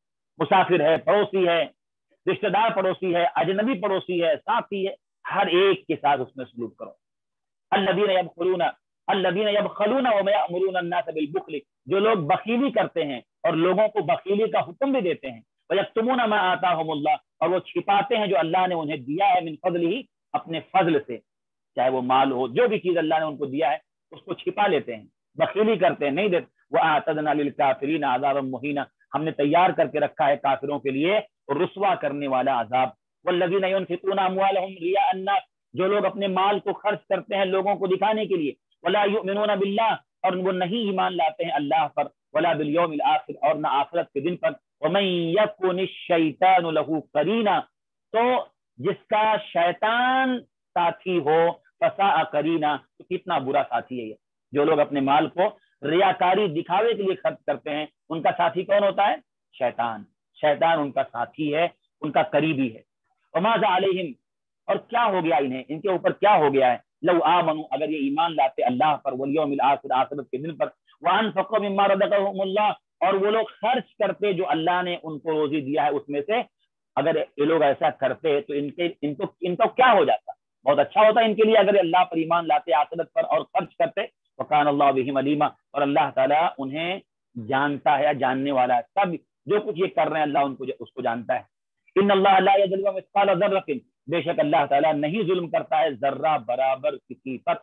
مسافر ہے، پڑوسی ہے، رشتہ دار پڑوسی ہے، اجنبی پڑوسی ہے، ساتھی ہے، ہر ایک کے ساتھ حسن سلوک کرو. الذین یبخلون الذین یبخلون وما یأمرون الناس بالبخل، جو لوگ بخیلی کرتے ہیں اور لوگوں کو بخیلی کا حکم بھی دیتے ہیں. وَيَكْتُمُونَ مَا آتَاهُمُ اللَّهُ، اور وہ چھپاتے ہیں جو اللہ نے انہیں دیا ہے من فضلہ، اپنے فضل سے، چاہے وہ مال ہو، جو بھی چیز اللہ نے ان کو دیا ہے اس کو چھپا لیتے ہیں، بخیلی کرتے ہیں، نہیں دیتے. وَأَعْتَدْنَا لِلْكَافِرِينَ عَذَابًا مُهِينًا، ہم نے تیار کر کے رکھا ہے کافروں کے لیے رسوا کرنے والا عذاب. وَالَّذِينَ يُنْفِقُونَ أَمْوَالَهُمْ رِيَاءَ النَّاسِ، جو لوگ اپنے مال کو خرچ کرتے ہیں لوگوں کو دکھانے کے لیے. وَلَا يُؤْمِنُونَ بِاللَّهِ، اور وہ نہیں ایمان لاتے ہیں اللہ پر. وَلَا بِالْيَوْمِ الْآخِرِ، اور نہ آخرت کے دن پر. وَمَن يَكُنِ الشَّيْطَانُ لَهُ قَرِينًا، تو جس کا شیطان ساتھی ہو فَسَاءَ قَرِينًا، تو کتنا برا ساتھی ہے یہ. جو لوگ اپنے مال کو ریاکاری دکھاوے کے لیے خرچ کرتے ہیں ان کا ساتھی کون ہوتا ہے؟ شیطان. شیطان ان کا ساتھی ہے، ان کا قریبی ہے. وَمَاذَا عَلَيْهِمْ، اور کیا ہو گیا انہیں، ان کے اوپر کیا ہو گیا ہے. لو آمنوا، اگر یہ ایمان لاتے اللہ پر، والیوم الآخر، آخرت کے دن پر. وانفقوا مما رزقهم اللہ، اور وہ لوگ خرچ کرتے جو اللہ نے ان کو روزی دیا ہے اس میں سے. اگر یہ لوگ ایسا کرتے تو ان کے ان کو ان کو کیا ہو جاتا، بہت اچھا ہوتا ان کے لیے اگر اللہ پر ایمان لاتے آخرت پر اور خرچ کرتے. وکان اللہ بہم علیما، اور اللہ تعالیٰ انہیں جانتا ہے، جاننے والا ہے، سب جو کچھ یہ کر رہے ہیں اللہ ان کو اس کو جانتا ہے. ان اللہ لا یظلم مثقال ذرۃ، بے شک اللہ تعالیٰ نہیں ظلم کرتا ہے ذرہ برابر کسی پر.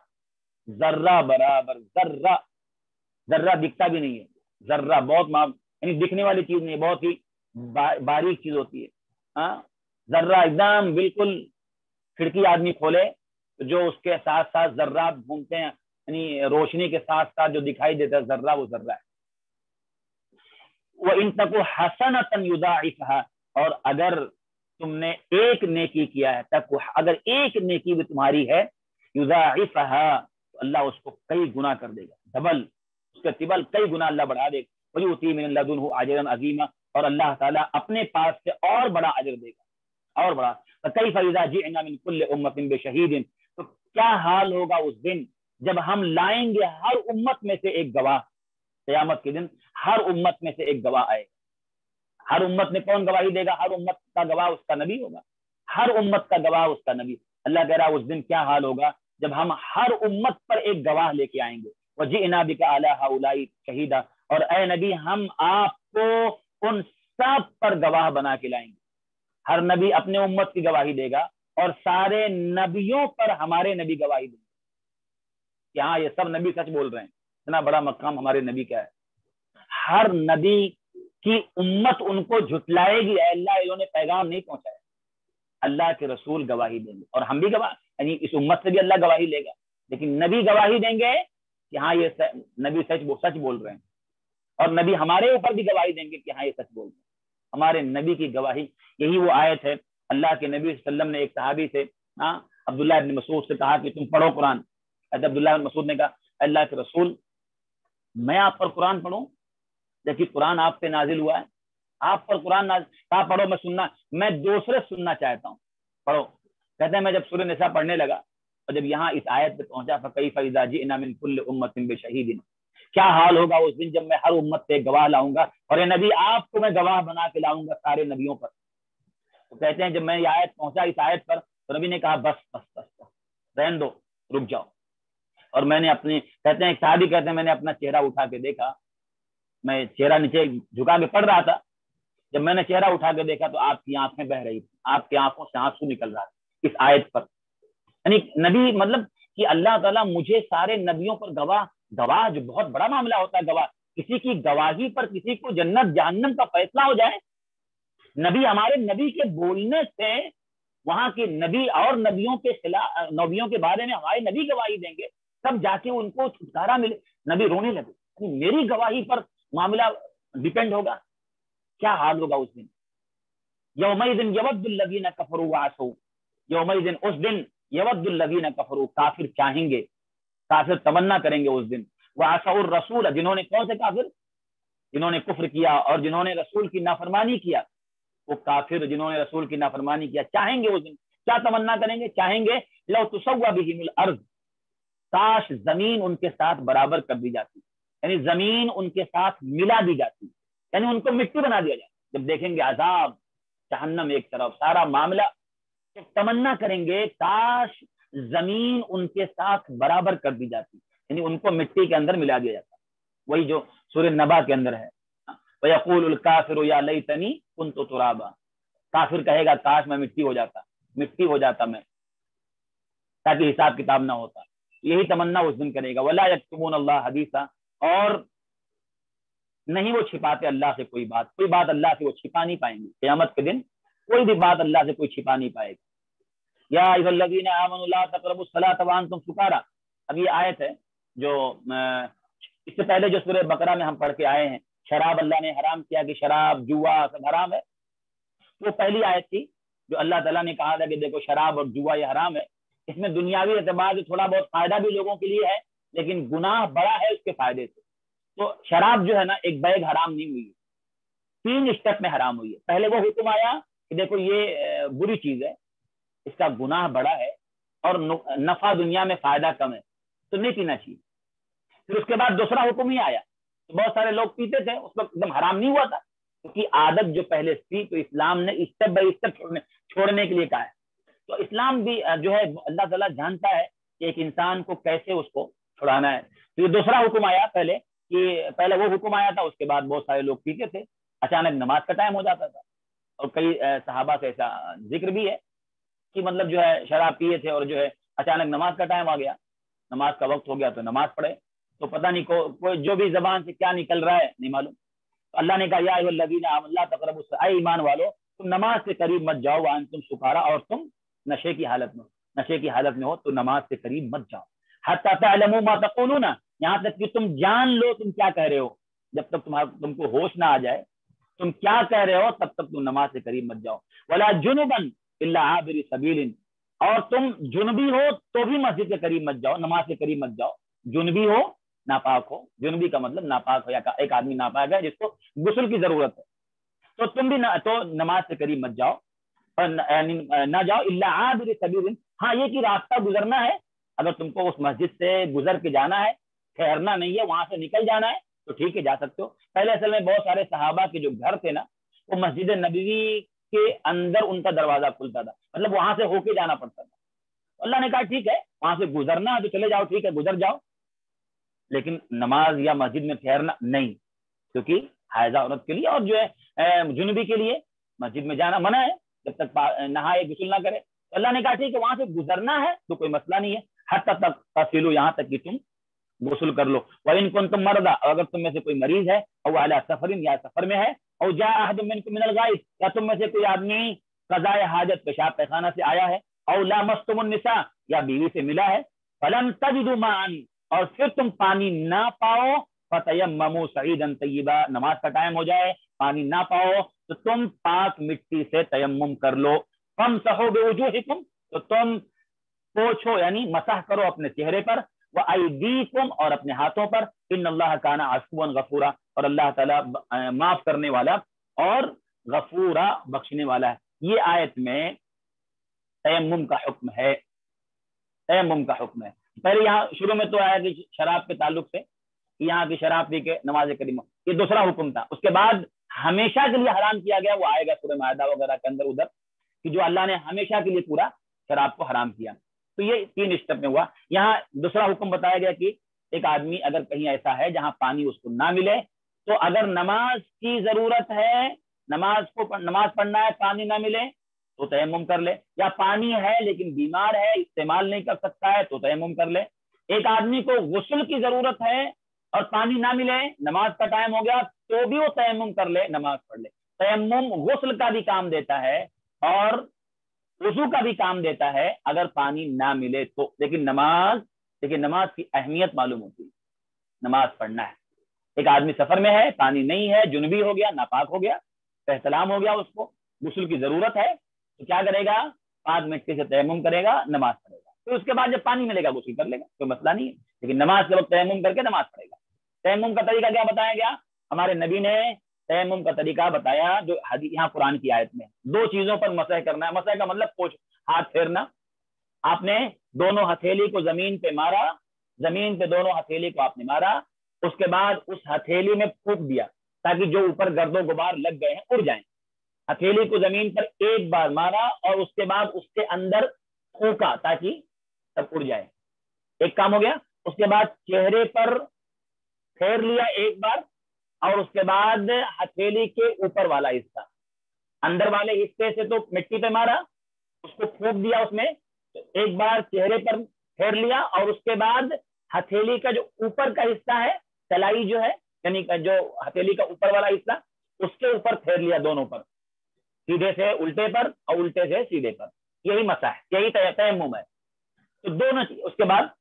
ذرہ برابر، ذرہ ذرہ دکھتا بھی نہیں ہے، ذرہ بہت یعنی دکھنے والی چیز نہیں، بہت ہی باریک چیز ہوتی ہے. ہاں ذرہ ایک دم بالکل، کھڑکی آدمی کھولے تو جو اس کے ساتھ ساتھ ذرات گھومتے ہیں، یعنی روشنی کے ساتھ ساتھ جو دکھائی دیتا ہے ذرہ، وہ ذرہ ہے. وَإِن تَكُ حَسَنَةً يُضَاعِفْهَا، اور اگر تم نے ایک نیکی کیا ہے، تک اگر ایک نیکی بھی تمہاری ہے، يُضَاعِفْهَا، تو اللہ اس کو کئی گنا کر دے گا، ڈبل اس کا ٹبل کئی گنا اللہ بڑھا دے گا. وَيُؤْتِي مِن لَدُنْهُ أَجْرًا عَظِيمًا، اور اللہ تعالیٰ اپنے پاس سے اور بڑا اجر دے گا، اور بڑا. فَكَيْفَ إِذَا جِئْنَا مِن كُلِّ أُمَّةٍ بِشَهِيدٍ، تو کیا حال ہوگا اس دن جب ہم لائیں گے ہر امت میں سے ایک گواہ. قیامت کے دن ہر امت میں سے ایک گواہ آئے. ہر امت میں کون گواہی دے گا؟ ہر امت کا گواہ اس کا نبی ہوگا، ہر امت کا گواہ اس کا نبی. اللہ کہہ رہا اس دن کیا حال ہوگا جب ہم ہر امت پر ایک گواہ لے کے آئیں گے. وَجِئْنَا بِكَ عَلَىٰ هَٰؤُلَاءِ شَهِيدًا، اور اے نبی ہم آپ کو ان سب پر گواہ بنا کے لائیں گے. ہر نبی اپنے امت کی گواہی دے گا اور سارے نبیوں پر ہمارے نبی گواہی دیں گے کہ ہاں یہ سب نبی سچ بول رہے ہیں. اتنا بڑا مقام ہمارے نبی کا ہے. ہر نبی کی امت ان کو جھٹلائے گی، اے اللہ انہوں نے پیغام نہیں پہنچایا. اللہ کے رسول گواہی دیں گے اور ہم بھی گواہ، یعنی اس امت سے بھی اللہ گواہی لے گا، لیکن نبی گواہی دیں گے کہ ہاں یہ نبی سچ سچ بول رہے ہیں، اور نبی ہمارے اوپر بھی گواہی دیں گے کہ ہاں یہ سچ بول رہے ہیں. ہمارے نبی کی گواہی، یہی وہ آیت ہے. اللہ کے نبی صلی اللہ علیہ وسلم نے ایک صحابی سے، ہاں عبداللہ ابن مسعود سے کہا کہ تم پڑھو قرآن. عبداللہ ابن مسعود نے کہا اللہ کے رسول میں آپ پر قرآن پڑھوں؟ دیکھیے قرآن آپ پہ نازل ہوا ہے، آپ پر قرآن نازل، کہا پڑھو، میں سننا میں دوسرے سننا چاہتا ہوں، پڑھو. کہتے ہیں میں جب سورہ نساء پڑھنے لگا اور جب یہاں اس آیت پہ پہنچا فَكَيْفَ إِذَا جِئْنَا مِن كُلِّ أُمَّةٍ بِشَهِيدٍ، کیا حال ہوگا اس دن جب میں ہر امت پہ گواہ لاؤں گا، اور اے نبی آپ کو میں گواہ بنا کے لاؤں گا سارے نبیوں پر. تو کہتے ہیں جب میں یہ آیت پہنچا اس آیت پر تو نبی نے کہا بس بس بس بس رہن دو، رک جاؤ. اور میں نے اپنی کہتے ہیں صحابی کہتے ہیں میں نے اپنا چہرہ اٹھا کے دیکھا، میں چہرہ نیچے جھکا کے پڑھ رہا تھا، جب میں نے چہرہ اٹھا کے دیکھا تو آپ کی آنکھیں بہ رہی تھی، آپ کی آنکھوں سے آنسو نکل رہا تھا اس آیت پر. یعنی نبی مطلب کہ اللہ تعالیٰ مجھے سارے نبیوں پر گواہ، گواہ جو بہت بڑا معاملہ ہوتا ہے گواہ، کسی کی گواہی پر کسی کو جنت جہنم کا فیصلہ ہو جائے. نبی ہمارے نبی کے بولنے سے وہاں کے نبی اور نبیوں کے خلاف، نبیوں کے بارے میں ہمارے نبی گواہی دیں گے تب جا کے ان کو چھٹکارا ملے. نبی رونے لگے، میری گواہی پر معاملہ ڈیپینڈ ہوگا، کیا حال ہوگا اس دن. یومئذ یود الذین کفروا وعصوا، یومئذ اس دن یود الذین کفروا کافر چاہیں گے، کافر تمنا کریں گے اس دن، وعصوا الرسول جنہوں نے، کون سے کافر؟ جنہوں نے کفر کیا اور جنہوں نے رسول کی نافرمانی کیا. وہ کافر جنہوں نے رسول کی نافرمانی کیا چاہیں گے اس دن، کیا تمنا کریں گے؟ چاہیں گے لو تسوی بہم الارض، کاش زمین ان کے ساتھ برابر کر دی جاتی، یعنی زمین ان کے ساتھ ملا دی جاتی، یعنی ان کو مٹی بنا دیا جائے. جب دیکھیں گے عذاب، جہنم ایک طرف، سارا معاملہ، تو تمنا کریں گے کاش زمین ان کے ساتھ برابر کر دی جاتی، یعنی ان کو مٹی کے اندر ملا دیا جاتا. وہی جو سورہ نبا کے اندر ہے، وَيَقُولُ الْكَافِرُ يَا لَيْتَنِي كُنْتُ تُرَابًا، کافر کہے گا کاش میں مٹی ہو جاتا، مٹی ہو جاتا میں، تاکہ حساب کتاب نہ ہوتا. یہی تمنا اس دن کرے گا. وَلَا يَكْتُمُونَ اللَّهَ حَدِيثًا، اور نہیں وہ چھپاتے اللہ سے کوئی بات، کوئی بات اللہ سے وہ چھپا نہیں پائیں گے. قیامت کے دن کوئی بھی بات اللہ سے کوئی چھپا نہیں پائے گا. یا ایھا الذین آمنوا لا تقربوا الصلاۃ وانتم سکارى، اب یہ آیت ہے جو اس سے پہلے جو سورہ بقرہ میں ہم پڑھ کے آئے ہیں، شراب اللہ نے حرام کیا کہ شراب جوا سب حرام ہے. وہ پہلی آیت تھی جو اللہ تعالیٰ نے کہا تھا کہ دیکھو شراب اور جوا یہ حرام ہے. اس میں دنیاوی اعتبار سے تھوڑا بہت فائدہ بھی لوگوں کے لیے ہے، لیکن گناہ بڑا ہے اس کے فائدے سے. تو شراب جو ہے نا ایک بیگ حرام نہیں ہوئی، تین اسٹیپ میں حرام ہوئی ہے. پہلے وہ حکم آیا کہ دیکھو یہ بری چیز ہے، اس کا گناہ بڑا ہے اور نفع دنیا میں فائدہ کم ہے، تو نہیں پینا چاہیے. پھر اس کے بعد دوسرا حکم ہی آیا، تو بہت سارے لوگ پیتے تھے، اس وقت ایک دم حرام نہیں ہوا تھا کیونکہ عادت جو پہلے تھی، تو اسلام نے اسٹیپ بائی اسٹیپ چھوڑنے چھوڑنے کے لیے کہا ہے. تو اسلام بھی جو ہے اللہ تعالیٰ جانتا ہے کہ ایک انسان کو کیسے اس کو چھڑانا ہے. تو یہ دوسرا حکم آیا پہلے، کہ پہلے وہ حکم آیا تھا، اس کے بعد بہت سارے لوگ پیتے تھے، اچانک نماز کا ٹائم ہو جاتا تھا. اور کئی صحابہ سے ایسا ذکر بھی ہے کہ مطلب جو ہے شراب پیے تھے اور جو ہے اچانک نماز کا ٹائم آ گیا، نماز کا وقت ہو گیا تو نماز پڑھے، تو پتہ نہیں کو, کوئی جو بھی زبان سے کیا نکل رہا ہے نہیں معلوم. تو اللہ نے کہا یا ایھا الذین آمنوا لا تقربوا الصلاۃ، اے ایمان والو تم نماز سے قریب مت جاؤ، وانتم سکارا، اور تم نشے کی حالت میں نشے کی حالت میں ہو تو نماز سے قریب مت جاؤ. حتی تعلموا ما تقولون، یہاں تک کہ تم جان لو تم کیا کہہ رہے ہو. جب تک تمہارا تم کو ہوش نہ آ جائے تم کیا کہہ رہے ہو تب تک تم نماز سے قریب مت جاؤ. ولا جنبا الا عابر سبیل، اور تم جنبی ہو تو بھی مسجد کے قریب مت جاؤ، نماز کے قریب مت جاؤ. جنبی ہو، ناپاک ہو، جنبی کا مطلب ناپاک ہو، یا ایک آدمی ناپاک ہے جس کو غسل کی ضرورت ہے، تو تم بھی تو نماز سے قریب مت جاؤ، اور نہ جاؤ الا عابر سبیل. ہاں یہ کہ راستہ گزرنا ہے، اگر تم کو اس مسجد سے گزر کے جانا ہے، ٹھہرنا نہیں ہے، وہاں سے نکل جانا ہے تو ٹھیک ہے جا سکتے ہو. پہلے اصل میں بہت سارے صحابہ کے جو گھر تھے نا وہ مسجد نبوی کے اندر ان کا دروازہ کھلتا تھا، مطلب وہاں سے ہو کے جانا پڑتا تھا. اللہ نے کہا ٹھیک ہے وہاں سے گزرنا ہے تو چلے جاؤ، ٹھیک ہے گزر جاؤ، لیکن نماز یا مسجد میں ٹھہرنا نہیں، کیونکہ حائضہ عورت کے لیے اور جو ہے جنبی کے لیے مسجد میں جانا منع ہے جب تک نہائے غسل نہ کرے. تو اللہ نے کہا ٹھیک ہے وہاں سے گزرنا ہے تو کوئی مسئلہ نہیں ہے، حتی تک تصلوا، یہاں تک کہ تم غسل کر لو. وَإِن كُنتُم مَرْضَىٰ، اگر تم میں سے کوئی مریض ہے، او عَلَىٰ سَفَرٍ، یا سفر میں ہے، او جاء أَحَدٌ مِّنكُم مِّنَ الْغَائِطِ، یا تم میں سے کوئی آدمی قضائے حاجت پیشاب پیخانہ سے آیا ہے، او لامستم النساء، یا بیوی سے ملا ہے، فَلَمْ تَجِدُوا مَاءً، اور پھر تم پانی نہ پاؤ، فَتَيَمَّمُوا صَعِيدًا طَيِّبًا، نماز کا ٹائم ہو جائے پانی نہ پاؤ تو تم پاک مٹی سے تیمم کر لو. فَامْسَحُوا بِوُجُوهِكُمْ، تو تم پوچھو یعنی مسح کرو اپنے چہرے پر، وَأَيْدِيكُمْ، اور اپنے ہاتھوں پر، ان اللہ کان عفوا غفورا، اور اللہ تعالیٰ معاف کرنے والا اور غفورا بخشنے والا ہے. یہ آیت میں تیمم کا حکم ہے، تیمم کا حکم ہے. پہلے یہاں شروع میں تو آیا کہ شراب کے تعلق سے یہاں کی شراب پی کے نماز قریب، یہ دوسرا حکم تھا. اس کے بعد ہمیشہ کے لیے حرام کیا گیا، وہ آئے گا سورہ مائدہ وغیرہ کے اندر ادھر کہ جو اللہ نے ہمیشہ کے لیے پورا شراب کو حرام کیا. تو یہ تین اسٹیپ میں ہوا. یہاں دوسرا حکم بتایا گیا کہ ایک آدمی اگر کہیں ایسا ہے جہاں پانی اس کو نہ ملے تو اگر نماز کی ضرورت ہے, نماز کو نماز پڑھنا ہے, پانی نہ ملے تو تیمم کر لے, یا پانی ہے لیکن بیمار ہے استعمال نہیں کر سکتا ہے تو تیمم کر لے. ایک آدمی کو غسل کی ضرورت ہے اور پانی نہ ملے, نماز کا ٹائم ہو گیا تو بھی وہ تیمم کر لے, نماز پڑھ لے. تیمم غسل کا بھی کام دیتا ہے اور وضو کا بھی کام دیتا ہے اگر پانی نہ ملے تو. لیکن نماز لیکن نماز کی اہمیت معلوم ہوتی ہے, نماز پڑھنا ہے. ایک آدمی سفر میں ہے, پانی نہیں ہے, جنبی ہو گیا, ناپاک ہو گیا, احتلام ہو گیا, اس کو غسل کی ضرورت ہے تو کیا کرے گا, پانچ مٹی سے تیمم کرے گا, نماز پڑھے گا. پھر اس کے بعد جب پانی ملے گا غسل کر لے گا, کوئی مسئلہ نہیں ہے. لیکن نماز کے وقت تیمم کر کے نماز پڑھے گا. تیمم کا طریقہ کیا بتایا گیا, ہمارے نبی نے تیمم کا طریقہ بتایا جو یہاں قرآن کی آیت میں. دو چیزوں پر مسح کرنا ہے. مسح کا مطلب پوچھ ہاتھ پھیرنا. آپ نے دونوں ہتھیلی کو زمین پہ مارا, زمین پہ دونوں ہتھیلی کو آپ نے مارا, اس کے بعد اس ہتھیلی میں پھونک دیا تاکہ جو اوپر گرد و غبار لگ گئے ہیں اڑ جائیں. ہتھیلی کو زمین پر ایک بار مارا اور اس کے بعد اس کے اندر پھونکا تاکہ سب اڑ جائے. ایک کام ہو گیا. اس کے بعد چہرے پر پھیر لیا ایک بار اور اس کے بعد ہتھیلی کے اوپر والا حصہ, اندر والے حصے سے تو مٹی پہ مارا, اس کو پھونک دیا اس میں, ایک بار چہرے پر پھیر لیا اور اس کے بعد ہتھیلی کا جو اوپر کا حصہ ہے, تلائی جو ہے یعنی جو ہتھیلی کا اوپر والا حصہ, اس کے اوپر پھیر لیا دونوں پر, سیدھے سے الٹے پر اور الٹے سے سیدھے پر. یہی مسح ہے, یہی تیمم ہے. تو دونوں. اس کے بعد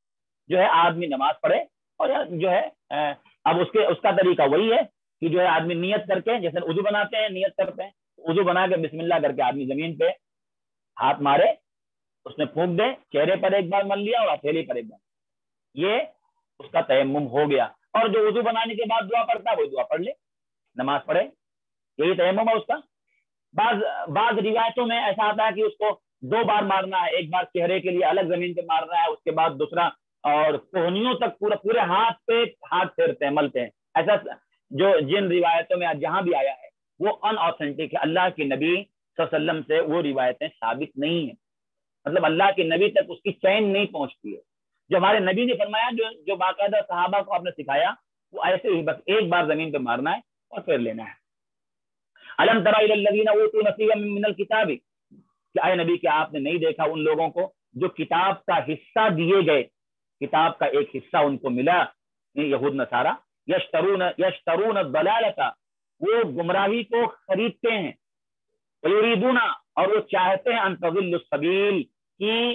جو ہے آدمی نماز پڑھے اور جو ہے اب اس کے اس کا طریقہ وہی ہے کہ جو ہے آدمی نیت کر کے, جیسے وضو بناتے ہیں نیت کرتے ہیں, وضو بنا کے بسم اللہ کر کے آدمی زمین پہ ہاتھ مارے, اس نے پھونک دے, چہرے پر ایک بار مل لیا اور ہتھیلی پر ایک بار, یہ اس کا تیمم ہو گیا. اور جو وضو بنانے کے بعد دعا پڑھتا ہے وہ دعا پڑھ لے, نماز پڑھے, یہی تیمم ہے اس کا. بعض بعض روایتوں میں ایسا آتا ہے کہ اس کو دو بار مارنا ہے, ایک بار چہرے کے لیے الگ زمین پہ مارنا ہے, اس کے بعد دوسرا اور کوہنیوں تک پورا پورے ہاتھ پہ ہاتھ پھیرتے ہیں, ملتے ہیں. ایسا جو جن روایتوں میں جہاں بھی آیا ہے وہ ان آتھینٹک ہے. اللہ کے نبی صلی اللہ علیہ وسلم سے وہ روایتیں ثابت نہیں ہیں, مطلب اللہ کے نبی تک اس کی چین نہیں پہنچتی ہے. جو ہمارے نبی نے فرمایا, جو جو باقاعدہ صحابہ کو آپ نے سکھایا, وہ ایسے ہی بس ایک بار زمین پہ مارنا ہے اور پھر لینا ہے. الم تر الی الذین اوتوا نصیبا من الکتاب, کہ اے نبی کیا آپ نے نہیں دیکھا ان لوگوں کو جو کتاب کا حصہ دیے گئے, کتاب کا ایک حصہ ان کو ملا, یہود نصارہ, یشترون یشترون الضلالۃ, وہ گمراہی کو خریدتے ہیں, ویریدون, اور وہ چاہتے ہیں ان تضلوا السبیل, کہ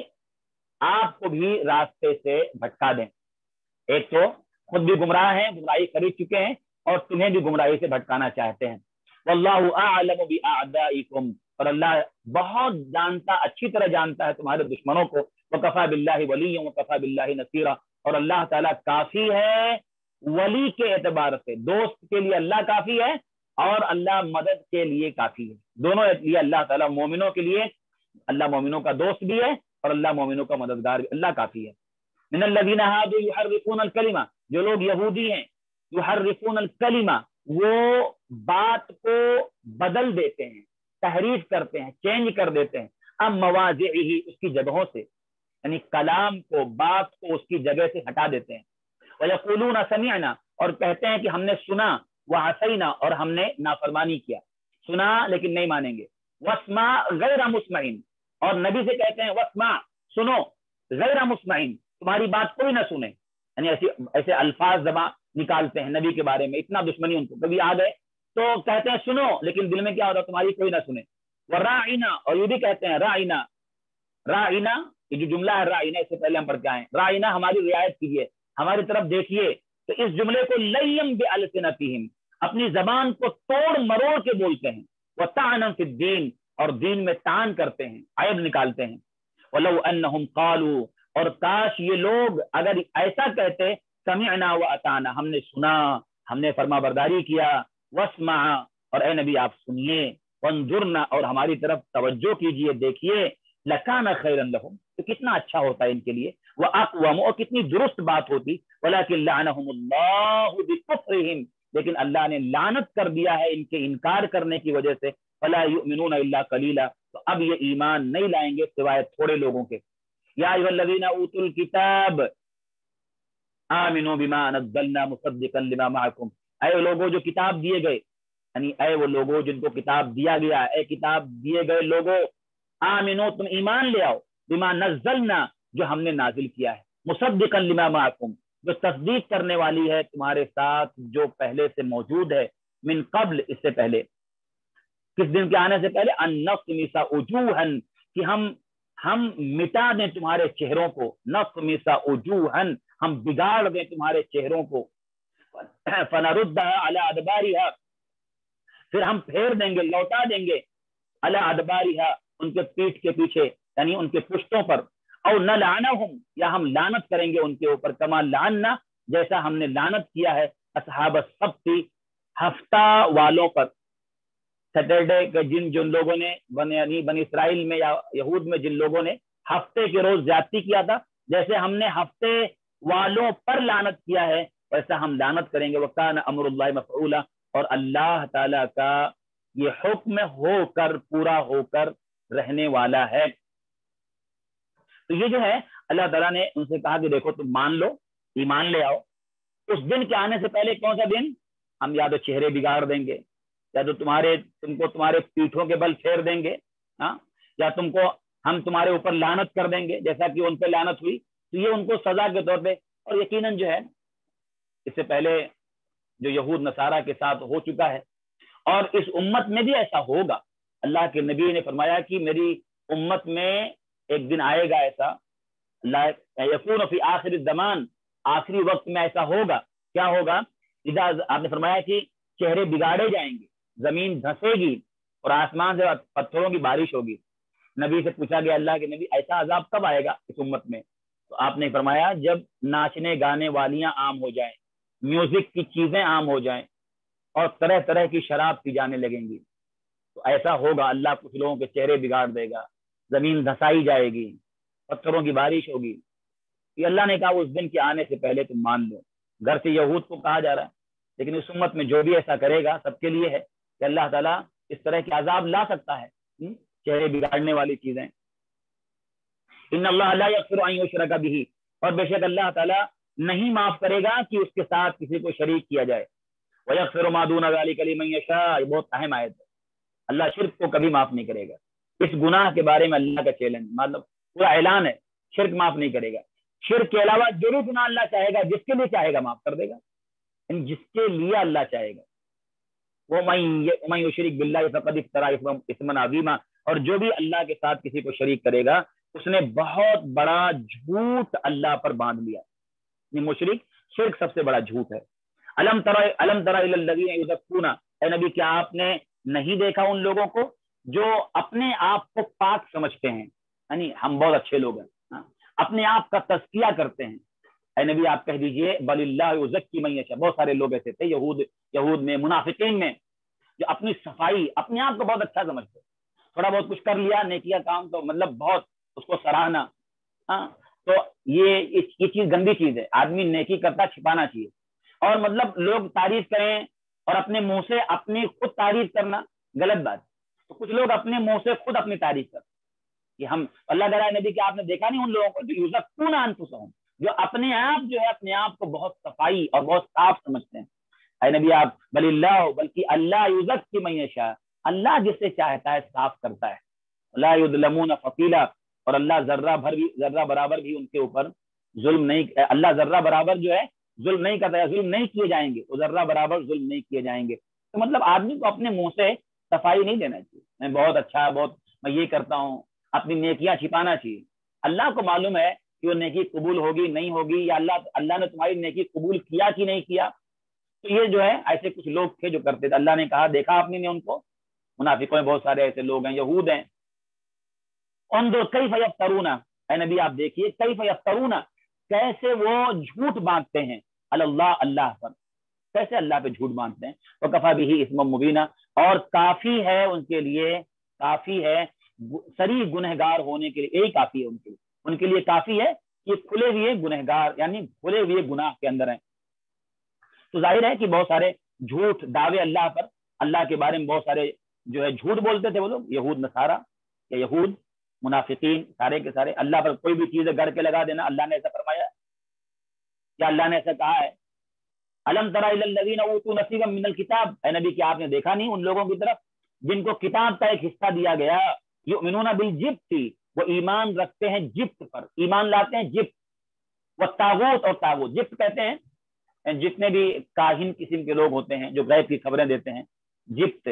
آپ کو بھی راستے سے بھٹکا دیں. ایک تو خود بھی گمراہ ہیں, گمراہی خرید چکے ہیں, اور تمہیں بھی گمراہی سے بھٹکانا چاہتے ہیں. واللہ اعلم باعدائکم, اور اللہ بہت جانتا, اچھی طرح جانتا ہے تمہارے دشمنوں کو. وکفی باللہ ولی وکفی باللہ نصیرا, اور اللہ تعالیٰ کافی ہے ولی کے اعتبار سے, دوست کے لیے اللہ کافی ہے اور اللہ مدد کے لیے کافی ہے. دونوں لیے اللہ تعالیٰ, مومنوں کے لیے اللہ مومنوں کا دوست بھی ہے اور اللہ مومنوں کا مددگار بھی, اللہ کافی ہے. من الذین ہادوا یحرفون الکلمہ, جو لوگ یہودی ہیں, یحرفون الکلمہ, وہ بات کو بدل دیتے ہیں, تحریف کرتے ہیں, چینج کر دیتے ہیں, ام مواضعہ, اس کی جگہوں سے, یعنی کلام کو, بات کو اس کی جگہ سے ہٹا دیتے ہیں. ویقولون سمعنا, اور کہتے ہیں کہ ہم نے سنا, وعصینا, اور ہم نے نافرمانی کیا, سنا لیکن نہیں مانیں گے. واسمع غیر مسمعین, اور نبی سے کہتے ہیں واسمع, سنو, غیر مسمعین, تمہاری بات کوئی نہ سنے, یعنی ایسے ایسے الفاظ زبان نکالتے ہیں نبی کے بارے میں, اتنا دشمنی ان کو. کبھی آ گئے تو کہتے ہیں سنو, لیکن دل میں کیا ہوتا ہے, تمہاری کوئی نہ سنے. وراعنا, اور یہ بھی کہتے ہیں راعنا, راعنا, یہ جو جملہ ہے راعنا, اس سے پہلے ہم پڑھ کے آئے, راعنا, ہماری رعایت کیجیے, ہماری طرف دیکھیے. تو اس جملے کو لیم بالسنتہم, اپنی زبان کو توڑ مروڑ کے بولتے ہیں. وطعنا فی الدین, اور دین میں طعن کرتے ہیں, عیب نکالتے ہیں. ولو انہم قالوا, اور کاش یہ لوگ اگر ایسا کہتے, سمعنا واطعنا, ہم نے سنا, ہم نے فرما برداری کیا, واسمع, اور اے نبی آپ سنیے, وانظرنا, اور ہماری طرف توجہ کیجئے, دیکھیے, لکان خیرا لہم, تو کتنا اچھا ہوتا ہے ان کے لیے, واقوم, اور کتنی درست بات ہوتی. ولکن لعنہم اللہ بکفرہم, لیکن اللہ نے لعنت کر دیا ہے ان کے انکار کرنے کی وجہ سے. फला युमिनूना इल्ला कलीला, तो अब ये ईमान नहीं लाएंगे सिवाय थोड़े लोगों के। या अय्युहल्लज़ीना ऊतुल किताब आमिनू बिमा नज़्ज़लना मुसद्दिक़न लिमा मअकुम, ऐ लोगों जो किताब दिए गए, यानी ऐ वो लोगों जिनको किताब दिया गया, ऐ किताब दिए गए लोगों, आमिनू तुम ईमान ले आओ, बिमा नज़्ज़लना जो हमने नाजिल किया है, मुसद्दिक़न लिमा मअकुम जो तस्दीक करने वाली है तुम्हारे साथ जो पहले से मौजूद है, मिन कब्ल इससे पहले, किस दिन के आने से पहले, अन नत्मिसा उजूहन कि हम हम मिटा दें तुम्हारे चेहरों को, नत्मिसा उजूहन हम बिगाड़ दें तुम्हारे चेहरों को, फनरुद्दहा अला अदबारिहा फिर हम फेर देंगे, लौटा देंगे, अला अदबारिहा उनके पीठ के पीछे यानी उनके पुश्तों पर, और न लानहुम या हम लानत करेंगे उनके ऊपर, कमा लानना जैसा हमने लानत किया है असहाब सब्ती हफ्ता वालों पर, सैटरडे के जिन जिन लोगों ने बन यानी बनी इसराइल में या यहूद में जिन लोगों ने हफ्ते के रोज ज्यादती किया था, जैसे हमने हफ्ते वालों पर लानत किया है वैसा हम लानत करेंगे। वकान अमरुल्लाहि मफ़ऊला और अल्लाह ताला का ये हुक्म होकर पूरा होकर रहने वाला है। तो ये जो है अल्लाह ताला ने उनसे कहा कि देखो तुम मान लो, ईमान ले आओ, उस दिन के आने से पहले कौन सा दिन, हम या तो चेहरे बिगाड़ देंगे, या तो तुम्हारे तुमको तुम्हारे पीठों के बल फेर देंगे, हाँ, या तुमको हम तुम्हारे ऊपर लानत कर देंगे जैसा कि उन पर लानत हुई। तो ये उनको सजा के तौर पे, और यकीनन जो है इससे पहले जो यहूद नसारा के साथ हो चुका है और इस उम्मत में भी ऐसा होगा। अल्लाह के नबी ने फरमाया कि मेरी उम्मत में एक दिन आएगा ऐसा, यकून फी आखिर ज़मान, आखिरी वक्त में ऐसा होगा। क्या होगा? इधर आपने फरमाया कि चेहरे बिगाड़े जाएंगे, जमीन धंसेगी और आसमान से पत्थरों की बारिश होगी। नबी से पूछा गया अल्लाह के नबी ऐसा अजाब कब आएगा इस उम्मत में? तो आपने फरमाया जब नाचने गाने वालियां आम हो जाएं, म्यूजिक की चीजें आम हो जाएं और तरह तरह की शराब पी जाने लगेंगी, तो ऐसा होगा। अल्लाह कुछ लोगों के चेहरे बिगाड़ देगा, जमीन धंसाई जाएगी, पत्थरों की बारिश होगी। ये अल्लाह ने कहा उस दिन के आने से पहले तुम मान लो। घर से यहूद को कहा जा रहा है, लेकिन इस उम्मत में जो भी ऐसा करेगा सबके लिए है कि अल्लाह ताला इस तरह के अजाब ला सकता है, चेहरे बिगाड़ने वाली चीजें। इन्ना अल्लाह ला यग़फ़िरु अन युश्रका बिही, और बेशक अल्लाह ताला नहीं माफ करेगा कि उसके साथ किसी को शरीक किया जाए। व यग़फ़िरु मा दूना ज़ालिका लिमन यशा, ये बहुत अहम आयत है। अल्लाह शिर्क को कभी माफ नहीं करेगा। इस गुनाह के बारे में अल्लाह का चैलेंज, मतलब पूरा ऐलान है, शिर्क माफ नहीं करेगा। शिर्क के अलावा जो भी गुनाह अल्लाह चाहेगा, जिसके लिए चाहेगा माफ कर देगा, जिसके लिए अल्लाह चाहेगा। वो मन युशरिक बिल्लाहि फक़द इफ्तरा इस्मन अज़ीमा, और जो भी अल्लाह के साथ किसी को शरीक करेगा उसने बहुत बड़ा झूठ अल्लाह पर बांध लिया। मुशरिक शिर्क सबसे बड़ा झूठ है। अलम तरा अलम तरा इलल लज़ीना युज़क्कूना, ए नबी क्या आपने नहीं देखा उन लोगों को जो अपने आप को पाक समझते हैं, यानी हम बहुत अच्छे लोग हैं, हाँ? अपने आप का तज़किया करते हैं। ऐ नबी आप कह दीजिए बलिल्लाहु युज़क्की मन यशा। बहुत सारे लोग ऐसे थे यहूद यहूद में, मुनाफिकीन में, जो अपनी सफाई, अपने आप को बहुत अच्छा समझते, थोड़ा बहुत कुछ कर लिया नेकिया काम तो मतलब बहुत उसको सराहना, हाँ? तो ये ये चीज गंदी चीज है। आदमी नेकी करता छिपाना चाहिए, और मतलब लोग तारीफ करें और अपने मुंह से अपनी खुद तारीफ करना गलत बात। तो कुछ लोग अपने मुंह से खुद अपनी तारीफ करते कि हम अल्लाह ताला नबी के आपने देखा नहीं उन लोगों को जो युज़क्कूना अनफुसहुम, जो अपने आप जो है अपने आप को बहुत सफाई और बहुत साफ समझते हैं। ऐ नबी आप बलिल्लाहु, बल्कि अल्लाह युज़क्की मन यशा, अल्लाह जिसे चाहता है साफ करता है। ला युज़लमूना फ़तीला, और अल्लाह जर्रा भर भी जर्रा बराबर भी उनके ऊपर जुल्म नहीं, अल्लाह जर्रा बराबर जो है जुल्म नहीं करता है, जुल्म नहीं किए जाएंगे, वो जर्रा बराबर जुल्म नहीं किए जाएंगे। तो मतलब आदमी को अपने मुंह से सफाई नहीं देना चाहिए, मैं बहुत अच्छा, बहुत मैं ये करता हूँ, अपनी नेकियां छिपाना चाहिए। अल्लाह को मालूम है कि वो नेकी कबूल होगी नहीं होगी, या अल्लाह अल्लाह ने तुम्हारी नेकी कबूल किया कि नहीं किया। तो ये जो है ऐसे कुछ लोग थे जो करते थे। अल्लाह ने कहा देखा आपने ने उनको, मुनाफिकों में बहुत सारे ऐसे लोग हैं, यहूद हैं। उन्जुर कैफ़ यफ्तरूना, ऐ नबी आप देखिए कैफ़ यफ्तरूना, कैसे वो झूठ बांधते हैं अल्लाह अल्लाह पर, कैसे अल्लाह पे झूठ बांधते हैं। वो कफा बिही इस्मम मुबीना, और काफी है उनके लिए, काफी है सरी गुनहगार होने के लिए, यही काफी है उनके लिए, उनके लिए काफी है कि खुले हुए गुनहगार यानी खुले हुए गुनाह के अंदर हैं। तो जाहिर है कि बहुत सारे झूठ दावे अल्लाह पर, अल्लाह के बारे में बहुत सारे جو ہے جھوٹ بولتے تھے وہ لوگ، یہود نصارہ یا یہود منافقین سارے کے سارے، اللہ پر کوئی بھی چیز گڑ کے لگا دینا، اللہ نے ایسا فرمایا کیا؟ اللہ نے ایسا کہا ہے؟ الم تری الی الذین اوتوا نصیبا من الکتاب، اے نبی کیا آپ نے دیکھا نہیں ان لوگوں کی طرف جن کو کتاب کا ایک حصہ دیا گیا، یؤمنون بالجبت، وہ ایمان رکھتے ہیں جبت پر، ایمان لاتے ہیں جبت، والطاغوت، اور طاغوت جبت کہتے ہیں جتنے بھی کاہن قسم کے لوگ ہوتے ہیں جو غیب کی خبریں دیتے ہیں، جبت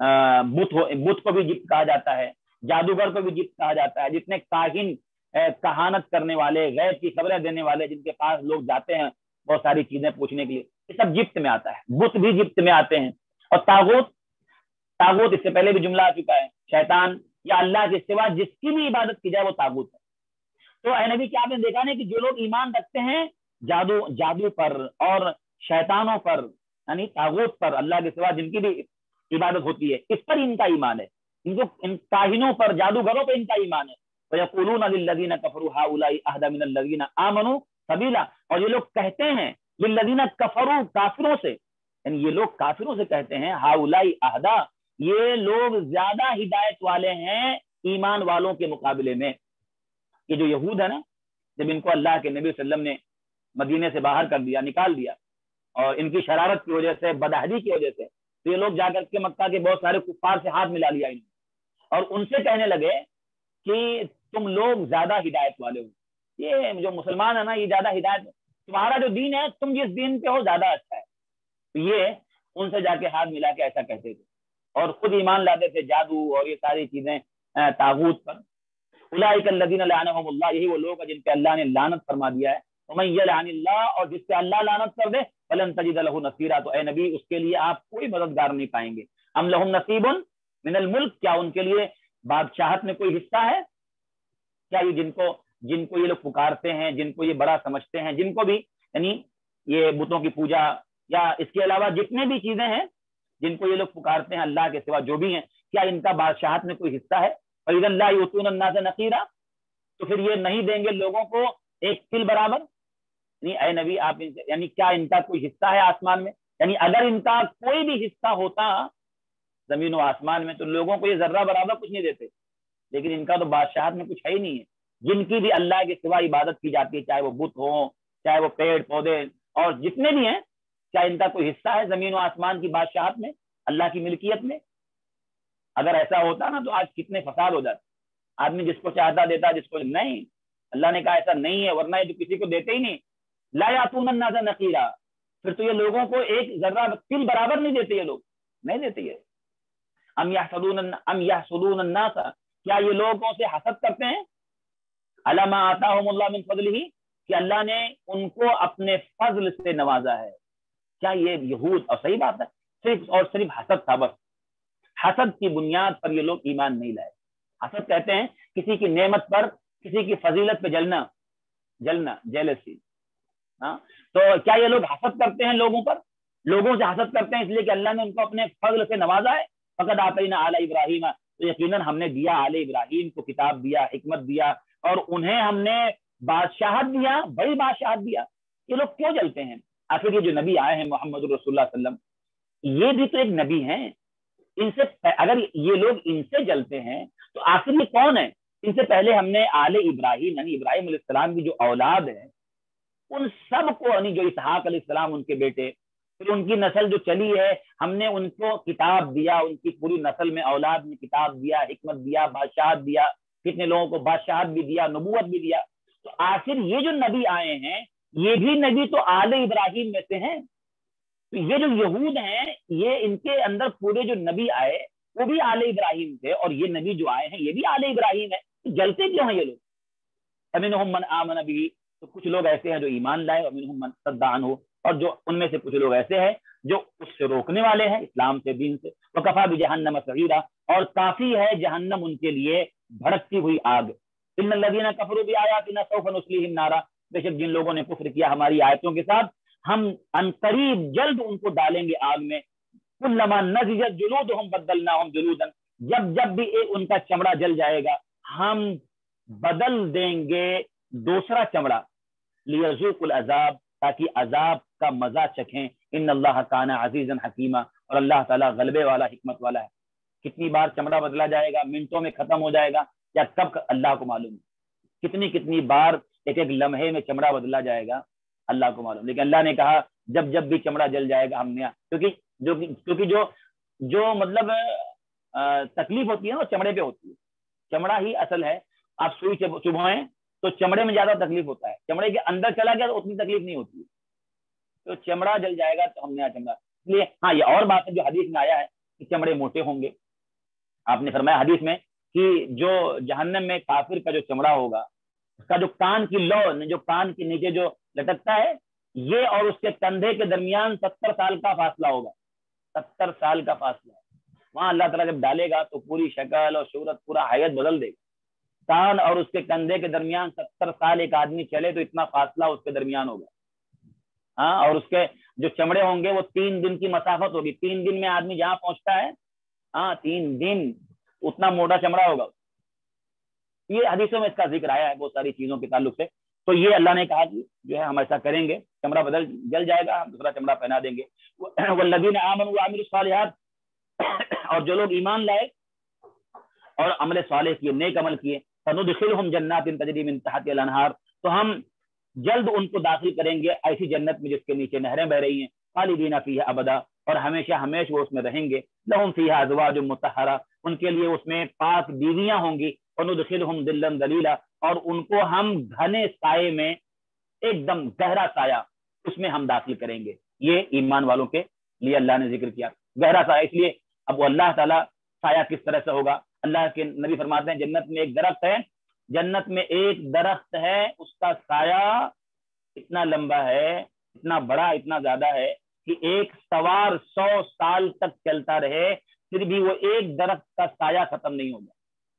بت بت کو بھی جبت کہا جاتا ہے، جادوگر کو بھی جبت کہا جاتا ہے، جتنے کاہن کہانت کرنے والے غیب کی خبریں دینے والے جن کے پاس لوگ جاتے ہیں بہت ساری چیزیں پوچھنے کے لیے، یہ سب جبت میں آتا ہے، بت بھی جبت میں آتے ہیں۔ اور طاغوت، طاغوت اس سے پہلے بھی جملہ آ چکا ہے، شیطان یا اللہ کے سوا جس کی بھی عبادت کی جائے وہ طاغوت ہے۔ تو اے نبی کیا آپ نے دیکھا نہیں کہ جو لوگ ایمان رکھتے ہیں جادو جادو پر اور شیطانوں پر، یعنی طاغوت پر، اللہ کے سوا جن کی بھی عبادت ہوتی ہے، اس پر ان کا ایمان ہے، ان کو ان کاہنوں پر، جادوگروں پر ان کا ایمان ہے۔ وَيَقُولُونَ لِلَّذِينَ كَفَرُوا هَؤُلَاءِ أَهْدَىٰ مِنَ الَّذِينَ آمَنُوا سَبِيلًا، اور یہ لوگ کہتے ہیں لِلَّذِينَ كَفَرُوا، کافروں سے، یعنی یہ لوگ کافروں سے کہتے ہیں هَؤُلَاءِ أَهْدَىٰ، یہ لوگ زیادہ ہدایت والے ہیں ایمان والوں کے مقابلے میں۔ یہ جو یہود ہے نا، جب ان کو اللہ کے نبی صلی اللہ علیہ وسلم نے مدینے سے باہر کر دیا، نکال دیا، اور ان کی شرارت کی وجہ سے، بدعہدی کی وجہ سے، تو یہ لوگ جا کر کے مکہ کے بہت سارے کفار سے ہاتھ ملا لیا انہوں، اور ان سے کہنے لگے کہ تم لوگ زیادہ ہدایت والے ہو، یہ جو مسلمان ہے نا یہ زیادہ ہدایت، تمہارا جو دین ہے تم جس دین پہ ہو زیادہ اچھا ہے۔ تو یہ ان سے جا کے ہاتھ ملا کے ایسا کہتے تھے، اور خود ایمان لاتے تھے جادو اور یہ ساری چیزیں طاغوت پر۔ اولئک الذین لعنہم اللہ، یہی وہ لوگ ہیں جن پہ اللہ نے لعنت فرما دیا ہے۔ ومن یلعن اللہ، اور جس پہ اللہ لعنت کر دے، فلن تجد لہ نصیرا، تو اے نبی اس کے لیے آپ کوئی مددگار نہیں پائیں گے۔ ام لہم نصیب من الملک، کیا ان کے لیے بادشاہت میں کوئی حصہ ہے؟ کیا یہ جن کو جن کو یہ لوگ پکارتے ہیں، جن کو یہ بڑا سمجھتے ہیں، جن کو بھی یعنی یہ بتوں کی پوجا یا اس کے علاوہ جتنے بھی چیزیں ہیں جن کو یہ لوگ پکارتے ہیں اللہ کے سوا جو بھی ہیں، کیا ان کا بادشاہت میں کوئی حصہ ہے؟ فَإِذًا لَا يُؤْتُونَ النَّاسَ نَقِيرًا، تو پھر یہ نہیں دیں گے لوگوں کو ایک تل برابر، یعنی اے نبی آپ ان سے، یعنی کیا ان کا کوئی حصہ ہے آسمان میں؟ یعنی اگر ان کا کوئی بھی حصہ ہوتا زمین و آسمان میں تو لوگوں کو یہ ذرہ برابر کچھ نہیں دیتے، لیکن ان کا تو بادشاہت میں کچھ ہے ہی نہیں ہے۔ جن کی بھی اللہ کے سوا عبادت کی جاتی ہے، چاہے وہ بت ہوں، چاہے وہ پیڑ پودے اور جتنے بھی ہیں، کیا ان کا کوئی حصہ ہے زمین و آسمان کی بادشاہت میں، اللہ کی ملکیت میں؟ اگر ایسا ہوتا نا تو آج کتنے فساد ہو جاتے، آدمی جس کو چاہتا دیتا، جس کو نہیں، اللہ نے کہا ایسا نہیں ہے، ورنہ یہ تو کسی کو دیتے ہی نہیں۔ لا یاتون الناس نقیرا، پھر تو یہ لوگوں کو ایک ذرہ تل برابر نہیں دیتے، یہ لوگ نہیں دیتے یہ۔ ام یحسدون ام یحسدون الناس، کیا یہ لوگوں سے حسد کرتے ہیں؟ علی ما آتاہم اللہ من فضلہ، کہ اللہ نے ان کو اپنے فضل سے نوازا ہے۔ کیا یہ یہود، اور صحیح بات ہے، صرف اور صرف حسد تھا بس، حسد کی بنیاد پر یہ لوگ ایمان نہیں لائے۔ حسد کہتے ہیں کسی کی نعمت پر، کسی کی فضیلت پہ جلنا، جلنا جیلسی۔ ہاں، تو کیا یہ لوگ حسد کرتے ہیں لوگوں پر؟ لوگوں سے حسد کرتے ہیں اس لیے کہ اللہ نے ان کو اپنے فضل سے نوازا ہے۔ فقد آتینا آل ابراہیم، تو یقیناً ہم نے دیا آل ابراہیم کو کتاب دیا، حکمت دیا، اور انہیں ہم نے بادشاہت دیا، بڑی بادشاہت دیا۔ یہ لوگ کیوں جلتے ہیں؟ آخر یہ جو نبی آئے ہیں محمد رسول اللہ صلی اللہ علیہ وسلم، یہ بھی تو ایک نبی ہیں، ان سے اگر یہ لوگ ان سے جلتے ہیں تو آخر یہ کون ہے؟ ان سے پہلے ہم نے آل ابراہیم یعنی ابراہیم علیہ السلام کی جو اولاد ہے ان سب کو، یعنی جو اسحاق علیہ السلام ان کے بیٹے، پھر ان کی نسل جو چلی ہے، ہم نے ان کو کتاب دیا، ان کی پوری نسل میں اولاد میں کتاب دیا، حکمت دیا، بادشاہت دیا، کتنے لوگوں کو بادشاہت بھی دیا، نبوت بھی دیا۔ تو آخر یہ جو نبی آئے ہیں یہ بھی نبی تو آل ابراہیم میں سے ہیں۔ تو یہ جو یہود ہیں، یہ ان کے اندر پورے جو نبی آئے وہ بھی آل ابراہیم تھے، اور یہ نبی جو آئے ہیں یہ بھی آل ابراہیم ہے۔ جلتے کیوں ہیں یہ لوگ؟ فمنہم من آمن بہ، تو کچھ لوگ ایسے ہیں جو ایمان لائے، ومنہم من صد عنہ، اور جو ان میں سے کچھ لوگ ایسے ہیں جو اس سے روکنے والے ہیں، اسلام سے، دین سے۔ وکفی بجہنم سعیرا، اور کافی ہے جہنم ان کے لیے بھڑکتی ہوئی آگ۔ ان الذین کفروا بآیاتنا سوف نصلیہم نارا، بے شک جن لوگوں نے کفر کیا ہماری آیتوں کے ساتھ ہم عنقریب جلد ان کو ڈالیں گے آگ میں۔ کلما نضجت جلودہم بدلناہم جلودا، جب جب بھی ایک ان کا چمڑا جل جائے گا ہم بدل دیں گے دوسرا چمڑا، لیذوقوا العذاب، تاکہ عذاب کا مزہ چکھیں۔ ان اللہ کان عزیزا حکیما، اور اللہ تعالیٰ غلبے والا، حکمت والا ہے۔ کتنی بار چمڑا بدلا جائے گا، منٹوں میں ختم ہو جائے گا یا کب، اللہ کو معلوم ہے۔ کتنی کتنی بار ایک ایک لمحے میں چمڑا بدلا جائے گا، اللہ کو معلوم۔ لیکن اللہ نے کہا جب جب بھی چمڑا جل جائے گا ہم نے، کیونکہ جو کیونکہ جو جو مطلب تکلیف ہوتی ہے نا وہ چمڑے پہ ہوتی ہے، چمڑا ہی اصل ہے۔ آپ سوئی چبھائیں تو چمڑے میں زیادہ تکلیف ہوتا ہے، چمڑے کے اندر چلا گیا تو اتنی تکلیف نہیں ہوتی ہے، تو چمڑا جل جائے گا تو ہم نے چمڑا، اس لیے ہاں یہ اور بات ہے جو حدیث میں آیا ہے کہ چمڑے موٹے ہوں گے۔ آپ نے فرمایا حدیث میں کہ جو جہنم میں کافر کا جو چمڑا ہوگا، اس کا جو کان کی لو، جو کان کے نیچے جو لٹکتا ہے، یہ اور اس کے کندھے کے درمیان ستر سال کا فاصلہ ہوگا، ستر سال کا فاصلہ۔ وہاں اللہ تعالیٰ جب ڈالے گا تو پوری شکل اور صورت، پورا حیت بدل دے گا۔ کان اور اس کے کندھے کے درمیان ستر سال ایک آدمی چلے تو اتنا فاصلہ اس کے درمیان ہوگا، ہاں، اور اس کے جو چمڑے ہوں گے وہ تین دن کی مسافت ہوگی، تین دن میں آدمی جہاں پہنچتا ہے، ہاں تین دن اتنا موٹا چمڑا ہوگا۔ یہ حدیثوں میں اس کا ذکر آیا ہے بہت ساری چیزوں کے تعلق سے۔ تو یہ اللہ نے کہا کہ جو ہے ہم ایسا کریں گے، چمڑا بدل جل جائے گا، ہم دوسرا چمڑا پہنا دیں گے۔ والذین آمنوا وعملوا الصالحات، اور جو لوگ ایمان لائے اور عمل صالح کیے، نیک عمل کیے، فندخلہم جنات تجری من تحتها الانہار، تو ہم جلد ان کو داخل کریں گے ایسی جنت میں جس کے نیچے نہریں بہ رہی ہیں، خالدین فیہا ابدا، اور ہمیشہ ہمیشہ وہ اس میں رہیں گے، لہم فیہا ازواج مطہرہ، ان کے لیے اس میں پاک بیویاں ہوں گی، وندخلہم ظلا ظلیلا، اور ان کو ہم گھنے سائے میں، ایک دم گہرا سایہ، اس میں ہم داخل کریں گے۔ یہ ایمان والوں کے لیے اللہ نے ذکر کیا گہرا سایہ، اس لیے اب وہ اللہ تعالیٰ سایہ کس طرح سے ہوگا؟ اللہ کے نبی فرماتے ہیں جنت میں ایک درخت ہے، جنت میں ایک درخت ہے، اس کا سایہ اتنا لمبا ہے، اتنا بڑا، اتنا زیادہ ہے کہ ایک سوار سو سال تک چلتا رہے پھر بھی وہ ایک درخت کا سایہ ختم نہیں ہوگا۔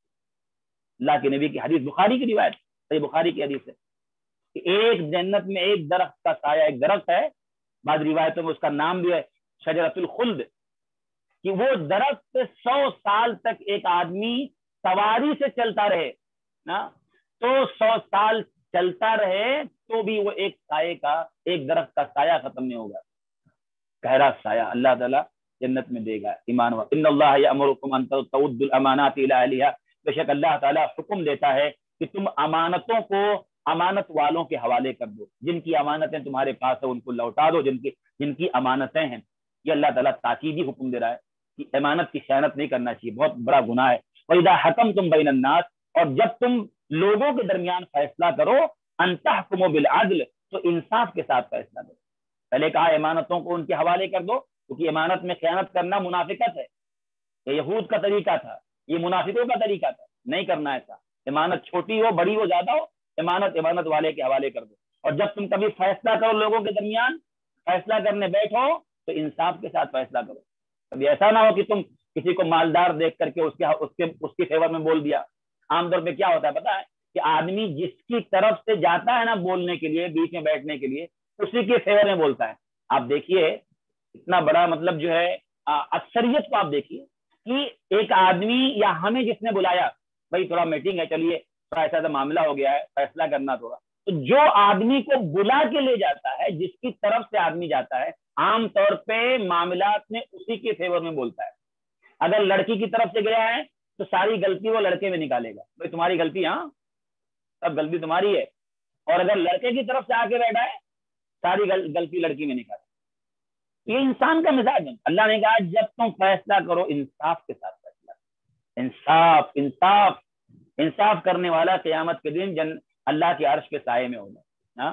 اللہ کے نبی کی حدیث، بخاری کی روایت، صحیح بخاری کی حدیث ہے کہ ایک جنت میں ایک درخت کا سایہ، ایک درخت ہے، بعض روایتوں میں اس کا نام بھی ہے شجرۃ الخلد، کہ وہ درخت سو سال تک ایک آدمی سواری سے چلتا رہے نا، تو سو سال چلتا رہے تو بھی وہ ایک سائے کا، ایک درخت کا سایہ ختم نہیں ہوگا، گہرا سایہ اللہ تعالیٰ جنت میں دے گا۔ ایمان و ان اللہ یامرکم ان تؤدوا الامانات الی اہلھا، بے شک اللہ تعالیٰ حکم دیتا ہے کہ تم امانتوں کو امانت والوں کے حوالے کر دو، جن کی امانتیں تمہارے پاس ہیں ان کو لوٹا دو، جن کی جن کی امانتیں ہیں۔ یہ اللہ تعالیٰ تاکیدی حکم دے رہا ہے کہ امانت کی خیانت نہیں کرنا چاہیے، بہت بڑا گناہ ہے۔ وَإِذَا حَكَمْتُمْ بَيْنَ النَّاسِ، اور جب تم لوگوں کے درمیان فیصلہ کرو، أَن تَحْكُمُوا بِالْعَدْلِ، تو انصاف کے ساتھ فیصلہ کرو۔ پہلے کہا امانتوں کو ان کے حوالے کر دو، کیونکہ امانت میں خیانت کرنا منافقت ہے، یہ یہود کا طریقہ تھا، یہ منافقوں کا طریقہ تھا، نہیں کرنا ایسا۔ امانت چھوٹی ہو بڑی ہو زیادہ ہو، امانت امانت والے کے حوالے کر دو۔ اور جب تم کبھی فیصلہ کرو لوگوں کے درمیان، فیصلہ کرنے بیٹھو تو انصاف کے ساتھ فیصلہ کرو۔ کبھی ایسا نہ ہو کہ تم کسی کو مالدار دیکھ کر کے اس کے اس کے اس کی فیور میں بول دیا۔ عام طور پہ کیا ہوتا ہے پتا ہے کہ آدمی جس کی طرف سے جاتا ہے نا بولنے کے لیے، بیچ میں بیٹھنے کے لیے، اسی کے فیور میں بولتا ہے۔ آپ دیکھیے اتنا بڑا مطلب جو ہے اکثریت کو آپ دیکھیے کہ ایک آدمی یا ہمیں جس نے بلایا، بھائی تھوڑا میٹنگ ہے، چلیے تھوڑا ایسا ایسا معاملہ ہو گیا ہے، فیصلہ کرنا تھوڑا، تو جو آدمی کو بلا کے لے جاتا ہے، جس کی طرف سے آدمی جاتا ہے، عام طور پہ معاملات میں اسی کے فیور میں بولتا ہے۔ اگر لڑکی کی طرف سے گیا ہے تو ساری غلطی وہ لڑکے میں نکالے گا، بھائی تمہاری غلطی، ہاں سب غلطی تمہاری ہے۔ اور اگر لڑکے کی طرف سے آ کے بیٹھا ہے، ساری غلطی لڑکی میں نکالے۔ یہ انسان کا مزاج ہے۔ اللہ نے کہا جب تم فیصلہ کرو انصاف کے ساتھ فیصلہ، انصاف انصاف انصاف کرنے والا قیامت کے دن جن اللہ کے عرش کے سائے میں ہوگا۔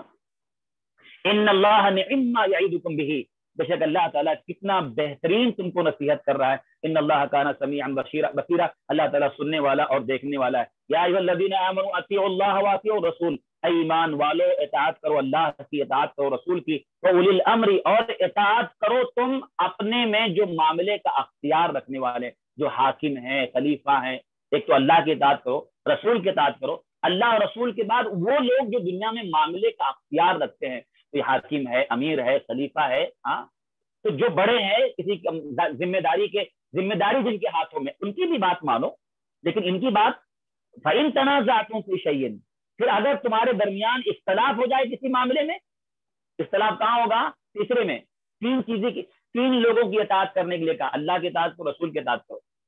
ان اللہ نعم ما یعظکم بہ، بے شک اللہ تعالیٰ کتنا بہترین تم کو نصیحت کر رہا ہے۔ ان اللہ کان سمیعا بصیرا بصیرا، اللہ تعالیٰ سننے والا اور دیکھنے والا ہے۔ یا ایھا الذین آمنوا اطیعوا اللہ واطیعوا الرسول، اے ایمان والو اطاعت کرو اللہ کی، اطاعت کرو رسول کی، واولی الامر، اور اطاعت کرو تم اپنے میں جو معاملے کا اختیار رکھنے والے، جو حاکم ہیں، خلیفہ ہیں۔ ایک تو اللہ کی اطاعت کرو، رسول کی اطاعت کرو۔ اللہ اور رسول کے بعد وہ لوگ جو دنیا میں معاملے کا اختیار رکھتے ہیں، کوئی حاکم ہے، امیر ہے، خلیفہ ہے، ہاں تو جو بڑے ہیں، کسی ذمہ داری کے ذمہ داری جن کے ہاتھوں میں، ان کی بھی بات مانو، لیکن ان کی بات فَإِن تَنَازَعْتُمْ فِي شَيْءٍ، پھر اگر تمہارے درمیان اختلاف ہو جائے کسی معاملے میں، اختلاف کہاں ہوگا؟ تیسرے میں، تین چیزیں کی، تین لوگوں کی اطاعت کرنے کے لیے کہا، اللہ کی اطاعت کرو، رسول کی اطاعت کرو۔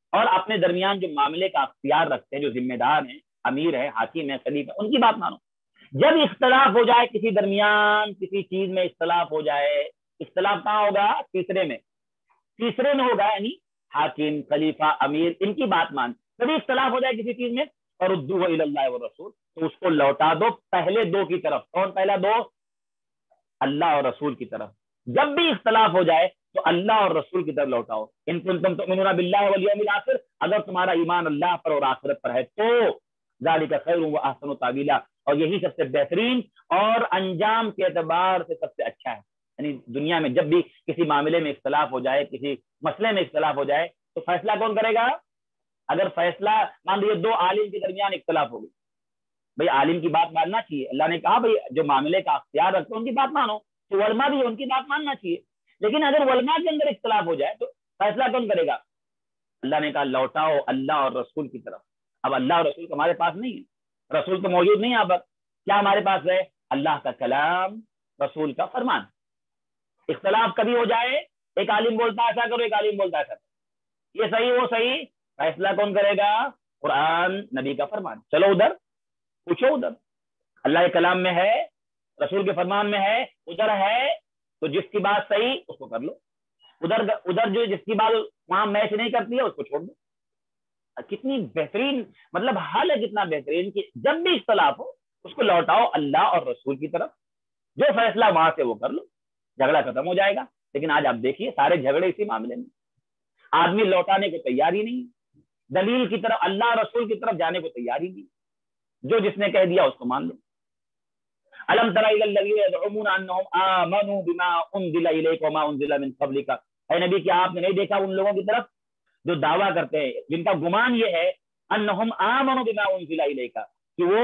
اور اپنے درمیان جو معاملے کا اختیار رکھتے ہیں، جو ذمہ دار ہیں، امیر ہے، حاکم ہے، خلیفہ، ان کی بات مانو۔ جب اختلاف ہو جائے کسی درمیان، کسی چیز میں اختلاف ہو جائے، اختلاف کہاں ہوگا؟ تیسرے میں، تیسرے میں ہوگا، یعنی حاکم، خلیفہ، امیر، ان کی بات مان۔ کبھی اختلاف ہو جائے کسی چیز میں، فردوہ الی اللہ والرسول، تو اس کو لوٹا دو پہلے دو کی طرف۔ کون پہلا دو؟ اللہ اور رسول کی طرف۔ جب بھی اختلاف ہو جائے تو اللہ اور رسول کی طرف لوٹاؤ۔ ان کنتم تؤمنون باللہ والیوم الآخر، اگر تمہارا ایمان اللہ پر اور آخرت پر ہے تو ذالک خیر و احسن تاویلا، اور یہی سب سے بہترین اور انجام کے اعتبار سے سب سے اچھا ہے۔ یعنی دنیا میں جب بھی کسی معاملے میں اختلاف ہو جائے، کسی مسئلے میں اختلاف ہو جائے، تو فیصلہ کون کرے گا؟ اگر فیصلہ مان لیجیے دو عالم کے درمیان اختلاف ہو گئی، بھائی عالم کی بات ماننا چاہیے، اللہ نے کہا بھائی جو معاملے کا اختیار رکھتے ہیں ان کی بات مانو، تو علماء بھی ان کی بات ماننا چاہیے۔ لیکن اگر علماء کے اندر اختلاف ہو جائے تو فیصلہ کون کرے گا؟ اللہ نے کہا لوٹاؤ اللہ اور رسول کی طرف۔ اب اللہ اور رسول ہمارے پاس نہیں ہے، رسول تو موجود نہیں ہے، اب کیا ہمارے پاس ہے؟ اللہ کا کلام، رسول کا فرمان۔ اختلاف کبھی ہو جائے، ایک عالم بولتا ہے ایسا کرو، ایک عالم بولتا ہے ایسا کرو، یہ صحیح وہ صحیح، فیصلہ کون کرے گا؟ قرآن، نبی کا فرمان۔ چلو ادھر پوچھو، ادھر اللہ کے کلام میں ہے، رسول کے فرمان میں ہے، ادھر ہے تو جس کی بات صحیح اس کو کر لو، ادھر ادھر جو جس کی بات وہاں میچ نہیں کرتی ہے اس کو چھوڑ دو۔ کتنی بہترین مطلب حل ہے، کتنا بہترین کہ جب بھی اختلاف ہو اس کو لوٹاؤ اللہ اور رسول کی طرف، جو فیصلہ وہاں سے وہ کر لو، جھگڑا ختم ہو جائے گا۔ لیکن آج آپ دیکھیے سارے جھگڑے اسی معاملے میں، آدمی لوٹانے کو تیار ہی نہیں، دلیل کی طرف، اللہ اور رسول کی طرف جانے کو تیار ہی نہیں، جو جس نے کہہ دیا اس کو مان لو۔ الم تر الی الذین یزعمون انہم آمنوا بما انزل الیک وما انزل من قبلک، اے نبی کیا آپ نے نہیں دیکھا ان لوگوں کی طرف جو دعویٰ کرتے ہیں، جن کا گمان یہ ہے انہم آمنوا بما انزل الیک، کہ وہ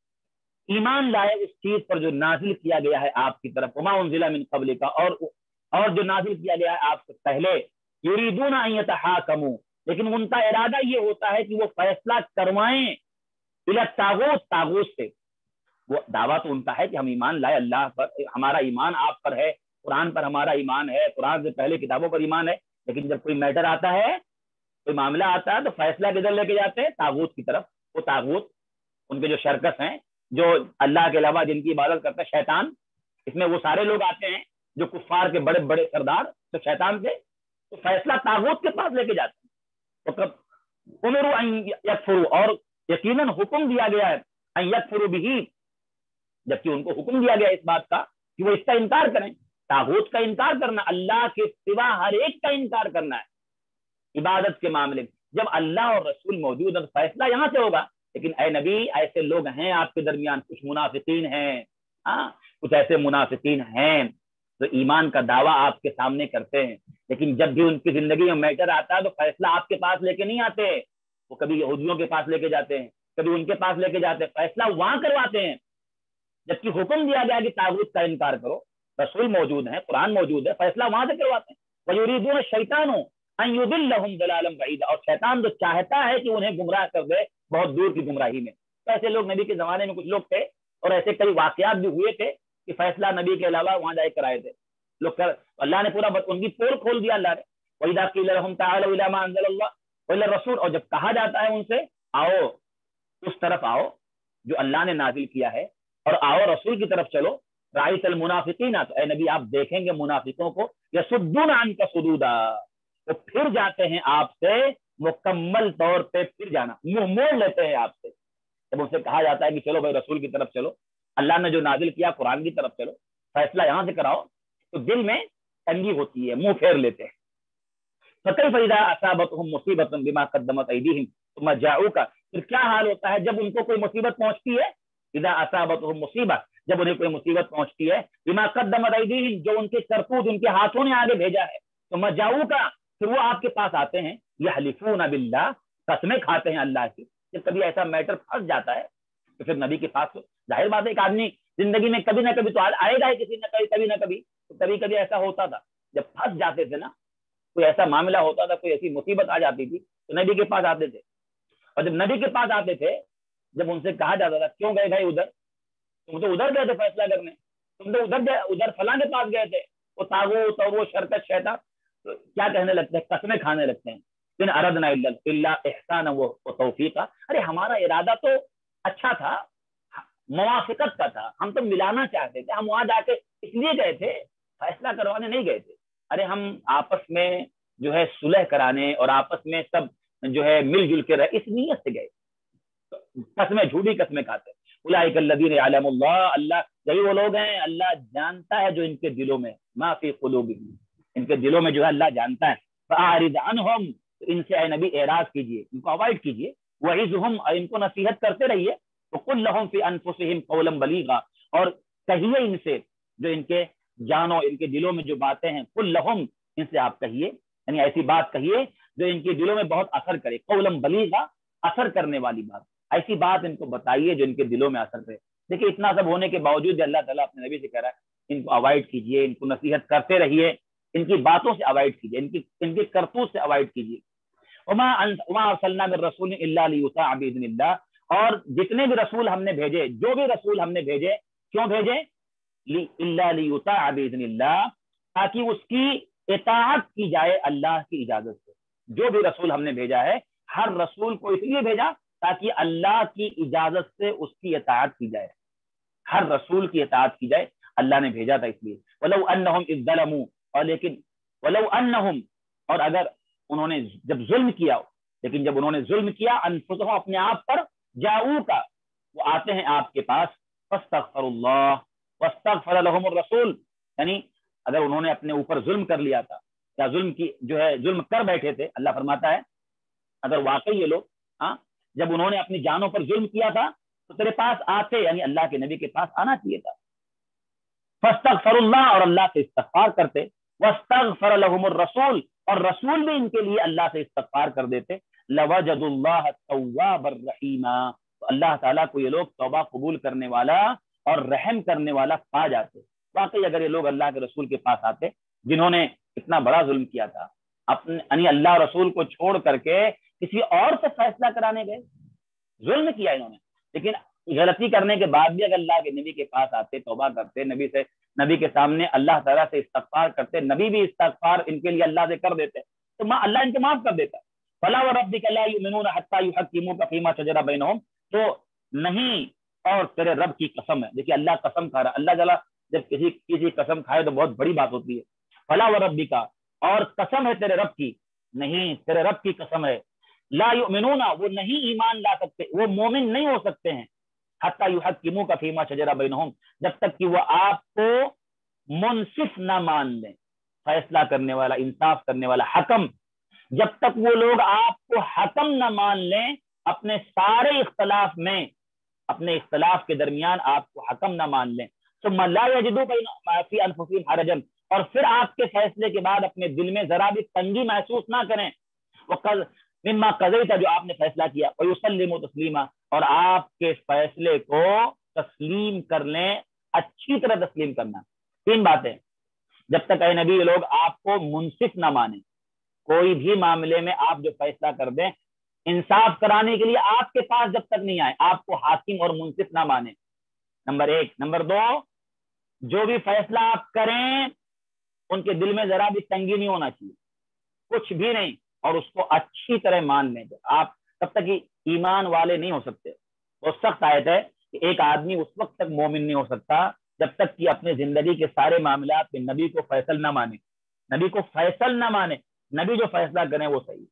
ایمان لائے اس چیز پر جو نازل کیا گیا ہے آپ کی طرف، وما انزل من قبلک، اور اور جو نازل کیا گیا ہے آپ سے پہلے، یریدون ان یتحاکموا، لیکن ان کا ارادہ یہ ہوتا ہے کہ وہ فیصلہ کروائیں الی الطاغوت، طاغوت سے۔ وہ دعویٰ تو ان کا ہے کہ ہم ایمان لائے اللہ پر، ہمارا ایمان آپ پر ہے، قرآن پر ہمارا ایمان ہے، قرآن سے پہلے کتابوں پر ایمان ہے، لیکن جب کوئی میٹر آتا ہے، کوئی معاملہ آتا ہے، تو فیصلہ کدھر لے کے جاتے ہیں؟ طاغوت کی طرف۔ وہ طاغوت ان کے جو شرکس ہیں، جو اللہ کے علاوہ جن کی عبادت کرتے ہیں، شیطان، اس میں وہ سارے لوگ آتے ہیں جو کفار کے بڑے بڑے سردار تو شیطان سے، تو فیصلہ طاغوت کے پاس لے کے جاتے ہیں۔ تو کب امروا ان یکفروا، اور یقیناً حکم دیا گیا ہے ان یکفروا بہ، جبکہ ان کو حکم دیا گیا اس بات کا کہ وہ اس کا انکار کریں۔ طاغوت کا انکار کرنا، اللہ کے سوا ہر ایک کا انکار کرنا ہے عبادت کے معاملے میں۔ جب اللہ اور رسول موجود ہے تو فیصلہ یہاں سے ہوگا۔ لیکن اے نبی، ایسے لوگ ہیں آپ کے درمیان، کچھ منافقین ہیں، ہاں کچھ ایسے منافقین ہیں جو ایمان کا دعویٰ آپ کے سامنے کرتے ہیں، لیکن جب بھی ان کی زندگی میں میٹر آتا ہے تو فیصلہ آپ کے پاس لے کے نہیں آتے، وہ کبھی یہودیوں کے پاس لے کے جاتے ہیں، کبھی ان کے پاس لے کے جاتے ہیں، فیصلہ وہاں کرواتے ہیں۔ جبکہ حکم دیا گیا کہ طاغوت کا انکار کرو، رسول موجود ہیں، قرآن موجود ہے، فیصلہ وہاں سے کرواتے ہیں۔ وَيُرِيدُونَ الشَّيْطَانُ أَن يُضِلَّهُمْ ضَلَالًا بَعِيدًا، اور شیطان تو چاہتا ہے کہ انہیں گمراہ کر دے بہت دور کی گمراہی میں۔ تو ایسے لوگ نبی کے زمانے میں کچھ لوگ تھے، اور ایسے کئی واقعات بھی ہوئے تھے کہ فیصلہ نبی کے علاوہ وہاں جائے کرائے تھے لوگ کر، اللہ نے پورا ان کی پول کھول دیا اللہ نے۔ وَإِذَا قِيلَ لَهُمْ تَعَالَوْا إِلَىٰ مَا أَنزَلَ اللَّهُ وَإِلَى الرَّسُولِ، اور جب کہا جاتا ہے ان سے آؤ اس طرف آؤ جو اللہ نے نازل کیا ہے، اور آؤ رسول کی طرف چلو، رأیت المنافقین، تو اے نبی آپ دیکھیں گے منافقوں کو، یصدون عنک صدودا، وہ پھر جاتے ہیں آپ سے مکمل طور پہ، پھر جانا، منہ موڑ لیتے ہیں آپ سے۔ جب ان سے کہا جاتا ہے کہ چلو بھائی رسول کی طرف چلو، اللہ نے جو نازل کیا قرآن کی طرف چلو، فیصلہ یہاں سے کراؤ، تو دل میں تنگی ہوتی ہے، منہ پھیر لیتے ہیں۔ فَكَيْفَ إِذَا أَصَابَتْهُم مُّصِيبَةٌ بِمَا قَدَّمَتْ أَيْدِيهِمْ ثُمَّ جَاءُوكَ، پھر کیا حال ہوتا ہے جب ان کو کوئی مصیبت پہنچتی ہے؟ اذا اصابتهم مصیبت، جب انہیں کوئی مصیبت پہنچتی ہے، بما قدمت ایدیہم، جو ان کے کرتوت ان کے ہاتھوں نے آگے بھیجا ہے، تو مجاؤ کا، پھر وہ آپ کے پاس آتے ہیں، یحلفون باللہ، قسمیں کھاتے ہیں اللہ کی۔ جب کبھی ایسا میٹر پھنس جاتا ہے تو پھر نبی کے پاس، ظاہر بات ہے ایک آدمی زندگی میں کبھی نہ کبھی تو آئے گا ہی، کسی نہ کبھی کبھی نہ کبھی، تو کبھی کبھی ایسا ہوتا تھا جب پھنس جاتے تھے نا، کوئی ایسا معاملہ ہوتا تھا، کوئی ایسی مصیبت آ جاتی تھی تو نبی کے پاس آتے تھے، اور جب نبی کے پاس آتے تھے، جب ان سے کہا جاتا تھا کیوں گئے بھائی ادھر، تم تو ادھر گئے تھے فیصلہ کرنے، تم تو ادھر گئے، ادھر فلاں کے پاس گئے تھے، وہ طاغوت اور وہ شرکت شیطان، تو کیا کہنے لگتے ہیں؟ قسمیں کھانے لگتے ہیں इन अरदना इल्ला इहसाना व तौफीका, अरे हमारा इरादा तो अच्छा था, मुवाफिकत का था, हम तो मिलाना चाहते थे, हम वहां जाके इसलिए गए थे, फैसला करवाने नहीं गए थे। अरे हम आपस में जो है सुलह कराने और आपस में सब जो है मिलजुल के रहे, इस नीयत से गए। कसमें, झूठी कसमें खाते। उलाइक अल्लज़ीना यअलमुल्लाह, अल्लाह यही वो लोग हैं, अल्लाह जानता है जो इनके दिलों में, मा फी कुलूबिहिम, इनके दिलों में जो है अल्लाह जानता है। फ़अरिज़ अन्हुम, इनसे ऐ नबी एराज कीजिए, इनको अवॉइड कीजिए। वइज़हुम, इनको नसीहत करते रहिए। वक़ुल लहुम फ़ी अनफुसिहिम क़ौलन बलीगा, और कहिए इनसे जो इनके जानों, इनके दिलों में जो बातें हैं, कुल लहुम, इनसे आप कहिए, यानी ऐसी बात कहिए जो इनके दिलों में बहुत असर करे। क़ौलन बलीगा, असर करने वाली बात, ऐसी बात इनको बताइए जो इनके दिलों में असर करे। देखिए इतना सब होने के बावजूद अल्लाह ताला अपने नबी से कह रहा है इनको अवॉइड कीजिए, इनको नसीहत करते रहिए, इनकी बातों से अवॉइड कीजिए, इनकी इनके करतूत से अवॉइड कीजिए। वमा वमा अरसलना मिर रसूल इल्ला लियुता बिइज़निल्लाह, और जितने भी रसूल हमने भेजे, जो भी रसूल हमने भेजे, क्यों भेजे? इल्ला लियुता बिइज़निल्लाह, ताकि उसकी इताअत की जाए अल्लाह की इजाजत से। जो भी रसूल हमने भेजा है, हर रसूल को इसलिए भेजा ताकि अल्लाह की इजाजत से उसकी इताअत की जाए, हर रसूल की इताअत की जाए, अल्लाह ने भेजा था इसलिए। वलौ अन्नहुम इज़ ज़लमू, और लेकिन वलौ अन्नहुम, और अगर उन्होंने जब जुल्म किया, लेकिन जब उन्होंने जुल्म किया, अनफुसहुम, अपने आप पर, जाऊ का, वो आते हैं आपके पास, फस्तगफिरुल्लाह वस्तगफर लहुमुर रसूल, यानी अगर उन्होंने अपने ऊपर जुल्म कर लिया था, या जुल्म की जो है जुल्म कर बैठे थे, अल्लाह फरमाता है अगर वाकई ये लोग, हाँ, जब उन्होंने अपनी जानों पर जुल्म किया था तो तेरे पास आते, यानी अल्लाह के नबी के पास आना चाहिए था। फस्तगफिरुल्लाह, और अल्लाह से इस्तगफार करते, वस्तगफर लहुमुर रसूल, और रसूल भी इनके लिए अल्लाह से इस्तगफार कर देते। लवजदुल्लाह तव्वाबर रहीमा, तो अल्लाह ताला को ये लोग तौबा कबूल करने वाला और रहम करने वाला पा जाते। वाकई अगर ये लोग अल्लाह के रसूल के पास आते, जिन्होंने इतना बड़ा जुल्म किया था, अपने यानी अल्लाह रसूल को छोड़ करके किसी और से फैसला कराने गए, जुल्म किया इन्होंने, लेकिन गलती करने के बाद भी अगर अल्लाह के नबी के पास आते, तौबा करते, नबी से, नबी के सामने अल्लाह ताला से इस्तगफार करते, नबी भी इस्तगफार इनके लिए अल्लाह से कर देते, तो मां अल्लाह इनको माफ कर देता। फला व रब्बिका ला युमिनूना हत्ता युहक्किमूका फीमा शजरा बैनहुम, तो नहीं, और तेरे रब की कसम है। देखिए अल्लाह कसम खा रहा, अल्लाह ताला जब किसी किसी कसम खाए तो बहुत बड़ी बात होती है। फला व रब्बिका, और कसम है तेरे रब की, नहीं, तेरे रब की कसम है, ला युमिनूना, वो नहीं ईमान ला सकते, वो मोमिन नहीं हो सकते हैं, हत्ता युहक्किमूका फीमा शजरा बैनहुम, जब तक कि वो आपको मुनसिफ ना मान लें, फैसला करने वाला, इंसाफ करने वाला, हकम, जब तक वो लोग आपको हकम ना मान लें अपने सारे इख्तलाफ में, अपने इख्तलाफ के दरमियान आपको हकम ना मान लें, सुम्मा ला यजिदू फी अनफुसिहिम हरजन, और फिर आपके फैसले के बाद अपने दिल में जरा भी तंगी महसूस ना करें, वक़द मिम्मा क़ज़ैता, जो आपने फैसला किया, और युसल्लिमू तस्लीमा, और आपके फैसले को तस्लीम कर लें, अच्छी तरह तस्लीम करना। तीन बातें, जब तक ऐ नबी लोग आपको मुनसिफ ना माने, कोई भी मामले में आप जो फैसला कर दें, इंसाफ कराने के लिए आपके पास जब तक नहीं आए, आपको हाकिम और मुनसिफ ना माने, नंबर एक। नंबर दो, जो भी फैसला आप करें उनके दिल में जरा भी तंगी नहीं होना चाहिए, कुछ भी नहीं, और उसको अच्छी तरह मान लें। आप तब तक ही ईमान वाले नहीं हो सकते। वो सख्त आयत है कि एक आदमी उस वक्त तक मोमिन नहीं हो सकता जब तक कि अपने जिंदगी के सारे मामलात में नबी को फैसल ना माने, नबी को फैसल ना माने, नबी जो फैसला करें वो सही।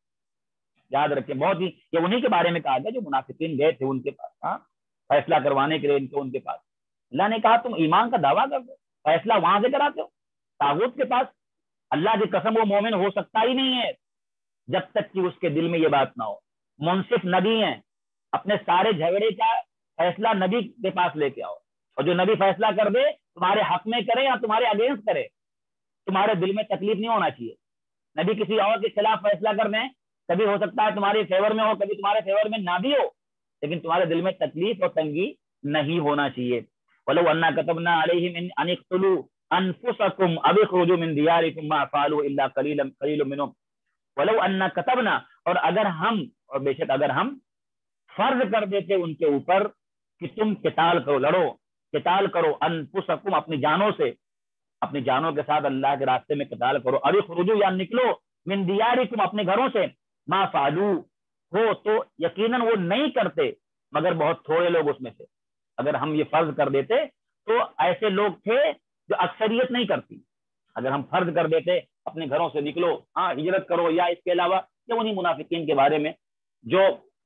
याद रखें, बहुत ही, ये उन्हीं के बारे में कहा गया जो मुनाफिकीन गए थे उनके पास, हाँ, फैसला करवाने के लिए इनको उनके पास। अल्लाह ने कहा तुम ईमान का दावा कर दो, फैसला वहां से कराते हो, तागूत के पास। अल्लाह की कसम वो मोमिन हो सकता ही नहीं है जब तक कि उसके दिल में ये बात ना हो। मुनसिफ नबी है, अपने सारे झगड़े का फैसला नबी के पास लेके आओ, और जो नबी फैसला कर दे तुम्हारे हक में करे या तुम्हारे अगेंस्ट करे, तुम्हारे दिल में तकलीफ नहीं होना चाहिए। नबी किसी और के खिलाफ फैसला कर दें, कभी हो सकता है तुम्हारे फेवर में हो, कभी तुम्हारे फेवर में ना भी हो, लेकिन तुम्हारे दिल में तकलीफ और तंगी नहीं होना चाहिए। वलो अन्ना कतबना अलैहिम अन इक़्तुलू अनफुसकुम अव इख़्रुजू मिन दियारिकुम मा फ़अलू इल्ला क़लीलन क़लीलुम मिनहुम। वलो अन्ना कतबना, और अगर हम, और बेशक अगर हम फर्ज कर देते उनके ऊपर कि तुम किताल करो, लड़ो, किताल करो, अनफुसकुम, अपनी जानों से, अपनी जानों के साथ अल्लाह के रास्ते में किताल करो, अव इख़्रुजू, या निकलो, मिन दियारिकुम, अपने घरों से, ما فعلو ہو تو یقیناً وہ نہیں کرتے مگر بہت تھوڑے لوگ اس میں سے. اگر ہم یہ فرض کر دیتے تو ایسے لوگ تھے جو اکثریت نہیں کرتی. اگر ہم فرض کر دیتے اپنے گھروں سے نکلو, ہاں ہجرت کرو, یا اس کے علاوہ یا انہیں منافقین کے بارے میں جو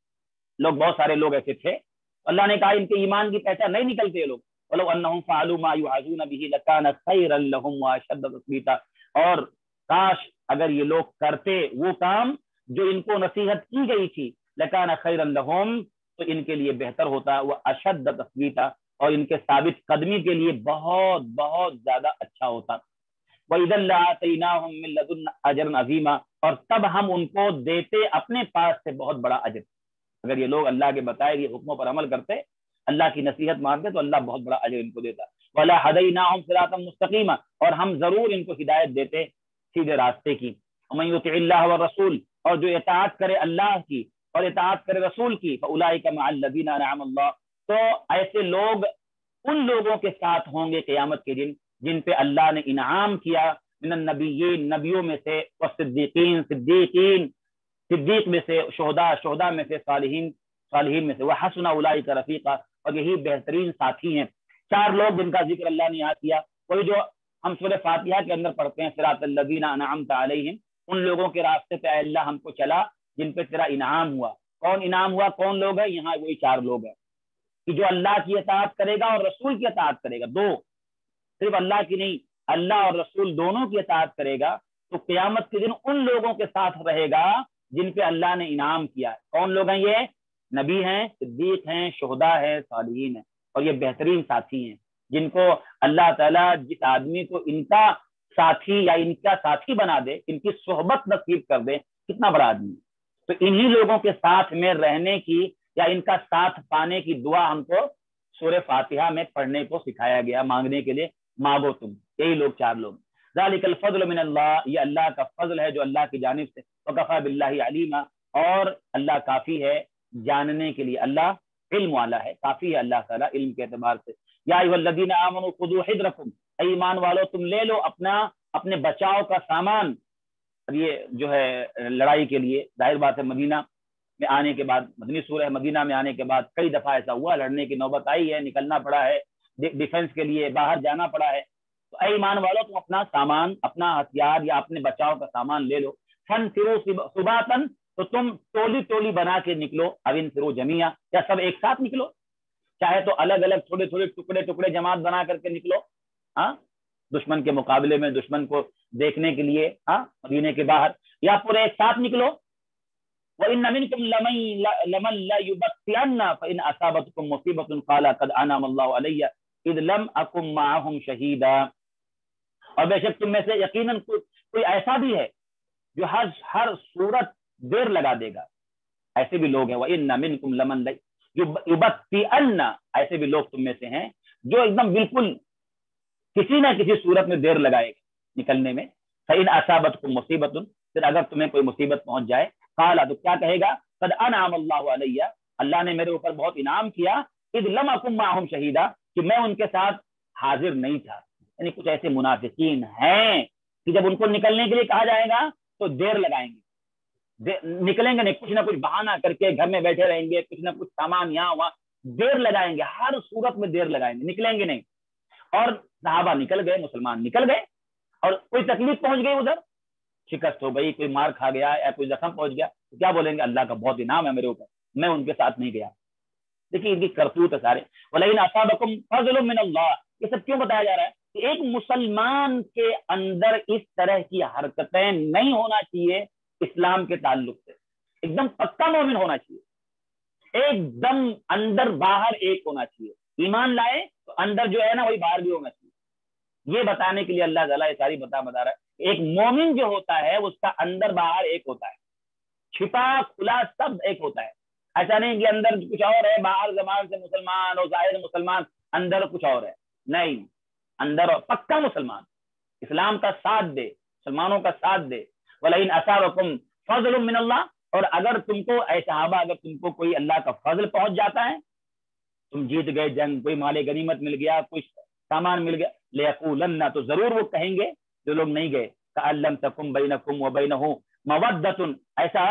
لوگ, بہت سارے لوگ ایسے تھے, اللہ نے کہا ان کے ایمان کی پہچان نہیں نکلتے یہ لوگ. وَلَوْ أَنَّهُمْ فَعَلُوا مَا يُوعَظُونَ بِهِ لَكَانَ خَيْرًا لَهُمْ وَأَشَدَّ تَثْبِيتًا. اور کاش اگر یہ لوگ کرتے وہ کام جو ان کو نصیحت کی گئی تھی, لَكَانَ خَيْرًا لَهُمْ, تو ان کے لیے بہتر ہوتا, وَأَشَدَّ تَثْبِيتًا, اور ان کے ثابت قدمی کے لیے بہت بہت زیادہ اچھا ہوتا. وَإِذًا لَآتَيْنَاهُم مِّن لَّدُنَّا أَجْرًا عَظِيمًا, اور تب ہم ان کو دیتے اپنے پاس سے بہت بڑا اجر. اگر یہ لوگ اللہ کے بتائے ہوئے حکموں پر عمل کرتے, اللہ کی نصیحت مانتے, تو اللہ بہت بڑا اجر ان کو دیتا. وَلَا هَدَيْنَاهُمْ صِرَاطًا مُسْتَقِيمًا, اور ہم ضرور ان کو ہدایت دیتے سیدھے راستے کی. وَمَن يُطِعِ اللَّهَ وَالرَّسُولَ, اور جو اطاعت کرے اللہ کی اور اطاعت کرے رسول کی, فَأُولَٰئِكَ مَعَ الَّذِينَ أَنْعَمَ اللَّهُ, تو ایسے لوگ ان لوگوں کے ساتھ ہوں گے قیامت کے دن جن پہ اللہ نے انعام کیا, من النبیین, نبیوں میں سے, والصدیقین, صدیقین, صدیق میں سے, شہداء, شہداء میں سے, صالحین, صالحین میں سے, وحسن اولئک رفیقا, اور یہی بہترین ساتھی ہیں. چار لوگ جن کا ذکر اللہ نے یاد کیا, وہی جو ہم سورہ فاتحہ کے اندر پڑھتے ہیں, صراط الذین انعمت علیہم, ان لوگوں کے راستے پہ اے اللہ ہم کو چلا جن پہ تیرا انعام ہوا. کون انعام ہوا, کون لوگ ہیں, یہاں وہی چار لوگ ہیں کہ جو اللہ کی اطاعت کرے گا اور رسول کی اطاعت کرے گا. دو, صرف اللہ کی نہیں, اللہ اور رسول دونوں کی اطاعت کرے گا, تو قیامت کے دن ان لوگوں کے ساتھ رہے گا جن پہ اللہ نے انعام کیا. کون لوگ ہیں یہ؟ نبی ہیں, صدیق ہیں, شہداء ہیں, صالحین ہیں, اور یہ بہترین ساتھی ہیں جن کو اللہ تعالیٰ جس آدمی کو ان کا ساتھی یا ان کا ساتھی بنا دے, ان کی صحبت نصیب کر دے, کتنا بڑا آدمی. تو انہی لوگوں کے ساتھ میں رہنے کی یا ان کا ساتھ پانے کی دعا ہم کو سورہ فاتحہ میں پڑھنے کو سکھایا گیا, مانگنے کے لیے مانگو تم. یہی لوگ چار لوگ. ذالک الفضل من اللہ, یہ اللہ کا فضل ہے جو اللہ کی جانب سے. وکفی باللہ علیما, اور اللہ کافی ہے جاننے کے لیے, اللہ علم والا ہے, کافی ہے اللہ تعالیٰ علم کے اعتبار سے. یا ایھا الذین آمنوا خذوا حذرکم, اے ایمان والو تم لے لو اپنا اپنے بچاؤ کا سامان. یہ جو ہے لڑائی کے لیے, ظاہر بات ہے مدینہ میں آنے کے بعد, مدنی سورہ ہے, مدینہ میں آنے کے بعد کئی دفعہ ایسا ہوا, لڑنے کی نوبت آئی ہے, نکلنا پڑا ہے, ڈیفنس کے لیے باہر جانا پڑا ہے. تو اے ایمان والو تم اپنا سامان, اپنا ہتھیار یا اپنے بچاؤ کا سامان لے لو. فانفروا ثباتا, تو تم ٹولی ٹولی بنا کے نکلو. او انفروا جميعا, یا سب ایک ساتھ نکلو, چاہے تو الگ الگ تھوڑے تھوڑے ٹکڑے ٹکڑے جماعت بنا کر کے نکلو, ہاں دشمن کے مقابلے میں, دشمن کو دیکھنے کے لیے, ہاں مدینے کے باہر, یا پورے ایک ساتھ نکلو. وَإِنَّ مِنْكُمْ لَمَن لَّيُبَطِّئَنَّ فَإِنْ أَصَابَتْكُم مُّصِيبَةٌ قَالَ قَدْ أَنْعَمَ اللَّهُ عَلَيَّ إِذْ لَمْ أَكُن مَّعَهُمْ شَهِيدًا, اور بے شک تم میں سے یقیناً کوئی ایسا بھی ہے جو ہر ہر صورت دیر لگا دے گا. ایسے بھی لوگ ہیں, وَإِنَّ مِنْكُمْ لَمَن لَّيُبَطِّئَنَّ, ایسے بھی لوگ تم میں سے ہیں جو ایک دم بالکل کسی نہ کسی صورت میں دیر لگائے گا نکلنے میں. فَإِنْ أَصَابَتْكُم مُّصِيبَةٌ, پھر اگر تمہیں کوئی مصیبت پہنچ جائے, قال, تو کیا کہے گا, قد انعم اللہ علیہ, اللہ نے میرے اوپر بہت انعام کیا, اذ لم اکن معہم شہیدا, کہ میں ان کے ساتھ حاضر نہیں تھا. یعنی کچھ ایسے منافقین ہیں کہ جب ان کو نکلنے کے لیے کہا جائے گا تو دیر لگائیں گے, نکلیں گے نہیں, کچھ نہ کچھ بہانہ کر کے گھر میں بیٹھے رہیں گے, کچھ نہ کچھ سامان یہاں وہاں, دیر لگائیں گے, ہر صورت میں دیر لگائیں گے, نکلیں گے نہیں. اور صحابہ نکل گئے, مسلمان نکل گئے, اور کوئی تکلیف پہنچ گئی, ادھر شکست ہو گئی, کوئی مار کھا گیا یا کوئی زخم پہنچ گیا, تو کیا بولیں گے, اللہ کا بہت انعام ہے میرے اوپر, میں ان کے ساتھ نہیں گیا. دیکھیے ان کی کرتوت ہے سارے. وَلَئِنْ أَصَابَكُمْ فَضْلٌ مِّنَ اللَّهِ, یہ سب کیوں بتایا جا رہا ہے کہ ایک مسلمان کے اندر اس طرح کی حرکتیں نہیں ہونا چاہیے. اسلام کے تعلق سے ایک دم پکا مومن ہونا چاہیے, ایک دم اندر باہر ایک ہونا چاہیے. ایمان لائے تو اندر جو ہے نا وہی باہر بھی ہونا چاہیے. یہ بتانے کے لیے اللہ تعالیٰ یہ ساری بتا بتا رہا ہے. ایک مومن جو ہوتا ہے اس کا اندر باہر ایک ہوتا ہے, چھپا کھلا سب ایک ہوتا ہے. ایسا نہیں کہ اندر کچھ اور ہے, باہر زبان سے مسلمان اور ظاہر مسلمان, اندر کچھ اور ہے. نہیں, اندر پکا مسلمان, اسلام کا ساتھ دے, مسلمانوں کا ساتھ دے. وَلَئِنْ أَصَابَكُمْ فَضْلٌ مِّنَ اللَّهِ, اور اگر تم کو اے صحابہ اگر تم کو کوئی اللہ کا فضل پہنچ جاتا ہے, تم جیت گئے جنگ, کوئی مال غنیمت مل گیا, کچھ سامان مل گیا, لَيَقُولَنَّ, تو ضرور وہ کہیں گے جو لوگ نہیں گئے, كَأَن لَّمْ تَكُن بَيْنَكُمْ وَبَيْنَهُ مَوَدَّةٌ, ایسا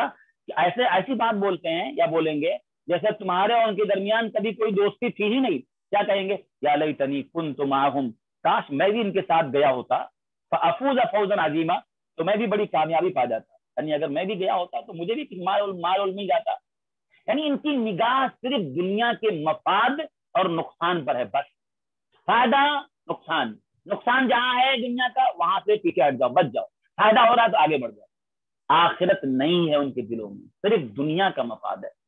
کہ ایسے ایسی بات بولتے ہیں یا بولیں گے جیسے تمہارے اور ان کے درمیان کبھی کوئی دوستی تھی ہی نہیں. کیا کہیں گے؟ یا لیتنی کنت معہم، کاش میں بھی ان کے ساتھ گیا ہوتا، فافوز فوزا عظیما، تو میں بھی بڑی کامیابی پا جاتا. یعنی اگر میں بھی گیا ہوتا تو مجھے بھی مال مال مل جاتا. یعنی ان کی نگاہ صرف دنیا کے مفاد اور نقصان پر ہے بس. فائدہ نقصان، نقصان جہاں ہے دنیا کا وہاں سے پیچھے ہٹ جاؤ، بچ جاؤ. فائدہ ہو رہا ہے تو آگے بڑھ جاؤ. آخرت نہیں ہے ان کے دلوں میں، صرف دنیا کا مفاد ہے.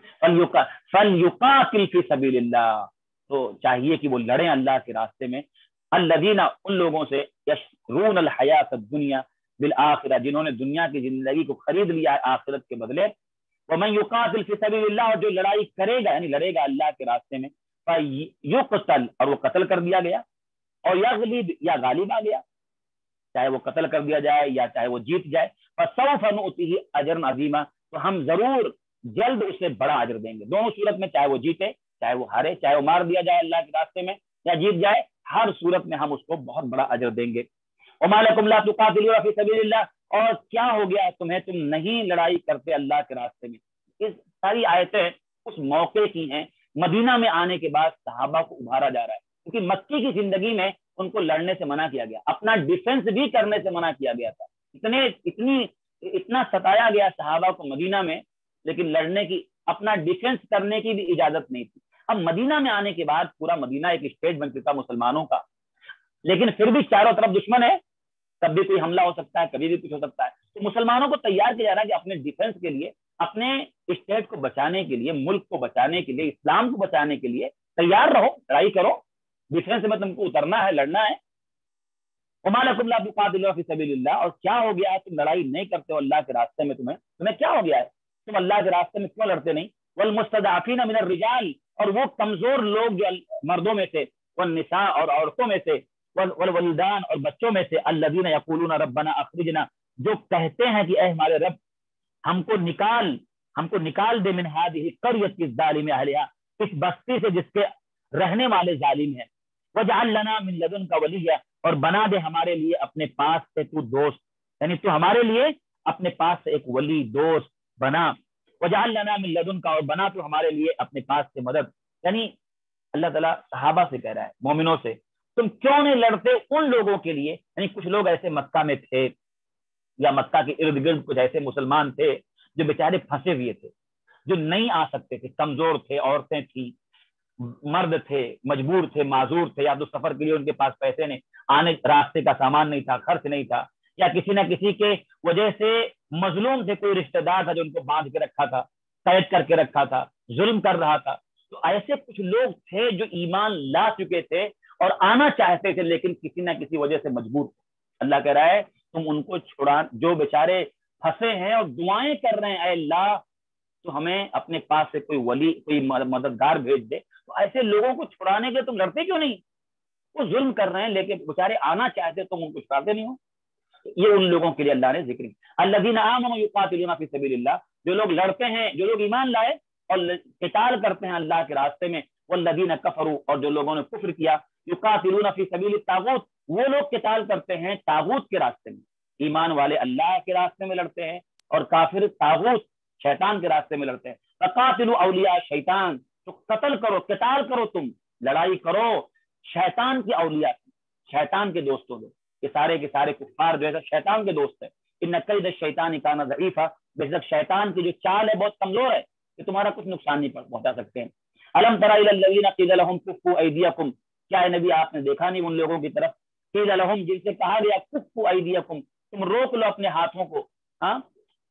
فَلْيُقَاتِلْ فِي سَبِيلِ اللَّهِ، تو چاہیے کہ وہ لڑیں اللہ کے راستے میں. الذین، ان لوگوں سے، یشرون الحیات الدنیا بالآخرہ، جنہوں نے دنیا کی زندگی کو خرید لیا ہے آخرت کے بدلے. وَمَنْ يُقَاتِلْ فِي سَبِيلِ اللَّهِ، اور جو لڑائی کرے گا یعنی لڑے گا اللہ کے راستے میں، فَيُقْتَلْ، اور وہ قتل کر دیا گیا، اور یغلب، یا غالب آ گیا، چاہے وہ قتل کر دیا جائے یا چاہے وہ جیت جائے. فَسَوْفَ نُؤْتِهِ أَجْرًا عَظِيمًا، تو ہم ضرور جلد اسے بڑا اجر دیں گے. دونوں صورت میں، چاہے وہ جیتے، چاہے وہ ہارے، چاہے وہ مار دیا جائے اللہ کے راستے میں یا جیت جائے، ہر صورت میں ہم اس کو بہت بڑا اجر دیں گے. وَمَا لَكُمْ لَا تُقَاتِلُونَ فِي سَبِيلِ اللَّهِ، اور کیا ہو گیا تمہیں، تم نہیں لڑائی کرتے اللہ کے راستے میں. اس ساری آیتیں اس موقع کی ہیں مدینہ میں آنے کے بعد صحابہ کو ابھارا جا رہا ہے، کیونکہ مکی کی زندگی میں ان کو لڑنے سے منع کیا گیا، اپنا ڈیفنس بھی کرنے سے منع کیا گیا تھا. اتنے اتنی اتنا ستایا گیا صحابہ کو مدینہ میں، لیکن لڑنے کی، اپنا ڈیفنس کرنے کی بھی اجازت نہیں تھی. اب مدینہ میں آنے کے بعد پورا مدینہ ایک اسٹیٹ بن چکا مسلمانوں کا، لیکن پھر بھی چاروں طرف دشمن ہے، کب بھی کوئی حملہ ہو سکتا ہے، کبھی بھی کچھ ہو سکتا ہے. تو مسلمانوں کو تیار کیا جا رہا ہے کہ اپنے ڈیفنس کے لیے، اپنے اسٹیٹ کو بچانے کے لیے، ملک کو بچانے کے لیے، اسلام کو بچانے کے لیے تیار رہو، لڑائی کرو، ڈیفنس میں تم کو اترنا ہے، لڑنا ہے. وَمَا لَكُمْ لَا تُقَاتِلُونَ فِي سَبِيلِ اللَّهِ، اور کیا ہو گیا ہے تم لڑائی نہیں کرتے ہو اللہ کے راستے میں، تمہیں تمہیں کیا ہو گیا ہے، تم اللہ کے راستے میں کیوں لڑتے نہیں. وَالْمُسْتَضْعَفِينَ مِنَ الرِّجَالِ، اور وہ کمزور لوگ جو مردوں میں سے، والنساء، اور عورتوں میں سے، والولدان، اور بچوں میں سے، الذین یقولون ربنا اخرجنا، جو کہتے ہیں کہ اے ہمارے رب ہم کو نکال ہم کو نکال دے من هذه القرية الظالم اهلها، اس بستی سے جس کے رہنے والے ظالم ہیں. وجعل لنا من لدنك وليا، اور بنا دے ہمارے لیے اپنے پاس سے تو دوست، یعنی تو ہمارے لیے اپنے پاس سے ایک ولی دوست بنا. وجعل لنا من لدنك، اور بنا تو ہمارے لیے اپنے پاس سے مدد. یعنی اللہ تعالیٰ صحابہ سے کہہ رہا ہے، مومنوں سے، تم کیوں نہیں لڑتے ان لوگوں کے لیے. یعنی کچھ لوگ ایسے مکہ میں تھے یا مکہ کے ارد گرد کچھ ایسے مسلمان تھے جو بیچارے پھنسے ہوئے تھے، جو نہیں آ سکتے تھے، کمزور تھے، عورتیں تھیں، مرد تھے، مجبور تھے، معذور تھے، یا تو سفر کے لیے ان کے پاس پیسے نہیں، آنے راستے کا سامان نہیں تھا، خرچ نہیں تھا، یا کسی نہ کسی کے وجہ سے مظلوم تھے، کوئی رشتہ دار تھا جو ان کو باندھ کے رکھا تھا، قید کر کے رکھا تھا، ظلم کر رہا تھا. تو ایسے کچھ لوگ تھے جو ایمان لا چکے تھے اور آنا چاہتے تھے، لیکن کسی نہ کسی وجہ سے مجبور تھے. اللہ کہہ رہا ہے تم ان کو چھڑا، جو بیچارے پھنسے ہیں اور دعائیں کر رہے ہیں اے اللہ تو ہمیں اپنے پاس سے کوئی ولی، کوئی مددگار بھیج دے، تو ایسے لوگوں کو چھڑانے کے تم لڑتے کیوں نہیں؟ وہ ظلم کر رہے ہیں لیکن بیچارے آنا چاہتے، تم ان کو چھڑاتے نہیں ہو. یہ ان لوگوں کے لیے اللہ نے ذکر کیا، الذین آمنوا یقاتلون فی سبیل اللہ، جو لوگ لڑتے ہیں، جو لوگ ایمان لائے اور قتال کرتے ہیں اللہ کے راستے میں. والذین کفروا، اور جو لوگوں نے کفر کیا، یقاتلون فی سبیل الطاغوت، وہ لوگ قتال کرتے ہیں طاغوت کے راستے میں. ایمان والے اللہ کے راستے میں لڑتے ہیں اور کافر طاغوت شیطان کے راستے میں لڑتے ہیں. فقاتلوا اولیاء شیطان، تو قتل کرو، قتال کرو، تم لڑائی کرو شیطان کی اولیاء، شیطان کے دوستوں سے. یہ سارے کے سارے کفار جو ہے شیطان کے دوست ہیں. ان کید الشیطان کان ضعیفا، بے شک شیطان کی جو چال ہے بہت کمزور ہے، کہ تمہارا کچھ نقصان نہیں پہنچا سکتے ہیں. الم تر الی الذین قیل لهم کفوا ایدیکم، کیا اے نبی آپ نے دیکھا نہیں ان لوگوں کی طرف، قیل لهم جن سے کہا گیا کفوا ایدیکم، تم روک لو اپنے ہاتھوں کو. ہاں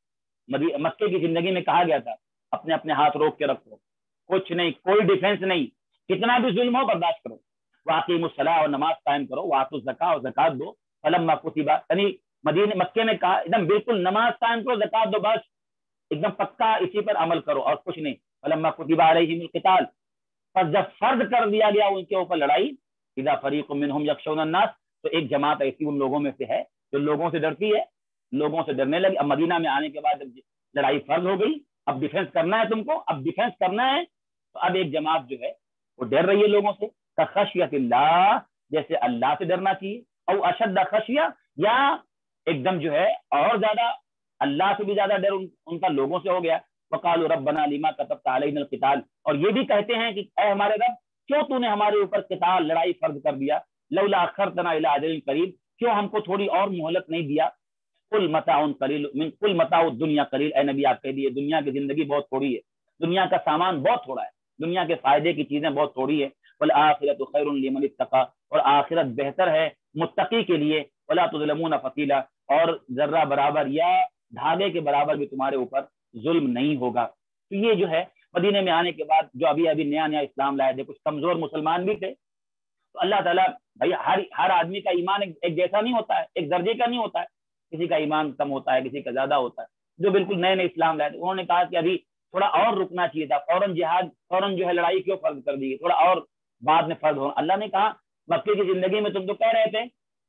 مکے کی زندگی میں کہا گیا تھا اپنے اپنے ہاتھ روک کے رکھو، کچھ نہیں، کوئی ڈیفنس نہیں، کتنا بھی ظلم ہو برداشت کرو. واقیموا الصلاۃ، اور نماز قائم کرو، وآتوا الزکاۃ، اور زکات دو. فلما کتب، یعنی مدینے مکے میں کہا ایک دم بالکل نماز قائم کرو، زکات دو، بس ایک دم پکا اسی پر عمل کرو اور کچھ نہیں. فلما کتب علیہم القتال، پس جب فرض کر دیا گیا ان کے اوپر لڑائی، اذا فریق منہم یخشون الناس، تو ایک جماعت ایسی ان لوگوں میں سے ہے جو لوگوں سے ڈرتی ہے، لوگوں سے ڈرنے لگی. اب مدینہ میں آنے کے بعد جب لڑائی فرض ہو گئی، اب ڈیفنس کرنا ہے تم کو، اب ڈیفنس کرنا ہے، تو اب ایک جماعت جو ہے وہ ڈر رہی ہے لوگوں سے. کخشیت اللہ، جیسے اللہ سے ڈرنا چاہیے، او اشد خشیہ، یا ایک دم جو ہے اور زیادہ اللہ سے بھی زیادہ ڈر ان, ان کا لوگوں سے ہو گیا. وقالوا ربنا لما كتبت علينا القتال, اور یہ بھی کہتے ہیں کہ اے ہمارے رب کیوں تو نے ہمارے اوپر قتال لڑائی فرض کر دیا, لولا اخرتنا الى اجل قریب, کیوں ہم کو تھوڑی اور مہلت نہیں دیا. قل متاع قلیل من قل متاع الدنیا قلیل, اے نبی آپ کہہ دیے دنیا کی زندگی بہت تھوڑی ہے, دنیا کا سامان بہت تھوڑا ہے, دنیا کے فائدے کی چیزیں بہت تھوڑی ہے. والآخرۃ خیر لمن اتقى, اور آخرت بہتر ہے متقی کے لیے. ولا تظلمون فتیلا, اور ذرہ برابر یا دھاگے کے برابر بھی تمہارے اوپر ظلم نہیں ہوگا. تو یہ جو ہے مدینے میں آنے کے بعد جو ابھی ابھی نیا نیا اسلام لائے تھے, کچھ کمزور مسلمان بھی تھے, تو اللہ تعالیٰ بھائی ہر ہر آدمی کا ایمان ایک جیسا نہیں ہوتا ہے, ایک درجے کا نہیں ہوتا ہے, کسی کا ایمان کم ہوتا ہے, کسی کا زیادہ ہوتا ہے. جو بالکل نئے نئے اسلام لائے تھے انہوں نے کہا کہ ابھی تھوڑا اور رکنا چاہیے تھا, فوراً جہاد فوراً جو ہے لڑائی کیوں فرض کر دی, تھوڑا اور بعد میں فرض ہونا. اللہ نے کہا مکے کی زندگی میں تم تو کہہ رہے تھے,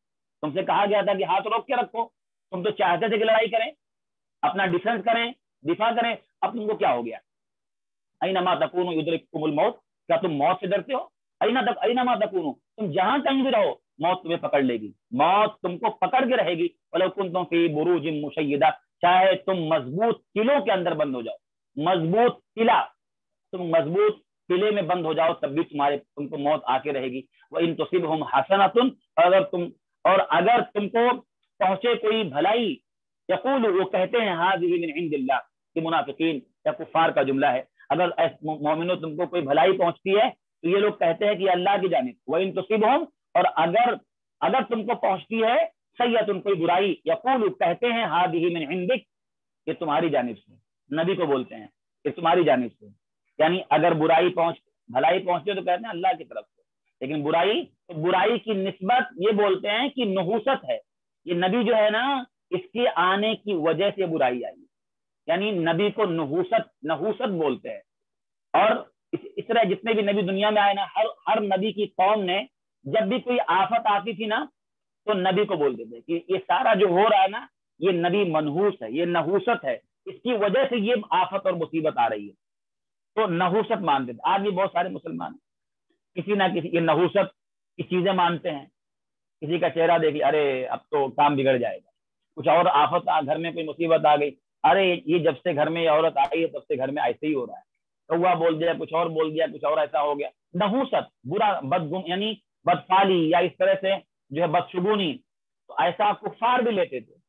تم سے کہا گیا تھا کہ ہاتھ روک کے رکھو, تم تو چاہتے تھے کہ لڑائی کریں, اپنا ڈیفینس کریں, دفاع کریں, اب تم کو کیا ہو گیا. اینما تکونوا یدرککم الموت, کیا تم موت سے ڈرتے ہو. اینما تکونوا, تم جہاں کہیں بھی رہو موت تمہیں پکڑ لے گی, موت تم کو پکڑ کے رہے گی. ولو کنتم فی بروج مشیدہ, چاہے تم مضبوط قلعوں کے اندر بند ہو جاؤ, مضبوط قلعہ, تم مضبوط قلعے میں بند ہو جاؤ تب بھی تمہارے تم کو موت آ کے رہے گی. وَإِن تُصِبْهُمْ حَسَنَةٌ, اگر تم اور اگر تم کو پہنچے کوئی بھلائی, یقول, وہ کہتے ہیں هَذِهِ مِنْ عِنْدِ اللَّهِ, کہ منافقین یا کفار کا جملہ ہے. اگر مومنوں تم کو کوئی بھلائی پہنچتی ہے تو یہ لوگ کہتے ہیں کہ اللہ کی جانب. وَإِن تُصِبْهُمْ, اور اگر اگر تم کو پہنچتی ہے سیئۃ, کوئی برائی, یقول, کہتے ہیں هَذِهِ مِنْ عِنْدِكَ, کہ تمہاری جانب سے. نبی کو بولتے ہیں کہ تمہاری جانب سے, یعنی اگر برائی پہنچ بھلائی پہنچتی ہے تو کہتے ہیں اللہ کی طرف سے, لیکن برائی تو برائی کی نسبت یہ بولتے ہیں کہ نحوست ہے. یہ نبی جو ہے نا, اس کے آنے کی وجہ سے برائی آئی, یعنی نبی کو نحوست نحوست بولتے ہیں. اور اس, اس طرح جتنے بھی نبی دنیا میں آئے نا, ہر ہر نبی کی قوم نے جب بھی کوئی آفت آتی تھی نا تو نبی کو بولتے تھے کہ یہ سارا جو ہو رہا ہے نا یہ نبی منحوس ہے, یہ نحوست ہے, اس کی وجہ سے یہ آفت اور مصیبت آ رہی ہے. تو نحوست مانتے تھے. آج بھی بہت سارے مسلمان کسی نہ کسی یہ نحوست کی چیزیں مانتے ہیں. کسی کا چہرہ دیکھ ارے اب تو کام بگڑ جائے گا, کچھ اور آفت آ, گھر میں کوئی مصیبت آ گئی, ارے یہ جب سے گھر میں یہ عورت آئی ہے تب سے گھر میں ایسے ہی ہو رہا ہے, کوا بول دیا, کچھ اور بول دیا, کچھ اور ایسا ہو گیا. نحوست, برا بدگم, یعنی بدفالی یا اس طرح سے جو ہے بدشگونی. تو ایسا کفار بھی لیتے تھے.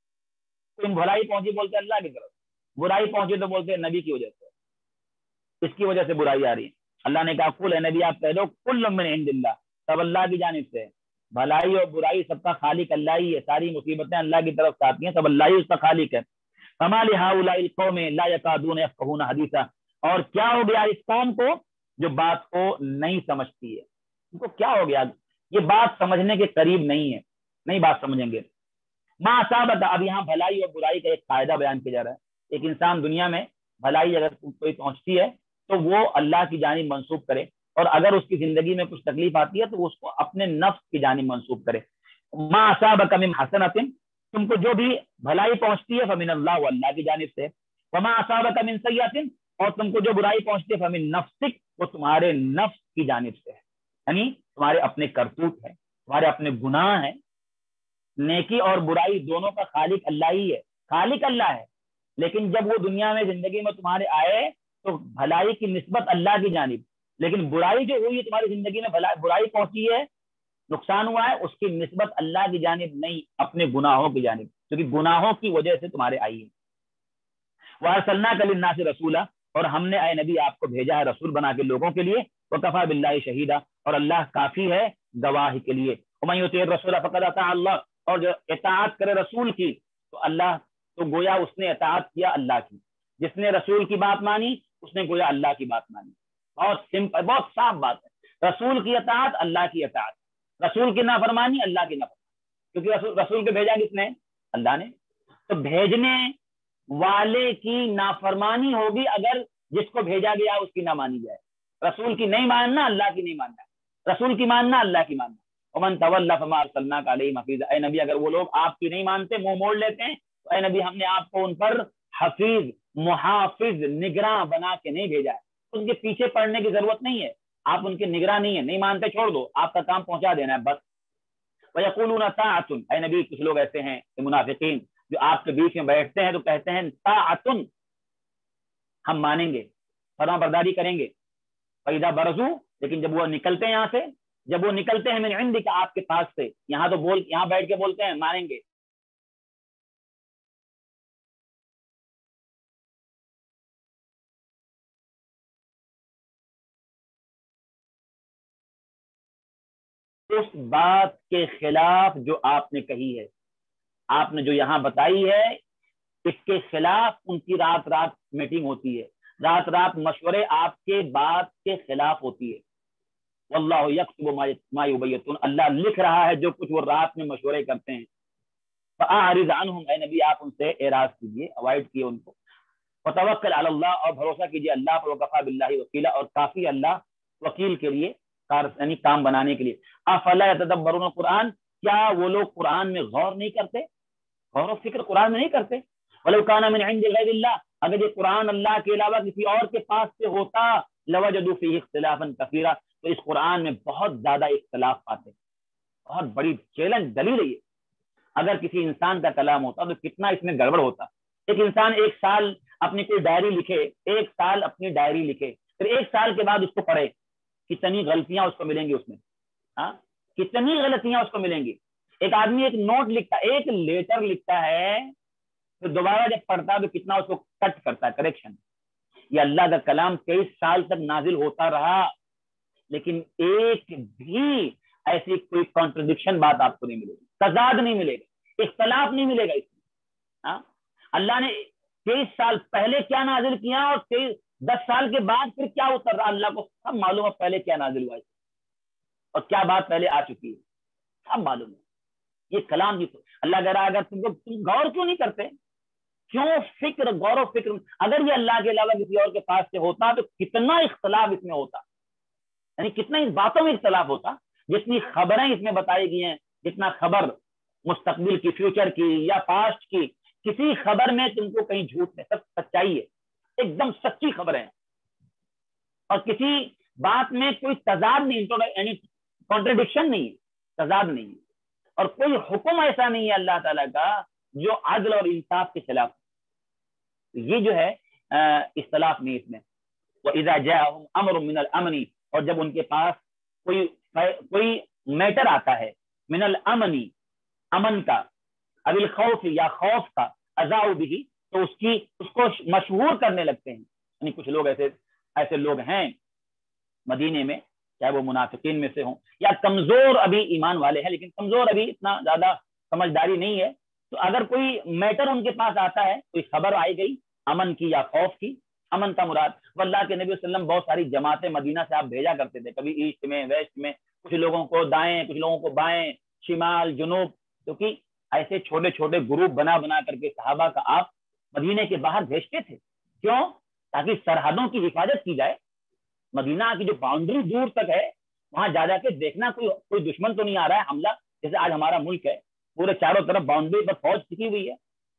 تم بھلائی پہنچی بولتے اللہ کی طرف, برائی پہنچی تو بولتے نبی کی وجہ سے, اس کی وجہ سے برائی آ رہی ہے. اللہ نے کہا قل, اے نبی آپ کہہ دو, کل من عند اللہ, سب اللہ کی جانب سے. بھلائی اور برائی سب کا خالق اللہ ہی ہے, ساری مصیبتیں اللہ کی طرف سے آتی ہیں, سب اللہ ہی اس کا خالق ہے. فما لہؤلاء القوم لا یکادون یفقهون حدیثا, اور کیا ہو گیا اس قوم کو جو بات کو نہیں سمجھتی ہے. ان کو کیا ہو گیا, یہ بات سمجھنے کے قریب نہیں ہے, نہیں بات سمجھیں گے. ما اصابک, اب یہاں بھلائی اور برائی کا ایک فائدہ بیان کیا جا رہا ہے. ایک انسان دنیا میں بھلائی اگر کوئی پہنچتی ہے تو وہ اللہ کی جانب منسوب کرے, اور اگر اس کی زندگی میں کچھ تکلیف آتی ہے تو اس کو اپنے نفس کی جانب منسوب کرے. ما اصابک من حسنۃ, تم کو جو بھی بھلائی پہنچتی ہے فمن اللہ, اللہ کی جانب سے. وما اصابک من سیئۃ, اور تم کو جو برائی پہنچتی ہے فمن نفسک, وہ تمہارے نفس کی جانب سے ہے, یعنی تمہارے اپنے کرتوت ہیں, تمہارے اپنے گناہ ہیں. نیکی اور برائی دونوں کا خالق اللہ ہی ہے, خالق اللہ ہے, لیکن جب وہ دنیا میں زندگی میں تمہارے آئے تو بھلائی کی نسبت اللہ کی جانب, لیکن برائی جو ہوئی تمہاری زندگی میں برائی پہنچی ہے, نقصان ہوا ہے, اس کی نسبت اللہ کی جانب نہیں, اپنے گناہوں کی جانب, کیونکہ گناہوں کی وجہ سے تمہارے آئی ہے. وَأَرْسَلْنَاكَ لِلنَّاسِ رَسُولًا, اور ہم نے اے نبی آپ کو بھیجا ہے رسول بنا کے لوگوں کے لیے. وَكَفَى بِاللَّهِ شَهِيدًا, اور اللہ کافی ہے گواہ کے لیے. وَمَن يُطِعِ الرَّسُولَ فَقَدْ أَطَاعَ اللَّهَ, اور جو اطاعت کرے رسول کی تو اللہ, تو گویا اس نے اطاعت کیا اللہ کی. جس نے رسول کی بات مانی اس نے گویا اللہ کی بات مانی. بہت سمپل, بہت صاف بات ہے. رسول کی اطاعت اللہ کی اطاعت, رسول کی نافرمانی اللہ کی نافرمانی, کیونکہ رسول, رسول کے بھیجا کس نے, اللہ نے. تو بھیجنے والے کی نافرمانی ہوگی اگر جس کو بھیجا گیا اس کی نہ مانی جائے. رسول کی نہیں ماننا اللہ کی نہیں ماننا, رسول کی ماننا اللہ کی ماننا. ومن تولى فما ارسلناك عليهم حفيظا, اے نبی اگر وہ لوگ آپ کی نہیں مانتے, منہ موڑ لیتے ہیں, تو اے نبی ہم نے آپ کو ان پر حفیظ, محافظ, نگراں بنا کے نہیں بھیجا ہے. ان کے پیچھے پڑنے کی ضرورت نہیں ہے, آپ ان کے نگراں نہیں ہے, نہیں مانتے چھوڑ دو, آپ کا کام پہنچا دینا ہے بس. وَيَقُولُونَ طَاعَةٌ, اے نبی کچھ لوگ ایسے ہیں کہ منافقین, جو آپ کے بیچ میں بیٹھتے ہیں تو کہتے ہیں طاعتن، ہم مانیں گے، فرما برداری کریں گے، فَإِذَا بَرَزُوا، لیکن جب وہ نکلتے ہیں یہاں سے، جب وہ نکلتے ہیں من عندک، آپ کے پاس سے، یہاں تو بول یہاں بیٹھ کے بولتے ہیں مانیں گے، اس بات کے خلاف جو آپ نے کہی ہے، آپ نے جو یہاں بتائی ہے اس کے خلاف ان کی رات رات میٹنگ ہوتی ہے، رات رات مشورے آپ کے بات کے خلاف ہوتی ہے۔ واللہ یکتب ما یبیتون، اللہ لکھ رہا ہے جو کچھ وہ رات میں مشورے کرتے ہیں۔ فاعرض عنہم، اے نبی آپ ان سے اعراض کیجیے، اوائڈ کیے ان کو۔ وتوکل علی اللہ، اور بھروسہ کیجیے اللہ پر، وکفی باللہ وکیلا، اور کافی اللہ وکیل کے لیے، کار یعنی کام بنانے کے لیے۔ افلا یتدبرون القرآن، کیا وہ لوگ قرآن میں غور نہیں کرتے، غور و فکر قرآن میں نہیں کرتے؟ ولو کان من عند غیر اللہ، اگر یہ قرآن اللہ کے علاوہ کسی اور کے پاس سے ہوتا، لوجدوا فیہ اختلافا کثیرا، تو اس قرآن میں بہت زیادہ اختلاف پاتے۔ بہت بڑی چیلنج دلیل ہے یہ۔ اگر کسی انسان کا کلام ہوتا تو کتنا اس میں گڑبڑ ہوتا۔ ایک انسان ایک سال اپنی کوئی ڈائری لکھے، ایک سال اپنی ڈائری لکھے، پھر ایک سال کے بعد اس کو پڑھے، کتنی غلطیاں اس کو ملیں گی اس میں، ہاں کتنی غلطیاں اس کو ملیں گی۔ ایک آدمی ایک نوٹ لکھتا ہے، ایک لیٹر لکھتا ہے، پھر دوبارہ جب پڑھتا ہے تو کتنا اس کو کٹ کرتا ہے، کریکشن۔ یہ اللہ کا کلام تیئیس سال تک نازل ہوتا رہا، لیکن ایک بھی ایسی کوئی کانٹرڈکشن بات آپ کو نہیں ملے گی، تضاد نہیں ملے گا، اختلاف نہیں ملے گا اس میں۔ ہاں اللہ نے تیئیس سال پہلے کیا نازل کیا اور تیئیس دس سال کے بعد پھر کیا اتر رہا، اللہ کو سب معلوم ہے پہلے کیا نازل ہوا ہے اور کیا بات پہلے آ چکی ہے، سب معلوم ہے۔ یہ کلام کی اللہ کہہ رہا اگر تم کو تم غور کیوں نہیں کرتے، کیوں فکر غور و فکر، اگر یہ اللہ کے علاوہ کسی اور کے پاس سے ہوتا تو کتنا اختلاف اس میں ہوتا، یعنی کتنا اس باتوں میں اختلاف ہوتا، جتنی خبریں اس میں بتائی گئی ہیں، جتنا خبر مستقبل کی، فیوچر کی یا پاسٹ کی، کسی خبر میں تم کو کہیں جھوٹ نہیں، سب سچائی ہے، ایک دم سچی خبریں، اور کسی بات میں کوئی تضاد نہیں، یعنی کانٹرڈکشن نہیں ہے، تضاد نہیں ہے، اور کوئی حکم ایسا نہیں ہے اللہ تعالیٰ کا جو عدل اور انصاف کے خلاف۔ یہ جو ہے اختلاف نہیں اس میں۔ وَإِذَا جَاءَهُمْ أَمْرٌ مِّنَ الْأَمْنِ، اور جب ان کے پاس کوئی کوئی میٹر آتا ہے، من الامن، امن کا، اب الخوف یا خوف کا، اذاؤ بھی، تو اس کی اس کو مشہور کرنے لگتے ہیں۔ یعنی کچھ لوگ ایسے ایسے لوگ ہیں مدینے میں، چاہے وہ منافقین میں سے ہوں یا کمزور ابھی ایمان والے ہیں، لیکن کمزور ابھی اتنا زیادہ سمجھداری نہیں ہے، تو اگر کوئی میٹر ان کے پاس آتا ہے، کوئی خبر آئی گئی امن کی یا خوف کی، امن کا مراد، واللہ کے نبی صلی اللہ علیہ وسلم بہت ساری جماعتیں مدینہ سے آپ بھیجا کرتے تھے، کبھی ایسٹ میں، ویسٹ میں، کچھ لوگوں کو دائیں، کچھ لوگوں کو بائیں، شمال، جنوب، کیونکہ ایسے چھوٹے چھوٹے گروپ بنا بنا کر کے صحابہ کا آپ مدینے کے باہر بھیجتے تھے۔ کیوں؟ تاکہ سرحدوں کی حفاظت کی جائے، مدینہ کی جو باؤنڈری دور تک ہے وہاں جا جا کے دیکھنا کوئی کوئی دشمن تو نہیں آ رہا ہے حملہ، جیسے آج ہمارا ملک ہے پورے چاروں طرف باؤنڈری پر فوج ٹکی ہوئی ہے،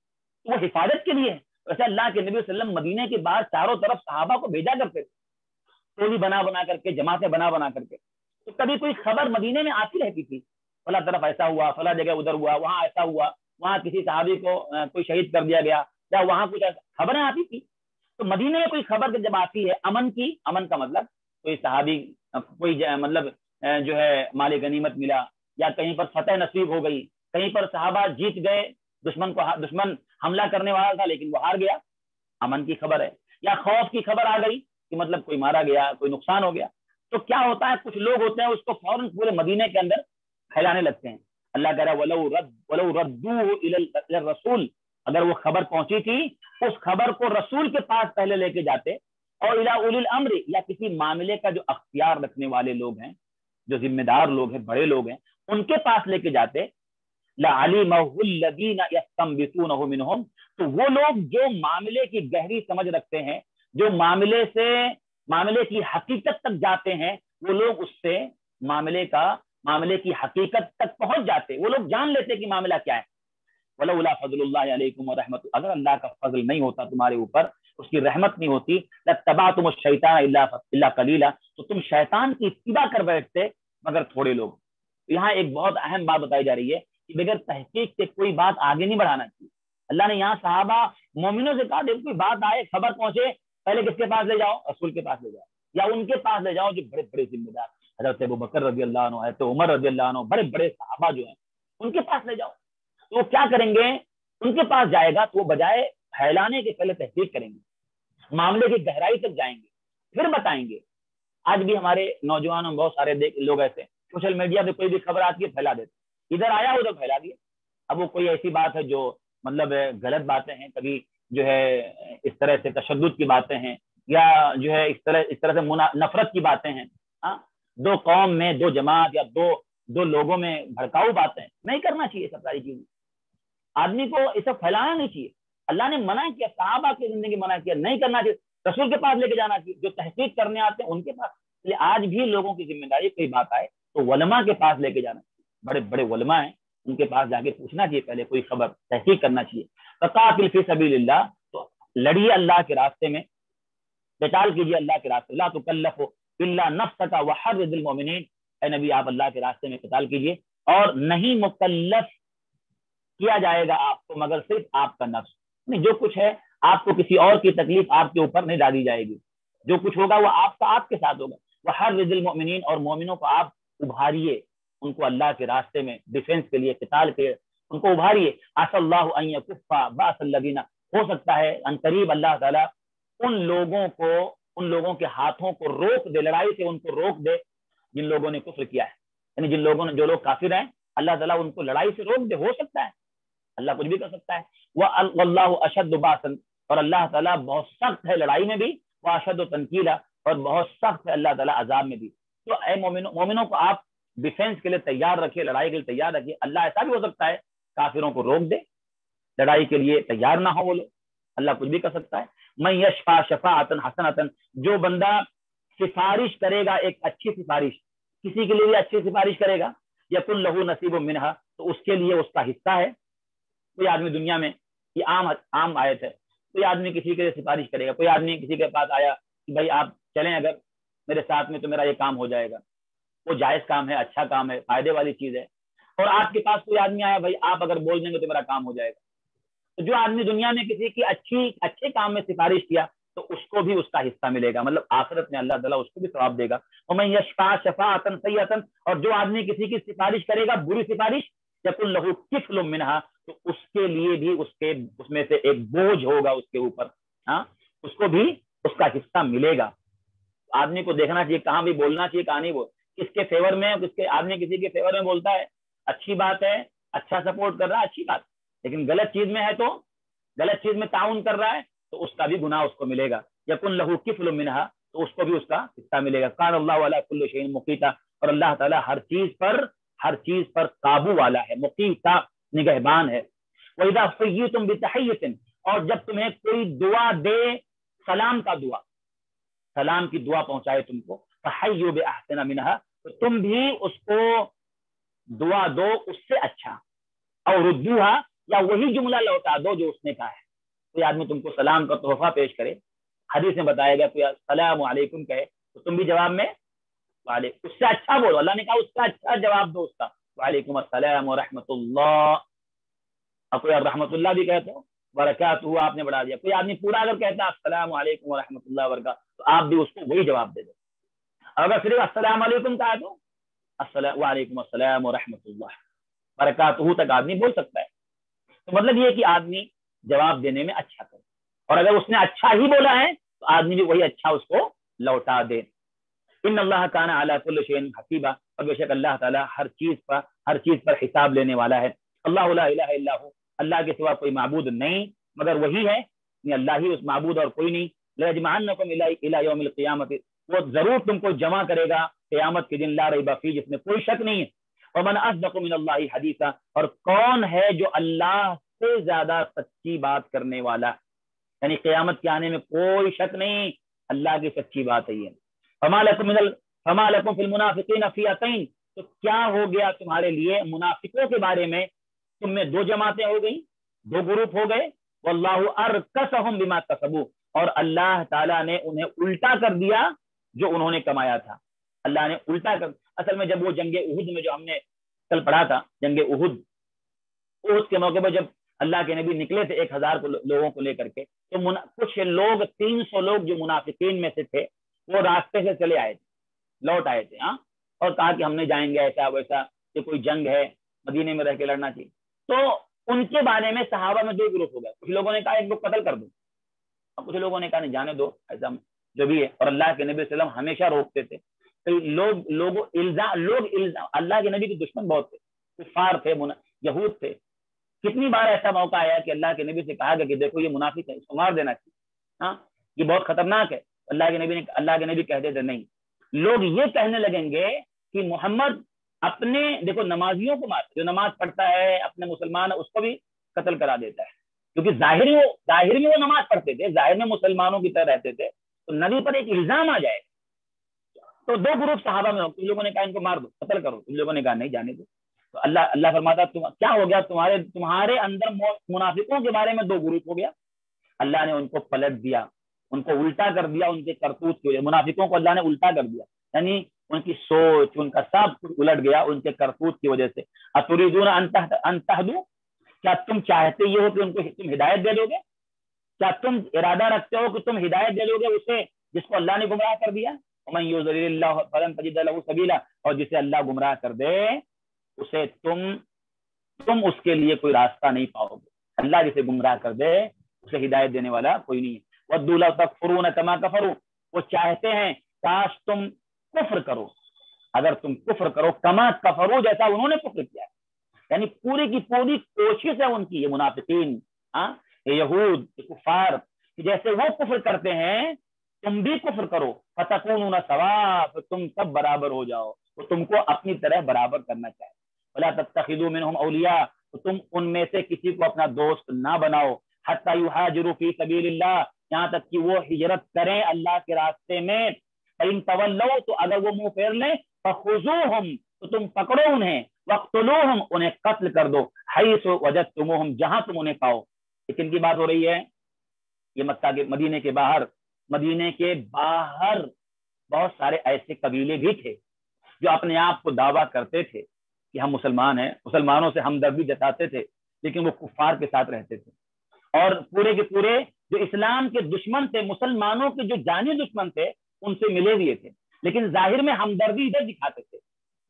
وہ حفاظت کے لیے ہے۔ ویسے اللہ کے نبی صلی اللہ علیہ وسلم مدینے کے بعد چاروں طرف صحابہ کو بھیجا کرتے تھے، ٹولی بنا بنا کر کے، جماعتیں بنا بنا کر کے، تو کبھی کوئی خبر مدینے میں آتی رہتی تھی، فلاں طرف ایسا ہوا، فلاں جگہ ادھر ہوا، وہاں ایسا ہوا، وہاں کسی صحابی کو کوئی شہید کر دیا گیا، یا وہاں کچھ خبریں آتی تھی۔ تو مدینے میں کوئی خبر جب آتی ہے امن کی، امن کا مطلب کوئی صحابی کوئی مطلب جو ہے مال غنیمت ملا، یا کہیں پر فتح نصیب ہو گئی، کہیں پر صحابہ جیت گئے، دشمن کو دشمن حملہ کرنے والا تھا لیکن وہ ہار گیا، امن کی خبر ہے۔ یا خوف کی خبر آ گئی کہ مطلب کوئی مارا گیا، کوئی نقصان ہو گیا، تو کیا ہوتا ہے کچھ لوگ ہوتے ہیں اس کو فوراً پورے مدینے کے اندر پھیلانے لگتے ہیں۔ اللہ کہہ رہا ہے وَلَوْ رَدْ وَلَوْ رَدُّوهُ إِلَى الرَّسُولِ، اگر وہ خبر پہنچی تھی اس خبر کو رسول کے پاس پہلے لے کے جاتے، اور إِلَى أُولِي الْأَمْرِ، یا کسی معاملے کا جو اختیار رکھنے والے لوگ ہیں، جو ذمہ دار لوگ ہیں، بڑے لوگ ہیں، ان کے پاس لے کے جاتے، لَعَلِمَهُ الَّذِينَ يَسْتَنبِطُونَهُ مِنْهُمْ، تو وہ لوگ جو معاملے کی گہری سمجھ رکھتے ہیں، جو معاملے سے معاملے کی حقیقت تک جاتے ہیں، وہ لوگ اس سے معاملے کا معاملے کی حقیقت تک پہنچ جاتے، وہ لوگ جان لیتے کہ معاملہ کیا ہے۔ وَلَوْلَا فَضْلُ اللَّهِ عَلَيْكُمْ وَرَحْمَتُهُ، اگر اللہ کا فضل نہیں ہوتا تمہارے اوپر، اس کی رحمت نہیں ہوتی، لَاتَّبَعْتُمُ الشَّيْطَانَ إِلَّا قَلِيلًا، تو تم شیطان کی اتباع کر بیٹھتے مگر تھوڑے لوگ۔ یہاں ایک بہت اہم بات بتائی جا رہی ہے کہ بغیر تحقیق کے کوئی بات آگے نہیں بڑھانا چاہیے۔ اللہ نے یہاں صحابہ مومنوں سے کہا دیکھو کوئی بات آئے خبر پہنچے پہلے کس کے پاس لے جاؤ؟ رسول کے پاس لے جاؤ، یا ان کے پاس لے جاؤ جو بڑے بڑے ذمہ دار، حضرت ابوبکر رضی اللہ عنہ، حضرت عمر رضی اللہ عنہ، بڑے بڑے صحابہ جو ہیں ان کے پاس لے جاؤ۔ تو وہ کیا کریں گے؟ ان کے پاس جائے گا تو وہ بجائے پھیلانے کے پہلے تحقیق کریں گے، معاملے کی گہرائی تک جائیں گے، پھر بتائیں گے۔ آج بھی ہمارے نوجوانوں بہت سارے لوگ ایسے سوشل میڈیا پہ کوئی بھی خبر آتی ہے پھیلا دیتے، ادھر آیا ادھر پھیلا دیا۔ اب وہ کوئی ایسی بات ہے جو مطلب غلط باتیں ہیں، کبھی جو ہے اس طرح سے تشدد کی باتیں ہیں، یا جو ہے اس طرح اس طرح سے نفرت کی باتیں ہیں، ہاں دو قوم میں، دو جماعت یا دو دو لوگوں میں بھڑکاؤ باتیں نہیں کرنا چاہیے۔ سب ساری چیزیں آدمی کو یہ سب پھیلانا نہیں چاہیے۔ اللہ نے منع کیا، صحابہ کی زندگی منع کیا، نہیں کرنا چاہیے، رسول کے پاس لے کے جانا چاہیے، جو تحقیق کرنے آتے ہیں ان کے پاس۔ اس لیے آج بھی لوگوں کی ذمہ داری کوئی بات آئے تو علماء کے پاس لے کے جانا چاہیے، بڑے بڑے علماء ہیں ان کے پاس جا کے پوچھنا چاہیے، پہلے کوئی خبر تحقیق کرنا چاہیے۔ فقاتل فی سبیل اللہ، تو لڑیے اللہ کے راستے میں، قتال کیجیے اللہ کے راستے۔ لا تکلف الا نفسک وحرض المؤمنین، اے نبی آپ اللہ کے راستے میں قتال کیجیے اور نہیں مکلف کیا جائے گا آپ کو مگر صرف آپ کا نفس، نہیں جو کچھ ہے آپ کو کسی اور کی تکلیف آپ کے اوپر نہیں ڈالی جائے گی، جو کچھ ہوگا وہ آپ کا آپ کے ساتھ ہوگا۔ وحرض المؤمنین، اور مومنوں کو آپ ابھاریے، ان کو اللہ کے راستے میں ڈیفینس کے لیے، قتال کے ان کو ابھاریے۔ عسى اللہ ان یکف باس الذین، ہو سکتا ہے ان قریب اللہ تعالیٰ ان لوگوں کو ان لوگوں کے ہاتھوں کو روک دے، لڑائی سے ان کو روک دے جن لوگوں نے کفر کیا ہے، یعنی جن لوگوں نے جو لوگ کافر ہیں اللہ تعالیٰ ان کو لڑائی سے روک دے، ہو سکتا ہے، اللہ کچھ بھی کر سکتا ہے۔ واللہ اشد باسا، اور اللہ تعالیٰ بہت سخت ہے لڑائی میں بھی، واشد تنکیلا، اور بہت سخت ہے اللہ تعالیٰ عذاب میں بھی۔ تو اے مومنوں مومنوں کو آپ ڈیفینس کے لیے تیار رکھیے، لڑائی کے لیے تیار رکھیے۔ اللہ ایسا بھی ہو سکتا ہے کافروں کو روک دے، لڑائی کے لیے تیار نہ ہو وہ لوگ، اللہ کچھ بھی کر سکتا ہے۔ من یشفع شفاعۃ حسنۃ، جو بندہ سفارش کرے گا ایک اچھی سفارش، کسی کے لیے بھی اچھی سفارش کرے گا، یکن لہ نصیب منہا، تو اس کے لیے اس کا حصہ ہے۔ کوئی آدمی دنیا میں، یہ عام عام آیت ہے، کوئی آدمی کسی کے لیے سفارش کرے گا، کوئی آدمی کسی کے پاس آیا کہ بھائی آپ چلیں اگر میرے ساتھ میں تو میرا یہ کام ہو جائے گا، وہ جائز کام ہے، اچھا کام ہے، فائدے والی چیز ہے۔ اور آپ کے پاس کوئی آدمی آیا، بھائی آپ اگر بول دیں گے تو میرا کام ہو جائے گا، تو جو آدمی دنیا میں کسی کی اچھی اچھے کام میں سفارش کیا تو اس کو بھی اس کا حصہ ملے گا، مطلب آخرت میں اللہ تعالیٰ اس کو بھی ثواب دے گا۔ ومن یشفع شفاعۃ سیئۃ، اور جو آدمی کسی کی سفارش کرے گا بری سفارش، یکن لہ کفل منہا، تو اس کے لیے بھی اس کے اس میں سے ایک بوجھ ہوگا اس کے اوپر، ہاں اس کو بھی اس کا حصہ ملے گا۔ آدمی کو دیکھنا چاہیے کہاں بھی بولنا چاہیے، کہاں نہیں، وہ کس کے فیور میں، کس کے آدمی کسی کے فیور میں بولتا ہے، اچھی بات ہے، اچھا سپورٹ کر رہا ہے، اچھی بات، لیکن غلط چیز میں ہے تو غلط چیز میں تعاون کر رہا ہے تو اس کا بھی گناہ اس کو ملے گا۔ یکن لہ کفل منہا، تو اس کو بھی اس کا حصہ ملے گا۔ کان اللہ علی کل شیء مقیتا، اور اللہ تعالیٰ ہر چیز پر ہر چیز پر قابو والا ہے، مقیتا نگہبان ہے۔ وَإِذَا حُيِّيتُم بِتَحِيَّةٍ، اور جب تمہیں کوئی دعا دے، سلام کا دعا، سلام کی دعا پہنچائے تم کو، فَحَيُّوا بِأَحْسَنَ مِنْهَا، تو تم بھی اس کو دعا دو اس سے اچھا، اور ردوها، یا وہی جملہ لوٹا دو جو اس نے کہا ہے۔ کوئی آدمی تم کو سلام کا تحفہ پیش کرے، حدیث میں بتایا گیا کوئی السلام علیکم کہے تو تم بھی جواب میں وعلیکم، اس سے اچھا بولو، اللہ نے کہا اس کا اچھا جواب دو اس کا، وعلیکم السلام ورحمۃ اللہ، اور کوئی رحمۃ اللہ بھی کہتے ہو، برکاتہ آپ نے بڑھا دیا۔ کوئی آدمی پورا اگر کہتا ہے السلام علیکم ورحمۃ اللہ وبرکاتہ، تو آپ بھی اس کو وہی جواب دے دو۔ اگر صرف السلام علیکم کہا تو السلام وعلیکم السلام ورحمۃ اللہ برکاتہ تک آدمی بول سکتا ہے۔ تو مطلب یہ کہ آدمی جواب دینے میں اچھا کرے، اور اگر اس نے اچھا ہی بولا ہے تو آدمی بھی وہی اچھا اس کو لوٹا دے۔ ان اللہ کان علی کل شیء حسیبا، اور بے شک اللہ تعالیٰ ہر چیز پر ہر چیز پر حساب لینے والا ہے۔ اللہ لا الہ الا ہو، اللہ کے سوا کوئی معبود نہیں مگر وہی ہے، یعنی اللہ ہی اس معبود اور کوئی نہیں۔ لَيَجْمَعَنَّكُمْ إِلَى يَوْمِ الْقِيَامَةِ، وہ ضرور تم کو جمع کرے گا قیامت کے دن، لا ریب فیہ، جس میں کوئی شک نہیں ہے۔ وَمَنْ أَصْدَقُ مِنَ اللَّهِ حَدِيثًا، اور کون ہے جو اللہ سے زیادہ سچی بات کرنے والا، یعنی قیامت کے آنے میں کوئی شک نہیں، اللہ کی سچی بات ہے یہ۔ فَمَا لَكُمْ مِنَ ال... فَمَا لَكُمْ فِي الْمُنَافِقِينَ فِئَتَيْنِ، تو کیا ہو گیا تمہارے لیے منافقوں کے بارے میں، تم میں دو جماعتیں ہو گئیں، دو گروپ ہو گئے۔ واللہ ارکسہم بما کسبوا، اور اللہ تعالیٰ نے انہیں الٹا کر دیا جو انہوں نے کمایا تھا، اللہ نے الٹا کر، اصل میں جب وہ جنگ احد میں جو ہم نے کل پڑھا تھا، جنگ احد، احد کے موقع پر جب اللہ کے نبی نکلے تھے ایک ہزار لوگوں کو لے کر کے، تو کچھ لوگ تین سو لوگ جو منافقین میں سے تھے وہ راستے سے چلے آئے تھے، لوٹ آئے تھے ہاں، اور کہا کہ ہم نہیں جائیں گے ایسا ویسا، کہ کوئی جنگ ہے مدینے میں رہ کے لڑنا چاہیے۔ تو ان کے بارے میں صحابہ میں دو گروپ ہو گئے، کچھ لوگوں نے کہا ایک کو قتل کر دو، اور کچھ لوگوں نے کہا نہیں جانے دو، ایسا جو بھی ہے۔ اور اللہ کے نبی صلی اللہ علیہ وسلم ہمیشہ روکتے تھے۔ تو لوگ لوگوں الزام لوگ الزام اللہ کے نبی کے دشمن بہت تھے، کفار تھے، یہود تھے۔ کتنی بار ایسا موقع آیا کہ اللہ کے نبی سے کہا گیا کہ دیکھو یہ منافق ہے، اس کو مار دینا چاہیے، ہاں یہ بہت خطرناک ہے۔ اللہ کے نبی نے اللہ کے نبی کہتے تھے نہیں۔ لوگ یہ کہنے لگیں گے کہ محمد اپنے دیکھو نمازیوں کو مار، جو نماز پڑھتا ہے اپنے مسلمان اس کو بھی قتل کرا دیتا ہے، کیونکہ ظاہر میں وہ ظاہر میں وہ نماز پڑھتے تھے، ظاہر میں مسلمانوں کی طرح رہتے تھے، تو نبی پر ایک الزام آ جائے۔ تو دو گروپ صحابہ میں ہو، کچھ لوگوں نے کہا ان کو مار دو، قتل کرو، کچھ لوگوں نے کہا نہیں جانے دو۔ تو اللہ اللہ فرماتا تم کیا ہو گیا، تمہارے تمہارے اندر منافقوں کے بارے میں دو گروپ ہو گیا، اللہ نے ان کو پلٹ دیا، ان کو الٹا کر دیا، ان کے کرتوت کی وجہ، منافقوں کو اللہ نے الٹا کر دیا، یعنی ان کی سوچ ان کا سب کچھ الٹ گیا ان کے کرتوت کی وجہ سے۔ اتریدون ان تہدوا، کیا تم چاہتے یہ ہو کہ ان کو تم ہدایت دے دو گے؟ کیا تم ارادہ رکھتے ہو کہ تم ہدایت دے دو گے اسے جس کو اللہ نے گمراہ کر دیا؟ ومن یضلل اللہ فلن تجد له سبیلا، اور جسے اللہ گمراہ کر دے اسے تم تم اس کے لیے کوئی راستہ نہیں پاؤ گے۔ اللہ جسے گمراہ کر دے اسے ہدایت دینے والا کوئی نہیں ہے۔ وَدُّوا لَوْ تَكْفُرُونَ كَمَا كَفَرُوا، وہ چاہتے ہیں کاش تم کفر کرو، اگر تم کفر کرو کما کفرو، جیسا انہوں نے کفر کیا ہے، یعنی پوری کی پوری کوشش ہے ان کی، یہ منافقین ہاں یہ یہود یہ کفار، جیسے وہ کفر کرتے ہیں تم بھی کفر کرو، فَتَكُونُونَ سَوَاءً، پھر تم سب برابر ہو جاؤ، وہ تم کو اپنی طرح برابر کرنا چاہے۔ وَلَا تَتَّخِذُوا مِنْهُمْ أَوْلِيَاءَ، تو تم ان میں سے کسی کو اپنا دوست نہ بناؤ، حَتَّى يُهَاجِرُوا فِي سَبِيلِ اللَّهِ، یہاں تک کہ وہ ہجرت کریں اللہ کے راستے میں۔ فَإِن تَوَلَّوْا، تو اگر وہ منہ پھیر لیں، فَخُذُوهُمْ، تو تم پکڑو انہیں، وَاقْتُلُوهُمْ، انہیں قتل کر دو، حَيْثُ وَجَدتُّمُوهُمْ، جہاں تم انہیں پاؤ۔ لیکن کی بات ہو رہی ہے یہ مکہ کے مدینے کے باہر، مدینے کے باہر بہت سارے ایسے قبیلے بھی تھے جو اپنے آپ کو دعویٰ کرتے تھے کہ ہم مسلمان ہیں، مسلمانوں سے ہمدردی جتاتے تھے، لیکن وہ کفار کے ساتھ رہتے تھے، اور پورے کے پورے جو اسلام کے دشمن تھے، مسلمانوں کے جو جانی دشمن تھے، ان سے ملے ہوئے تھے، لیکن ظاہر میں ہمدردی ادھر دکھاتے تھے،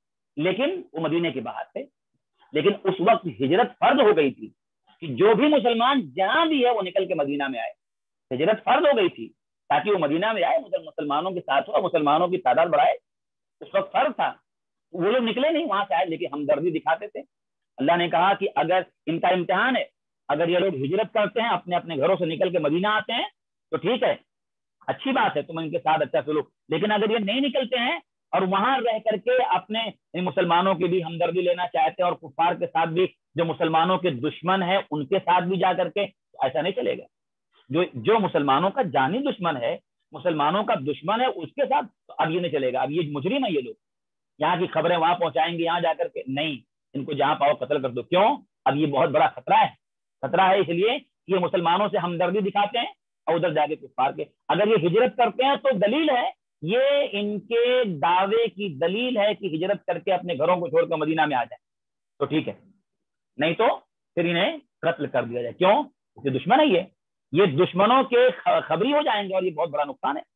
لیکن وہ مدینے کے باہر تھے۔ لیکن اس وقت ہجرت فرض ہو گئی تھی کہ جو بھی مسلمان جہاں بھی ہے وہ نکل کے مدینہ میں آئے، ہجرت فرض ہو گئی تھی تاکہ وہ مدینہ میں آئے، مسلمانوں کے ساتھ ہو، مسلمانوں کی تعداد بڑھائے، اس وقت فرض تھا۔ وہ لوگ نکلے نہیں وہاں سے آئے، لیکن ہمدردی دکھاتے تھے۔ اللہ نے کہا کہ اگر ان کا امتحان ہے، اگر یہ لوگ ہجرت کرتے ہیں، اپنے اپنے گھروں سے نکل کے مدینہ آتے ہیں تو ٹھیک ہے، اچھی بات ہے، تم ان کے ساتھ اچھا سلوک، لیکن اگر یہ نہیں نکلتے ہیں اور وہاں رہ کر کے اپنے مسلمانوں کی بھی ہمدردی لینا چاہتے ہیں اور کفار کے ساتھ بھی جو مسلمانوں کے دشمن ہیں ان کے ساتھ بھی جا کر کے، ایسا نہیں چلے گا۔ جو جو مسلمانوں کا جانی دشمن ہے، مسلمانوں کا دشمن ہے، اس کے ساتھ اب یہ نہیں چلے گا، اب یہ مجرم ہے، یہ لوگ یہاں کی خبریں وہاں پہنچائیں گے، یہاں جا کر کے نہیں، ان کو جہاں پاؤ قتل کر دو۔ کیوں؟ اب یہ بہت بڑا خطرہ ہے، خطرہ ہے اس لیے یہ مسلمانوں سے ہمدردی دکھاتے ہیں اور ادھر جا کے کفار کے، اگر یہ ہجرت کرتے ہیں تو دلیل ہے، یہ ان کے دعوے کی دلیل ہے کہ ہجرت کر کے اپنے گھروں کو چھوڑ کر مدینہ میں آ جائیں تو ٹھیک ہے، نہیں تو پھر انہیں قتل کر دیا جائے۔ کیوں؟ کیونکہ دشمن ہے، یہ یہ دشمنوں کے خبری ہو جائیں گے اور یہ بہت بڑا نقصان ہے۔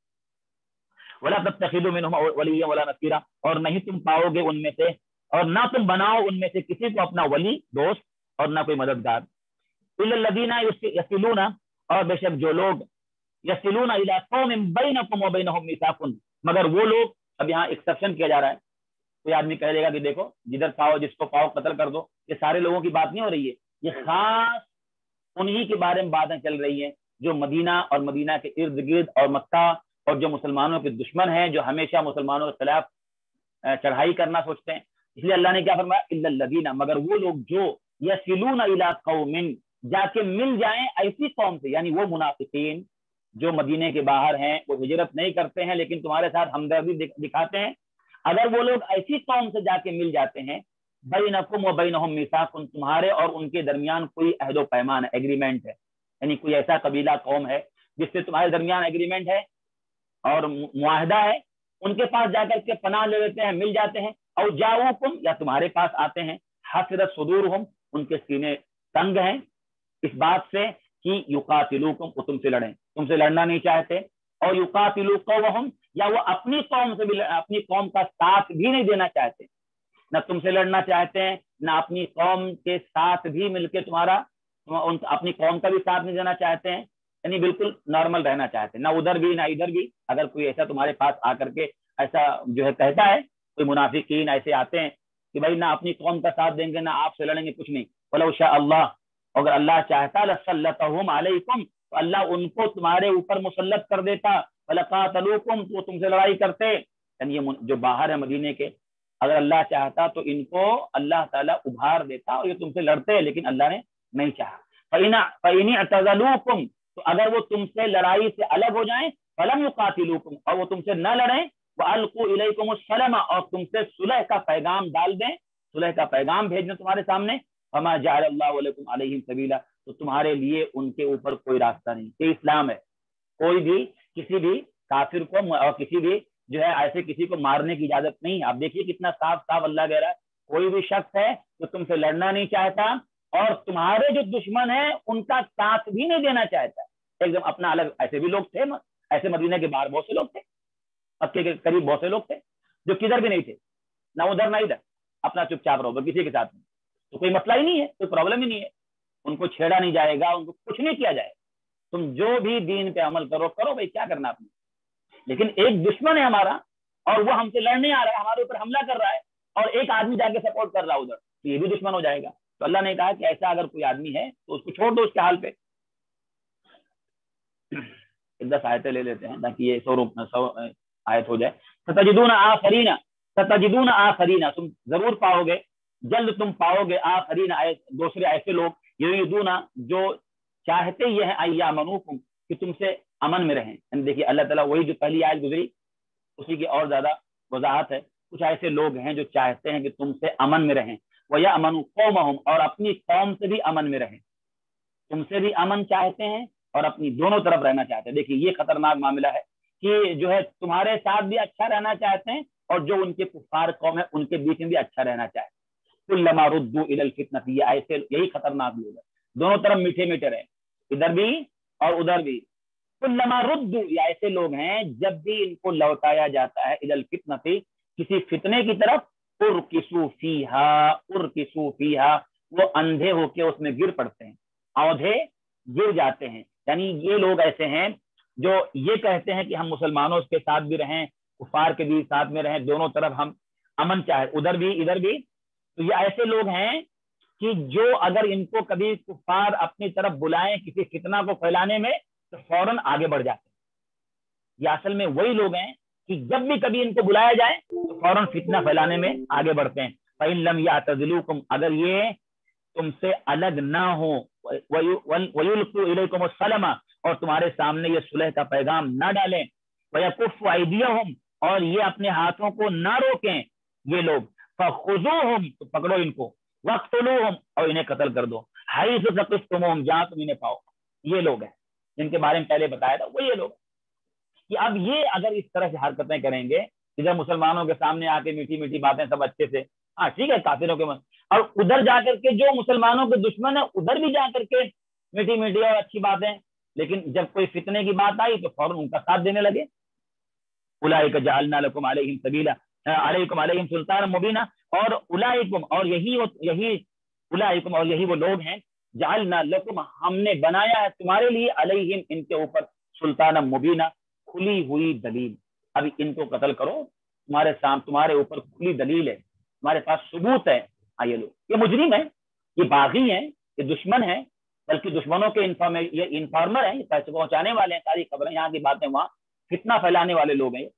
ولا تتخذوا منهم وليا ولا نصيرا، اور نہیں تم پاؤ گے ان میں سے، اور نہ تم بناؤ ان میں سے کسی کو اپنا ولی دوست اور نہ کوئی مددگار۔ الا الذين يصلون، اور بے شک جو لوگ يصلون الى قوم بينكم وبينهم ميثاق، مگر وہ لوگ، اب یہاں ایکسپشن کیا جا رہا ہے، کوئی آدمی کہے گا کہ دیکھو جدھر پاؤ جس کو پاؤ قتل کر دو، یہ سارے لوگوں کی بات نہیں ہو رہی ہے، یہ خاص انہی کے بارے میں باتیں چل رہی ہیں جو مدینہ اور مدینہ کے ارد گرد اور مکہ اور جو مسلمانوں کے دشمن ہیں، جو ہمیشہ مسلمانوں کے خلاف چڑھائی کرنا سوچتے ہیں۔ اس لیے اللہ نے کیا فرمایا؟ الا الذین، مگر وہ لوگ جو یصلون الی قوم، جا کے مل جائیں ایسی قوم سے، یعنی وہ منافقین جو مدینے کے باہر ہیں، وہ ہجرت نہیں کرتے ہیں لیکن تمہارے ساتھ ہمدردی دکھاتے ہیں، اگر وہ لوگ ایسی قوم سے جا کے مل جاتے ہیں، بینکم و بینہم میثاق، تمہارے اور ان کے درمیان کوئی عہد و پیمان ہے، ایگریمنٹ ہے، یعنی کوئی ایسا قبیلہ قوم ہے جس سے تمہارے درمیان ایگریمنٹ ہے اور معاہدہ ہے، ان کے پاس جا کر کے پناہ لے لیتے ہیں، مل جاتے ہیں، او جاؤکم، یا تمہارے پاس آتے ہیں، حسرت صدورہم، ان کے سینے تنگ ہیں، इस बात से कि युकातिलूकुम, वो तुमसे लड़ें, तुमसे लड़ना नहीं चाहते, और युकातिलू कौमहुम, या वो अपनी कौम से भी, अपनी कौम का साथ भी नहीं देना चाहते, ना तुमसे लड़ना चाहते हैं, ना अपनी कौम के साथ भी मिलकर तुम्हारा उन अपनी कौम का भी साथ नहीं देना चाहते हैं, यानी बिल्कुल नॉर्मल रहना चाहते हैं, ना उधर भी ना इधर भी। अगर कोई ऐसा तुम्हारे पास आकर के ऐसा जो है कहता है, कोई मुनाफिकीन ऐसे आते हैं कि भाई ना अपनी कौम का साथ देंगे ना आपसे लड़ेंगे, कुछ नहीं, वलौ शाअ अल्लाह, अगर अल्लाह चाहता लसल्लतहुम अलैकुम, तो अल्लाह उनको तुम्हारे ऊपर मुसल्लत कर देता, वलकातलूकुम, तो तुमसे लड़ाई करते। यानी ये जो बाहर है मदीने के, अगर अल्लाह चाहता तो इनको अल्लाह ताला उभार देता और ये तुमसे लड़ते, लेकिन अल्लाह ने नहीं चाहा। फ़इन अतज़लूकुम, तो अगर वो तुमसे लड़ाई से अलग हो जाएं, फलम युकातिलूकुम, और वो तुमसे न लड़ें, वअल्क़ू इलैकुमुस्सलाम, और तुमसे सुलह का पैगाम डाल दें, सुलह का पैगाम भेज दें तुम्हारे सामने, फमा जअलल्लाहु लकुम अलैहिम सबीला, तो तुम्हारे लिए उनके ऊपर कोई रास्ता नहीं। ये इस्लाम है, कोई भी किसी भी काफिर को और किसी भी जो है ऐसे किसी को मारने की इजाजत नहीं। आप देखिए कितना साफ साफ अल्लाह कह रहा है, कोई भी शख्स है जो तुमसे लड़ना नहीं चाहता और तुम्हारे जो दुश्मन है उनका साथ भी नहीं देना चाहता, एकदम अपना अलग, ऐसे भी लोग थे, ऐसे मदीने के बाहर बहुत से लोग थे, मक्के के करीब बहुत से लोग थे जो किधर भी नहीं थे, ना उधर ना इधर, अपना चुपचाप रहो किसी के साथ में, तो कोई मसला ही नहीं है, कोई प्रॉब्लम ही नहीं है, उनको छेड़ा नहीं जाएगा, उनको कुछ नहीं किया जाएगा, तुम जो भी दीन पे अमल करो करो भाई, क्या करना आपने। लेकिन एक दुश्मन है हमारा और वो हमसे लड़ने आ रहा है, हमारे ऊपर हमला कर रहा है, और एक आदमी जाके सपोर्ट कर रहा है उधर, तो ये भी दुश्मन हो जाएगा। तो अल्लाह ने कहा कि ऐसा अगर कोई आदमी है तो उसको छोड़ दो उसके हाल पे। दस आयतें ले लेते हैं ताकि ये सौ सौ आयत हो जाए। सतजिदूना आखरीना, सतजिदूना आखरीना, तुम जरूर पाओगे, जल्द तुम पाओगे, आखरीना दूसरे ऐसे लोग, युरीदूना जो चाहते ये है, अय्यामनुकुम कि तुमसे अमन में रहें। देखिए अल्लाह ताला वही जो पहली आयत गुजरी उसी की और ज्यादा वजाहत है। कुछ ऐसे लोग हैं जो चाहते हैं कि तुमसे अमन में रहें, वयअमनु कौमहुम, और अपनी कौम से भी अमन में रहें, तुमसे भी अमन चाहते हैं और अपनी दोनों तरफ रहना चाहते हैं। देखिए ये खतरनाक मामला है कि जो है तुम्हारे साथ भी अच्छा रहना चाहते हैं और जो उनके कुफार कौम है उनके बीच में भी अच्छा रहना चाहते हैं। कुल्लमा रुद्दू इलल फितनती, ऐसे यही खतरनाक लोग है, दोनों तरफ मीठे मीठे रहे, इधर भी और उधर भी। कुल्लमा रुद्दू, या ऐसे लोग हैं जब भी इनको लौटाया जाता है इलल फितनती, किसी फितने की तरफ, उरकिसू फीहा, उरकिसू फीहा, वो अंधे होके उसमें गिर पड़ते हैं, औंधे गिर जाते हैं। यानी ये लोग ऐसे हैं जो ये कहते हैं कि हम मुसलमानों के साथ भी रहें, कुफार के भी साथ में रहें, दोनों तरफ हम अमन चाहे, उधर भी इधर भी। तो ये ऐसे लोग हैं कि जो अगर इनको कभी कुफार अपनी तरफ बुलाएं किसी फितना को फैलाने में तो फौरन आगे बढ़ जाते हैं। ये असल में वही लोग हैं कि जब भी कभी इनको बुलाया जाए तो फौरन फितना फैलाने में आगे बढ़ते हैं। फ़इन लम यातज़िलूकुम, अगर ये तुमसे अलग ना हो, वयुल्क़ू इलैकुमुस्सलाम, और तुम्हारे सामने ये सुलह का पैगाम ना डालें, वयकुफ़्फ़ु अयदियहुम, और ये अपने हाथों को ना रोकें ये लोग, फ़ख़ुज़ूहुम, तो पकड़ो इनको, वक़्तुलूहुम, और इन्हें कत्ल कर दो, हैसु सक़िफ़्तुमूहुम, जहां तुम इन्हें पाओ। ये लोग हैं जिनके बारे में पहले बताया था, वो ये लोग कि अब ये अगर इस तरह से हरकतें करेंगे, इधर मुसलमानों के सामने आके मीठी मीठी बातें सब अच्छे से, हाँ ठीक है काफिरों के मन, और उधर जाकर के जो मुसलमानों के दुश्मन है उधर भी जाकर के मीठी मीठी और अच्छी बातें, लेकिन जब कोई फितने की बात आई तो फौरन उनका साथ देने लगे। उलाइका जअलना लकुम अलैहिम सबीला, अलैकुम अलैहिम सुल्तान मुबीना, और उलाइकुम, और यही यही उलाइकुम, और यही वो लोग हैं, जअलना लकुम, हमने बनाया है तुम्हारे लिए, अलैहिम, इनके ऊपर, सुल्तान मुबीना, खुली हुई दलील। अब इनको कत्ल करो, तुम्हारे सामने तुम्हारे ऊपर खुली दलील है, तुम्हारे पास सबूत है। आइए लो, ये मुजरिम है, ये बागी है, ये दुश्मन है, बल्कि दुश्मनों के इन्फॉर्मे ये इन्फॉर्मर है, पैसे पहुंचाने वाले हैं, सारी खबरें यहाँ की बातें वहां, फितना फैलाने वाले लोग हैं।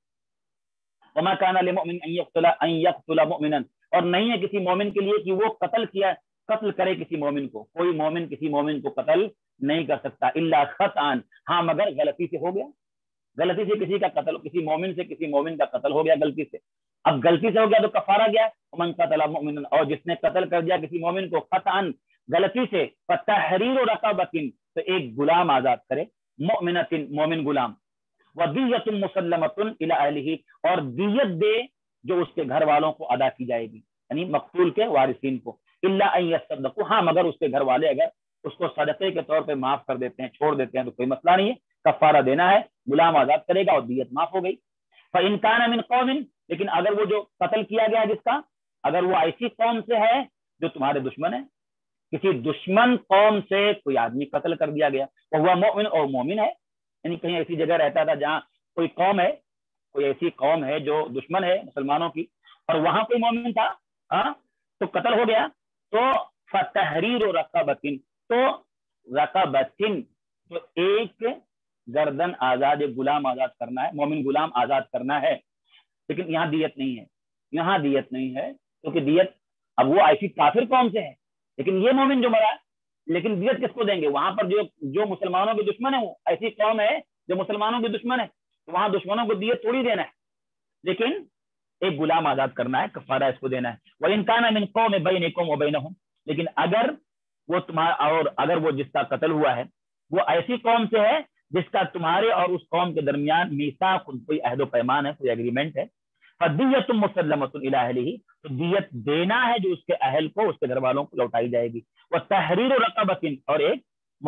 वमा काना लिमुमिन अन यक़्तुला अन यक़्तुला मुमिनन, और नहीं है किसी मोमिन के लिए कि वो कत्ल किया कत्ल करे किसी मोमिन को, कोई मोमिन किसी मोमिन को कत्ल नहीं कर सकता, इल्ला खतअन, हाँ मगर गलती से हो गया, गलती से किसी का कत्ल, किसी मोमिन से किसी मोमिन का कत्ल हो गया गलती से। अब गलती से हो गया तो कफारा गया, मन कतला मुमिनन, और जिसने कत्ल कर दिया किसी मोमिन को खतअन, गलती से, फतहरीरु रक़बतिन, तो एक गुलाम आजाद करे, मुमिनतिन, मोमिन गुलाम, व दियतुन मुसल्लमतुन इला अहलिही, और दियत दे जो उसके घर वालों को अदा की जाएगी, यानी मकतूल के वारिसीन को, इल्ला अन यस्तदक़ू, हाँ मगर उसके घर वाले अगर اس کو صدقے کے طور پہ معاف کر دیتے ہیں، چھوڑ دیتے ہیں تو کوئی مسئلہ نہیں ہے، کفارہ دینا ہے، غلام آزاد کرے گا اور دیت معاف ہو گئی۔ فَإِن كَانَ مِن قَوْمٍ، لیکن اگر وہ جو قتل کیا گیا جس کا، اگر وہ ایسی قوم سے ہے جو تمہارے دشمن ہے، کسی دشمن قوم سے کوئی آدمی قتل کر دیا گیا، وہ ہوا مومن اور مومن ہے، یعنی کہیں ایسی جگہ رہتا تھا جہاں کوئی قوم ہے، کوئی ایسی قوم ہے جو دشمن ہے مسلمانوں کی، اور وہاں کوئی مومن تھا ہاں تو قتل ہو گیا، تو فَتَحْرِيرُ رَقَبَةٍ، تو رقبتن تو ایک گردن آزاد، غلام آزاد کرنا ہے، مومن غلام آزاد کرنا ہے، لیکن یہاں دیت نہیں ہے، یہاں دیت نہیں ہے کیونکہ دیت اب وہ ایسی کافر قوم سے ہے، لیکن یہ مومن جو مرا، لیکن دیت کس کو دیں گے؟ وہاں پر جو جو مسلمانوں کے دشمن ہے، وہ ایسی قوم ہے جو مسلمانوں کے دشمن ہے، تو وہاں دشمنوں کو دیت تھوڑی دینا ہے، لیکن ایک غلام آزاد کرنا ہے، کفارہ اس کو دینا ہے۔ وَإِن كَانَ مِن قَوْمٍ بَيْنِكُمْ وَبَيْنَهُمْ، لیکن اگر وہ تمہارا اور اگر وہ جس کا قتل ہوا ہے وہ ایسی قوم سے ہے جس کا تمہارے اور اس قوم کے درمیان میثاق، کوئی عہد و پیمان ہے، کوئی ایگریمنٹ ہے، فَدِيَّةٌ مُسَلَّمَةٌ إِلَىٰ أَهْلِهِ، تو دیت دینا ہے جو اس کے اہل کو، اس کے گھر والوں کو لوٹائی جائے گی، وَتَحْرِيرُ رَقَبَةٍ، اور ایک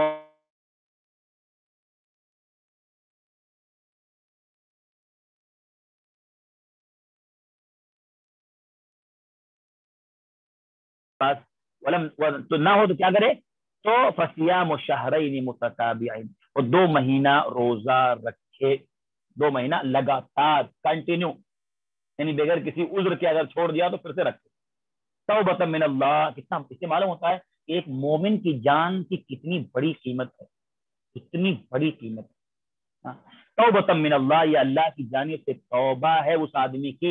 پاس تو نہ ہو تو کیا کرے؟ تو فصیام الشہرین متتابعین، اور دو مہینہ روزہ رکھے، دو مہینہ لگاتار کنٹینیو، یعنی بغیر کسی عذر کے اگر چھوڑ دیا تو پھر سے رکھے۔ توبۃ من اللہ، کتنا اس سے معلوم ہوتا ہے ایک مومن کی جان کی کتنی بڑی قیمت ہے، کتنی بڑی قیمت ہے۔ توبۃ من اللہ، یہ اللہ کی جانب سے توبہ ہے اس آدمی کی،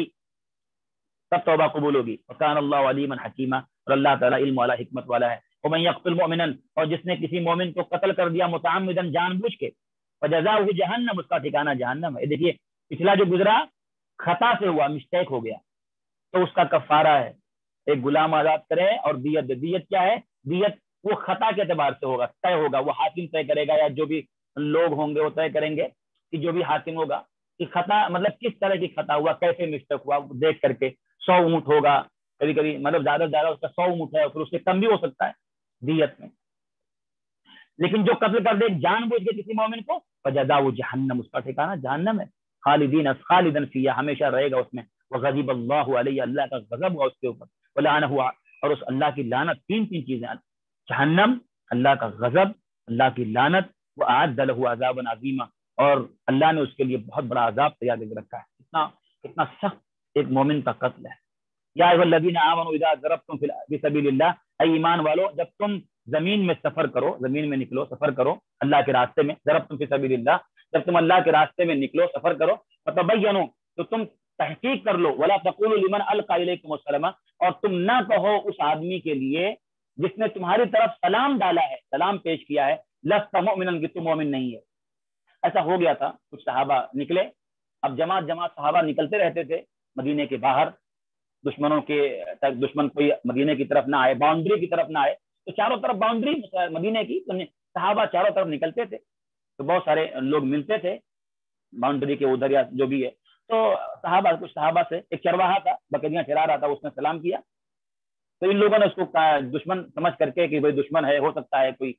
تب توبہ قبول ہوگی۔ وکان اللہ علیما حکیما، اور اللہ تعالیٰ علم والا، حکمت والا ہے۔ ومن یقتل مؤمنا، اور جس نے کسی مومن کو قتل کر دیا متعمدا، جان بوجھ کے، فجزاؤہ جہنم، اس کا ٹھکانہ جہنم ہے۔ دیکھیے پچھلا جو گزرا خطا سے ہوا، مسٹیک ہو گیا، تو اس کا کفارہ ہے ایک غلام آزاد کرے اور دیت۔ دیت کیا ہے؟ دیت وہ خطا کے اعتبار سے ہوگا، طے ہوگا، وہ حاکم طے کرے گا یا جو بھی لوگ ہوں گے وہ طے کریں گے کہ جو بھی حاکم ہوگا کہ خطا مطلب کس طرح کی خطا ہوا، کیسے مسٹیک ہوا، دیکھ کر کے سو اونٹ ہوگا، کبھی کبھی مطلب زیادہ سے زیادہ اس کا سو اونٹ ہے، پھر اس سے کم بھی ہو سکتا ہے دیت میں، لیکن جو قتل کر دے جان بوجھ کے کسی مومن کو، فجزاؤہ جہنم، اس کا ٹھکانہ جہنم ہے، خالدین خالدن فیہا، ہمیشہ رہے گا اس میں، وغضب اللہ علیہ، اللہ کا غضب ہوا اس کے اوپر، ولعنہ، اور اس اللہ کی لعنت، تین تین چیزیں، جہنم، اللہ کا غضب، اللہ کی لعنت، وأعد لہ عذابا عظیما، اور اللہ نے اس کے لیے بہت بڑا عذاب تیار کر رکھا ہے۔ کتنا کتنا سخت ایک مومن کا قتل ہے۔ یا ایھا الذین آمنوا اذا ضربتم فی سبیل اللہ، اے ایمان والو جب تم زمین میں سفر کرو، زمین میں نکلو، سفر کرو اللہ کے راستے میں، ضربتم فی سبیل اللہ، جب تم اللہ کے راستے میں نکلو، سفر کرو، فتبینوا، تو تم تحقیق کر لو، ولا تقولوا لمن القى الیکم السلام، اور تم نہ کہو اس آدمی کے لیے جس نے تمہاری طرف سلام ڈالا ہے، سلام پیش کیا ہے، لست مؤمنا، کہ تم مومن نہیں ہے۔ ایسا ہو گیا تھا، کچھ صحابہ نکلے، اب جماعت جماعت صحابہ نکلتے رہتے تھے مدینے کے باہر، دشمنوں کے تک دشمن کوئی مدینے کی طرف نہ آئے، باؤنڈری کی طرف نہ آئے، تو چاروں طرف باؤنڈری مدینے کی، صحابہ چاروں طرف نکلتے تھے، تو بہت سارے لوگ ملتے تھے باؤنڈری کے ادھر یا جو بھی ہے، تو صحابہ کچھ صحابہ سے ایک چرواہا تھا، بکریاں چرا رہا تھا، اس نے سلام کیا، تو ان لوگوں نے اس کو دشمن سمجھ کر کے کہ بھائی دشمن ہے، ہو سکتا ہے کوئی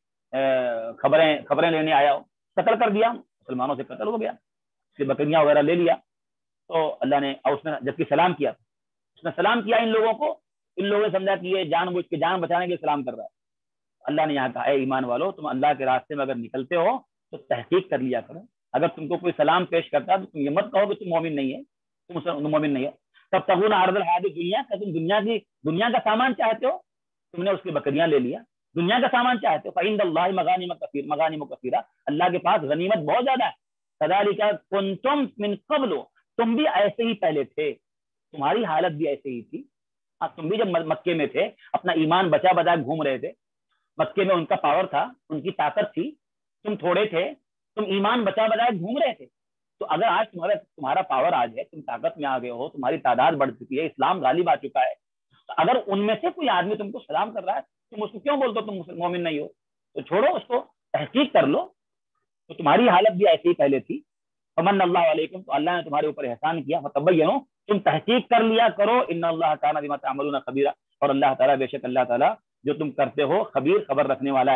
خبریں خبریں لینے آیا ہو، قتل کر دیا، مسلمانوں سے قتل ہو گیا، اس کی بکریاں وغیرہ لے لیا، تو اللہ نے اور اس نے جبکہ سلام کیا، اس نے سلام کیا ان لوگوں کو، ان لوگوں نے سمجھا کہ یہ جان بوجھ کے جان بچانے کے لیے سلام کر رہا ہے۔ اللہ نے یہاں کہا اے ایمان والو، تم اللہ کے راستے میں اگر نکلتے ہو تو تحقیق کر لیا کرو، اگر تم کو کوئی سلام پیش کرتا ہے تو تم یہ مت کہو کہ تم مومن نہیں ہے، تم مومن نہیں ہے، تب تبون عرض الحیات دنیا، کہ تم دنیا کی دنیا کا سامان چاہتے ہو، تم نے اس کی بکریاں لے لیا، دنیا کا سامان چاہتے ہو، فعند اللہ مغانم کثیر مغانم کثیرہ، اللہ کے پاس غنیمت بہت زیادہ ہے، کذالک کنتم من قبل، تم بھی ایسے ہی پہلے تھے، تمہاری حالت بھی ایسے ہی تھی، تم بھی جب مکے میں تھے اپنا ایمان بچا بچا گھوم رہے تھے، مکے میں ان کا پاور تھا، ان کی طاقت تھی، تم تھوڑے تھے، تم ایمان بچا بچا گھوم رہے تھے، تو اگر آج تمہارا تمہارا پاور آج ہے، تم طاقت میں آ گئے ہو، تمہاری تعداد بڑھ چکی ہے، اسلام غالب آ چکا ہے، تو اگر ان میں سے کوئی آدمی تم کو سلام کر رہا ہے، تم اس کو کیوں بولتے ہو تم مومن نہیں ہو؟ تو چھوڑو اس کو، تحقیق کر لو، تو تمہاری حالت بھی ایسی ہی پہلے تھی، فمن اللہ علیکم، تو اللہ نے تمہارے اوپر احسان کیا، فتبینوا، تم تحقیق کر لیا کرو، ان اللہ کان بما تعملون خبیرا، اور اللہ تعالیٰ بے شک اللہ تعالیٰ جو تم کرتے ہو خبیر، خبر رکھنے والا ہے۔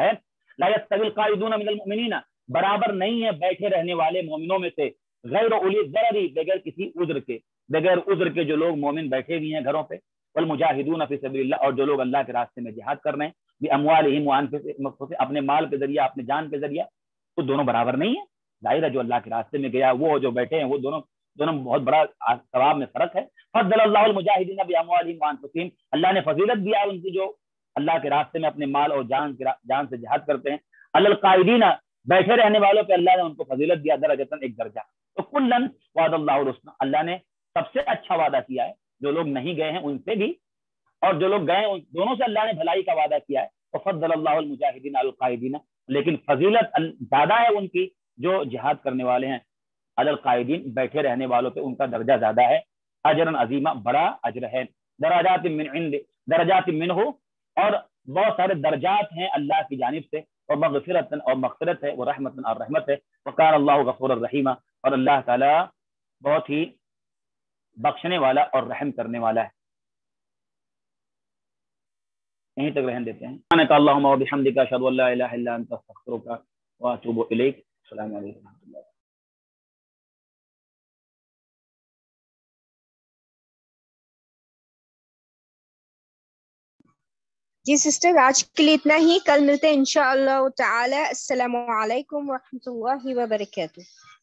لا یستوی القاعدون من المؤمنین، برابر نہیں ہے بیٹھے رہنے والے مومنوں میں سے، غیر اولی الضرر، بغیر کسی عذر کے، بغیر عذر کے جو لوگ مومن بیٹھے ہوئے ہیں گھروں پہ، والمجاہدون فی سبیل اللہ، اور جو لوگ اللہ کے راستے میں جہاد کر رہے ہیں، باموالہم وانفسہم، اپنے مال کے ذریعہ اپنے جان کے ذریعہ، تو دونوں برابر نہیں ہیں. ظاہر ہے جو اللہ کے راستے میں گیا وہ جو بیٹھے ہیں وہ دونوں دونوں بہت بڑا ثواب میں فرق ہے. فضل اللہ المجاہدین باموالہم وانفسہم، اللہ نے فضیلت دیا ان کی جو اللہ کے راستے میں اپنے مال اور جان جان سے جہاد کرتے ہیں. علی القاعدین، بیٹھے رہنے والوں پہ اللہ نے ان کو فضیلت دیا، درجتاً، ایک درجہ. تو کلن وعد اللہ الحسنی، اللہ نے سب سے اچھا وعدہ کیا ہے، جو لوگ نہیں گئے ہیں ان سے بھی اور جو لوگ گئے ہیں دونوں سے اللہ نے بھلائی کا وعدہ کیا ہے. وفضل اللہ المجاہدین علی القاعدین، لیکن فضیلت زیادہ ہے ان کی جو جہاد کرنے والے ہیں، علی القاعدین، بیٹھے رہنے والوں پہ ان کا درجہ زیادہ ہے. اجرا عظیما، بڑا اجر ہے. درجات من عند، درجات منہ، اور بہت سارے درجات ہیں اللہ کی جانب سے، اور مغفرت، اور مغفرت ہے، وہ رحمت اور رحمت ہے. وقال اللہ غفور الرحیم، اور اللہ تعالی بہت ہی بخشنے والا اور رحم کرنے والا ہے. یہیں تک رہن دیتے ہیں. سبحانک اللہم و بحمدک، اشہد ان لا الہ الا انت، استغفرک و اتوب الیک. السلام علیکم و رحمۃ اللہ. جی سسٹر، آج کے لیے اتنا ہی، کل ملتے ہیں انشاءاللہ تعالی. السلام علیکم ورحمۃ اللہ وبرکاتہ.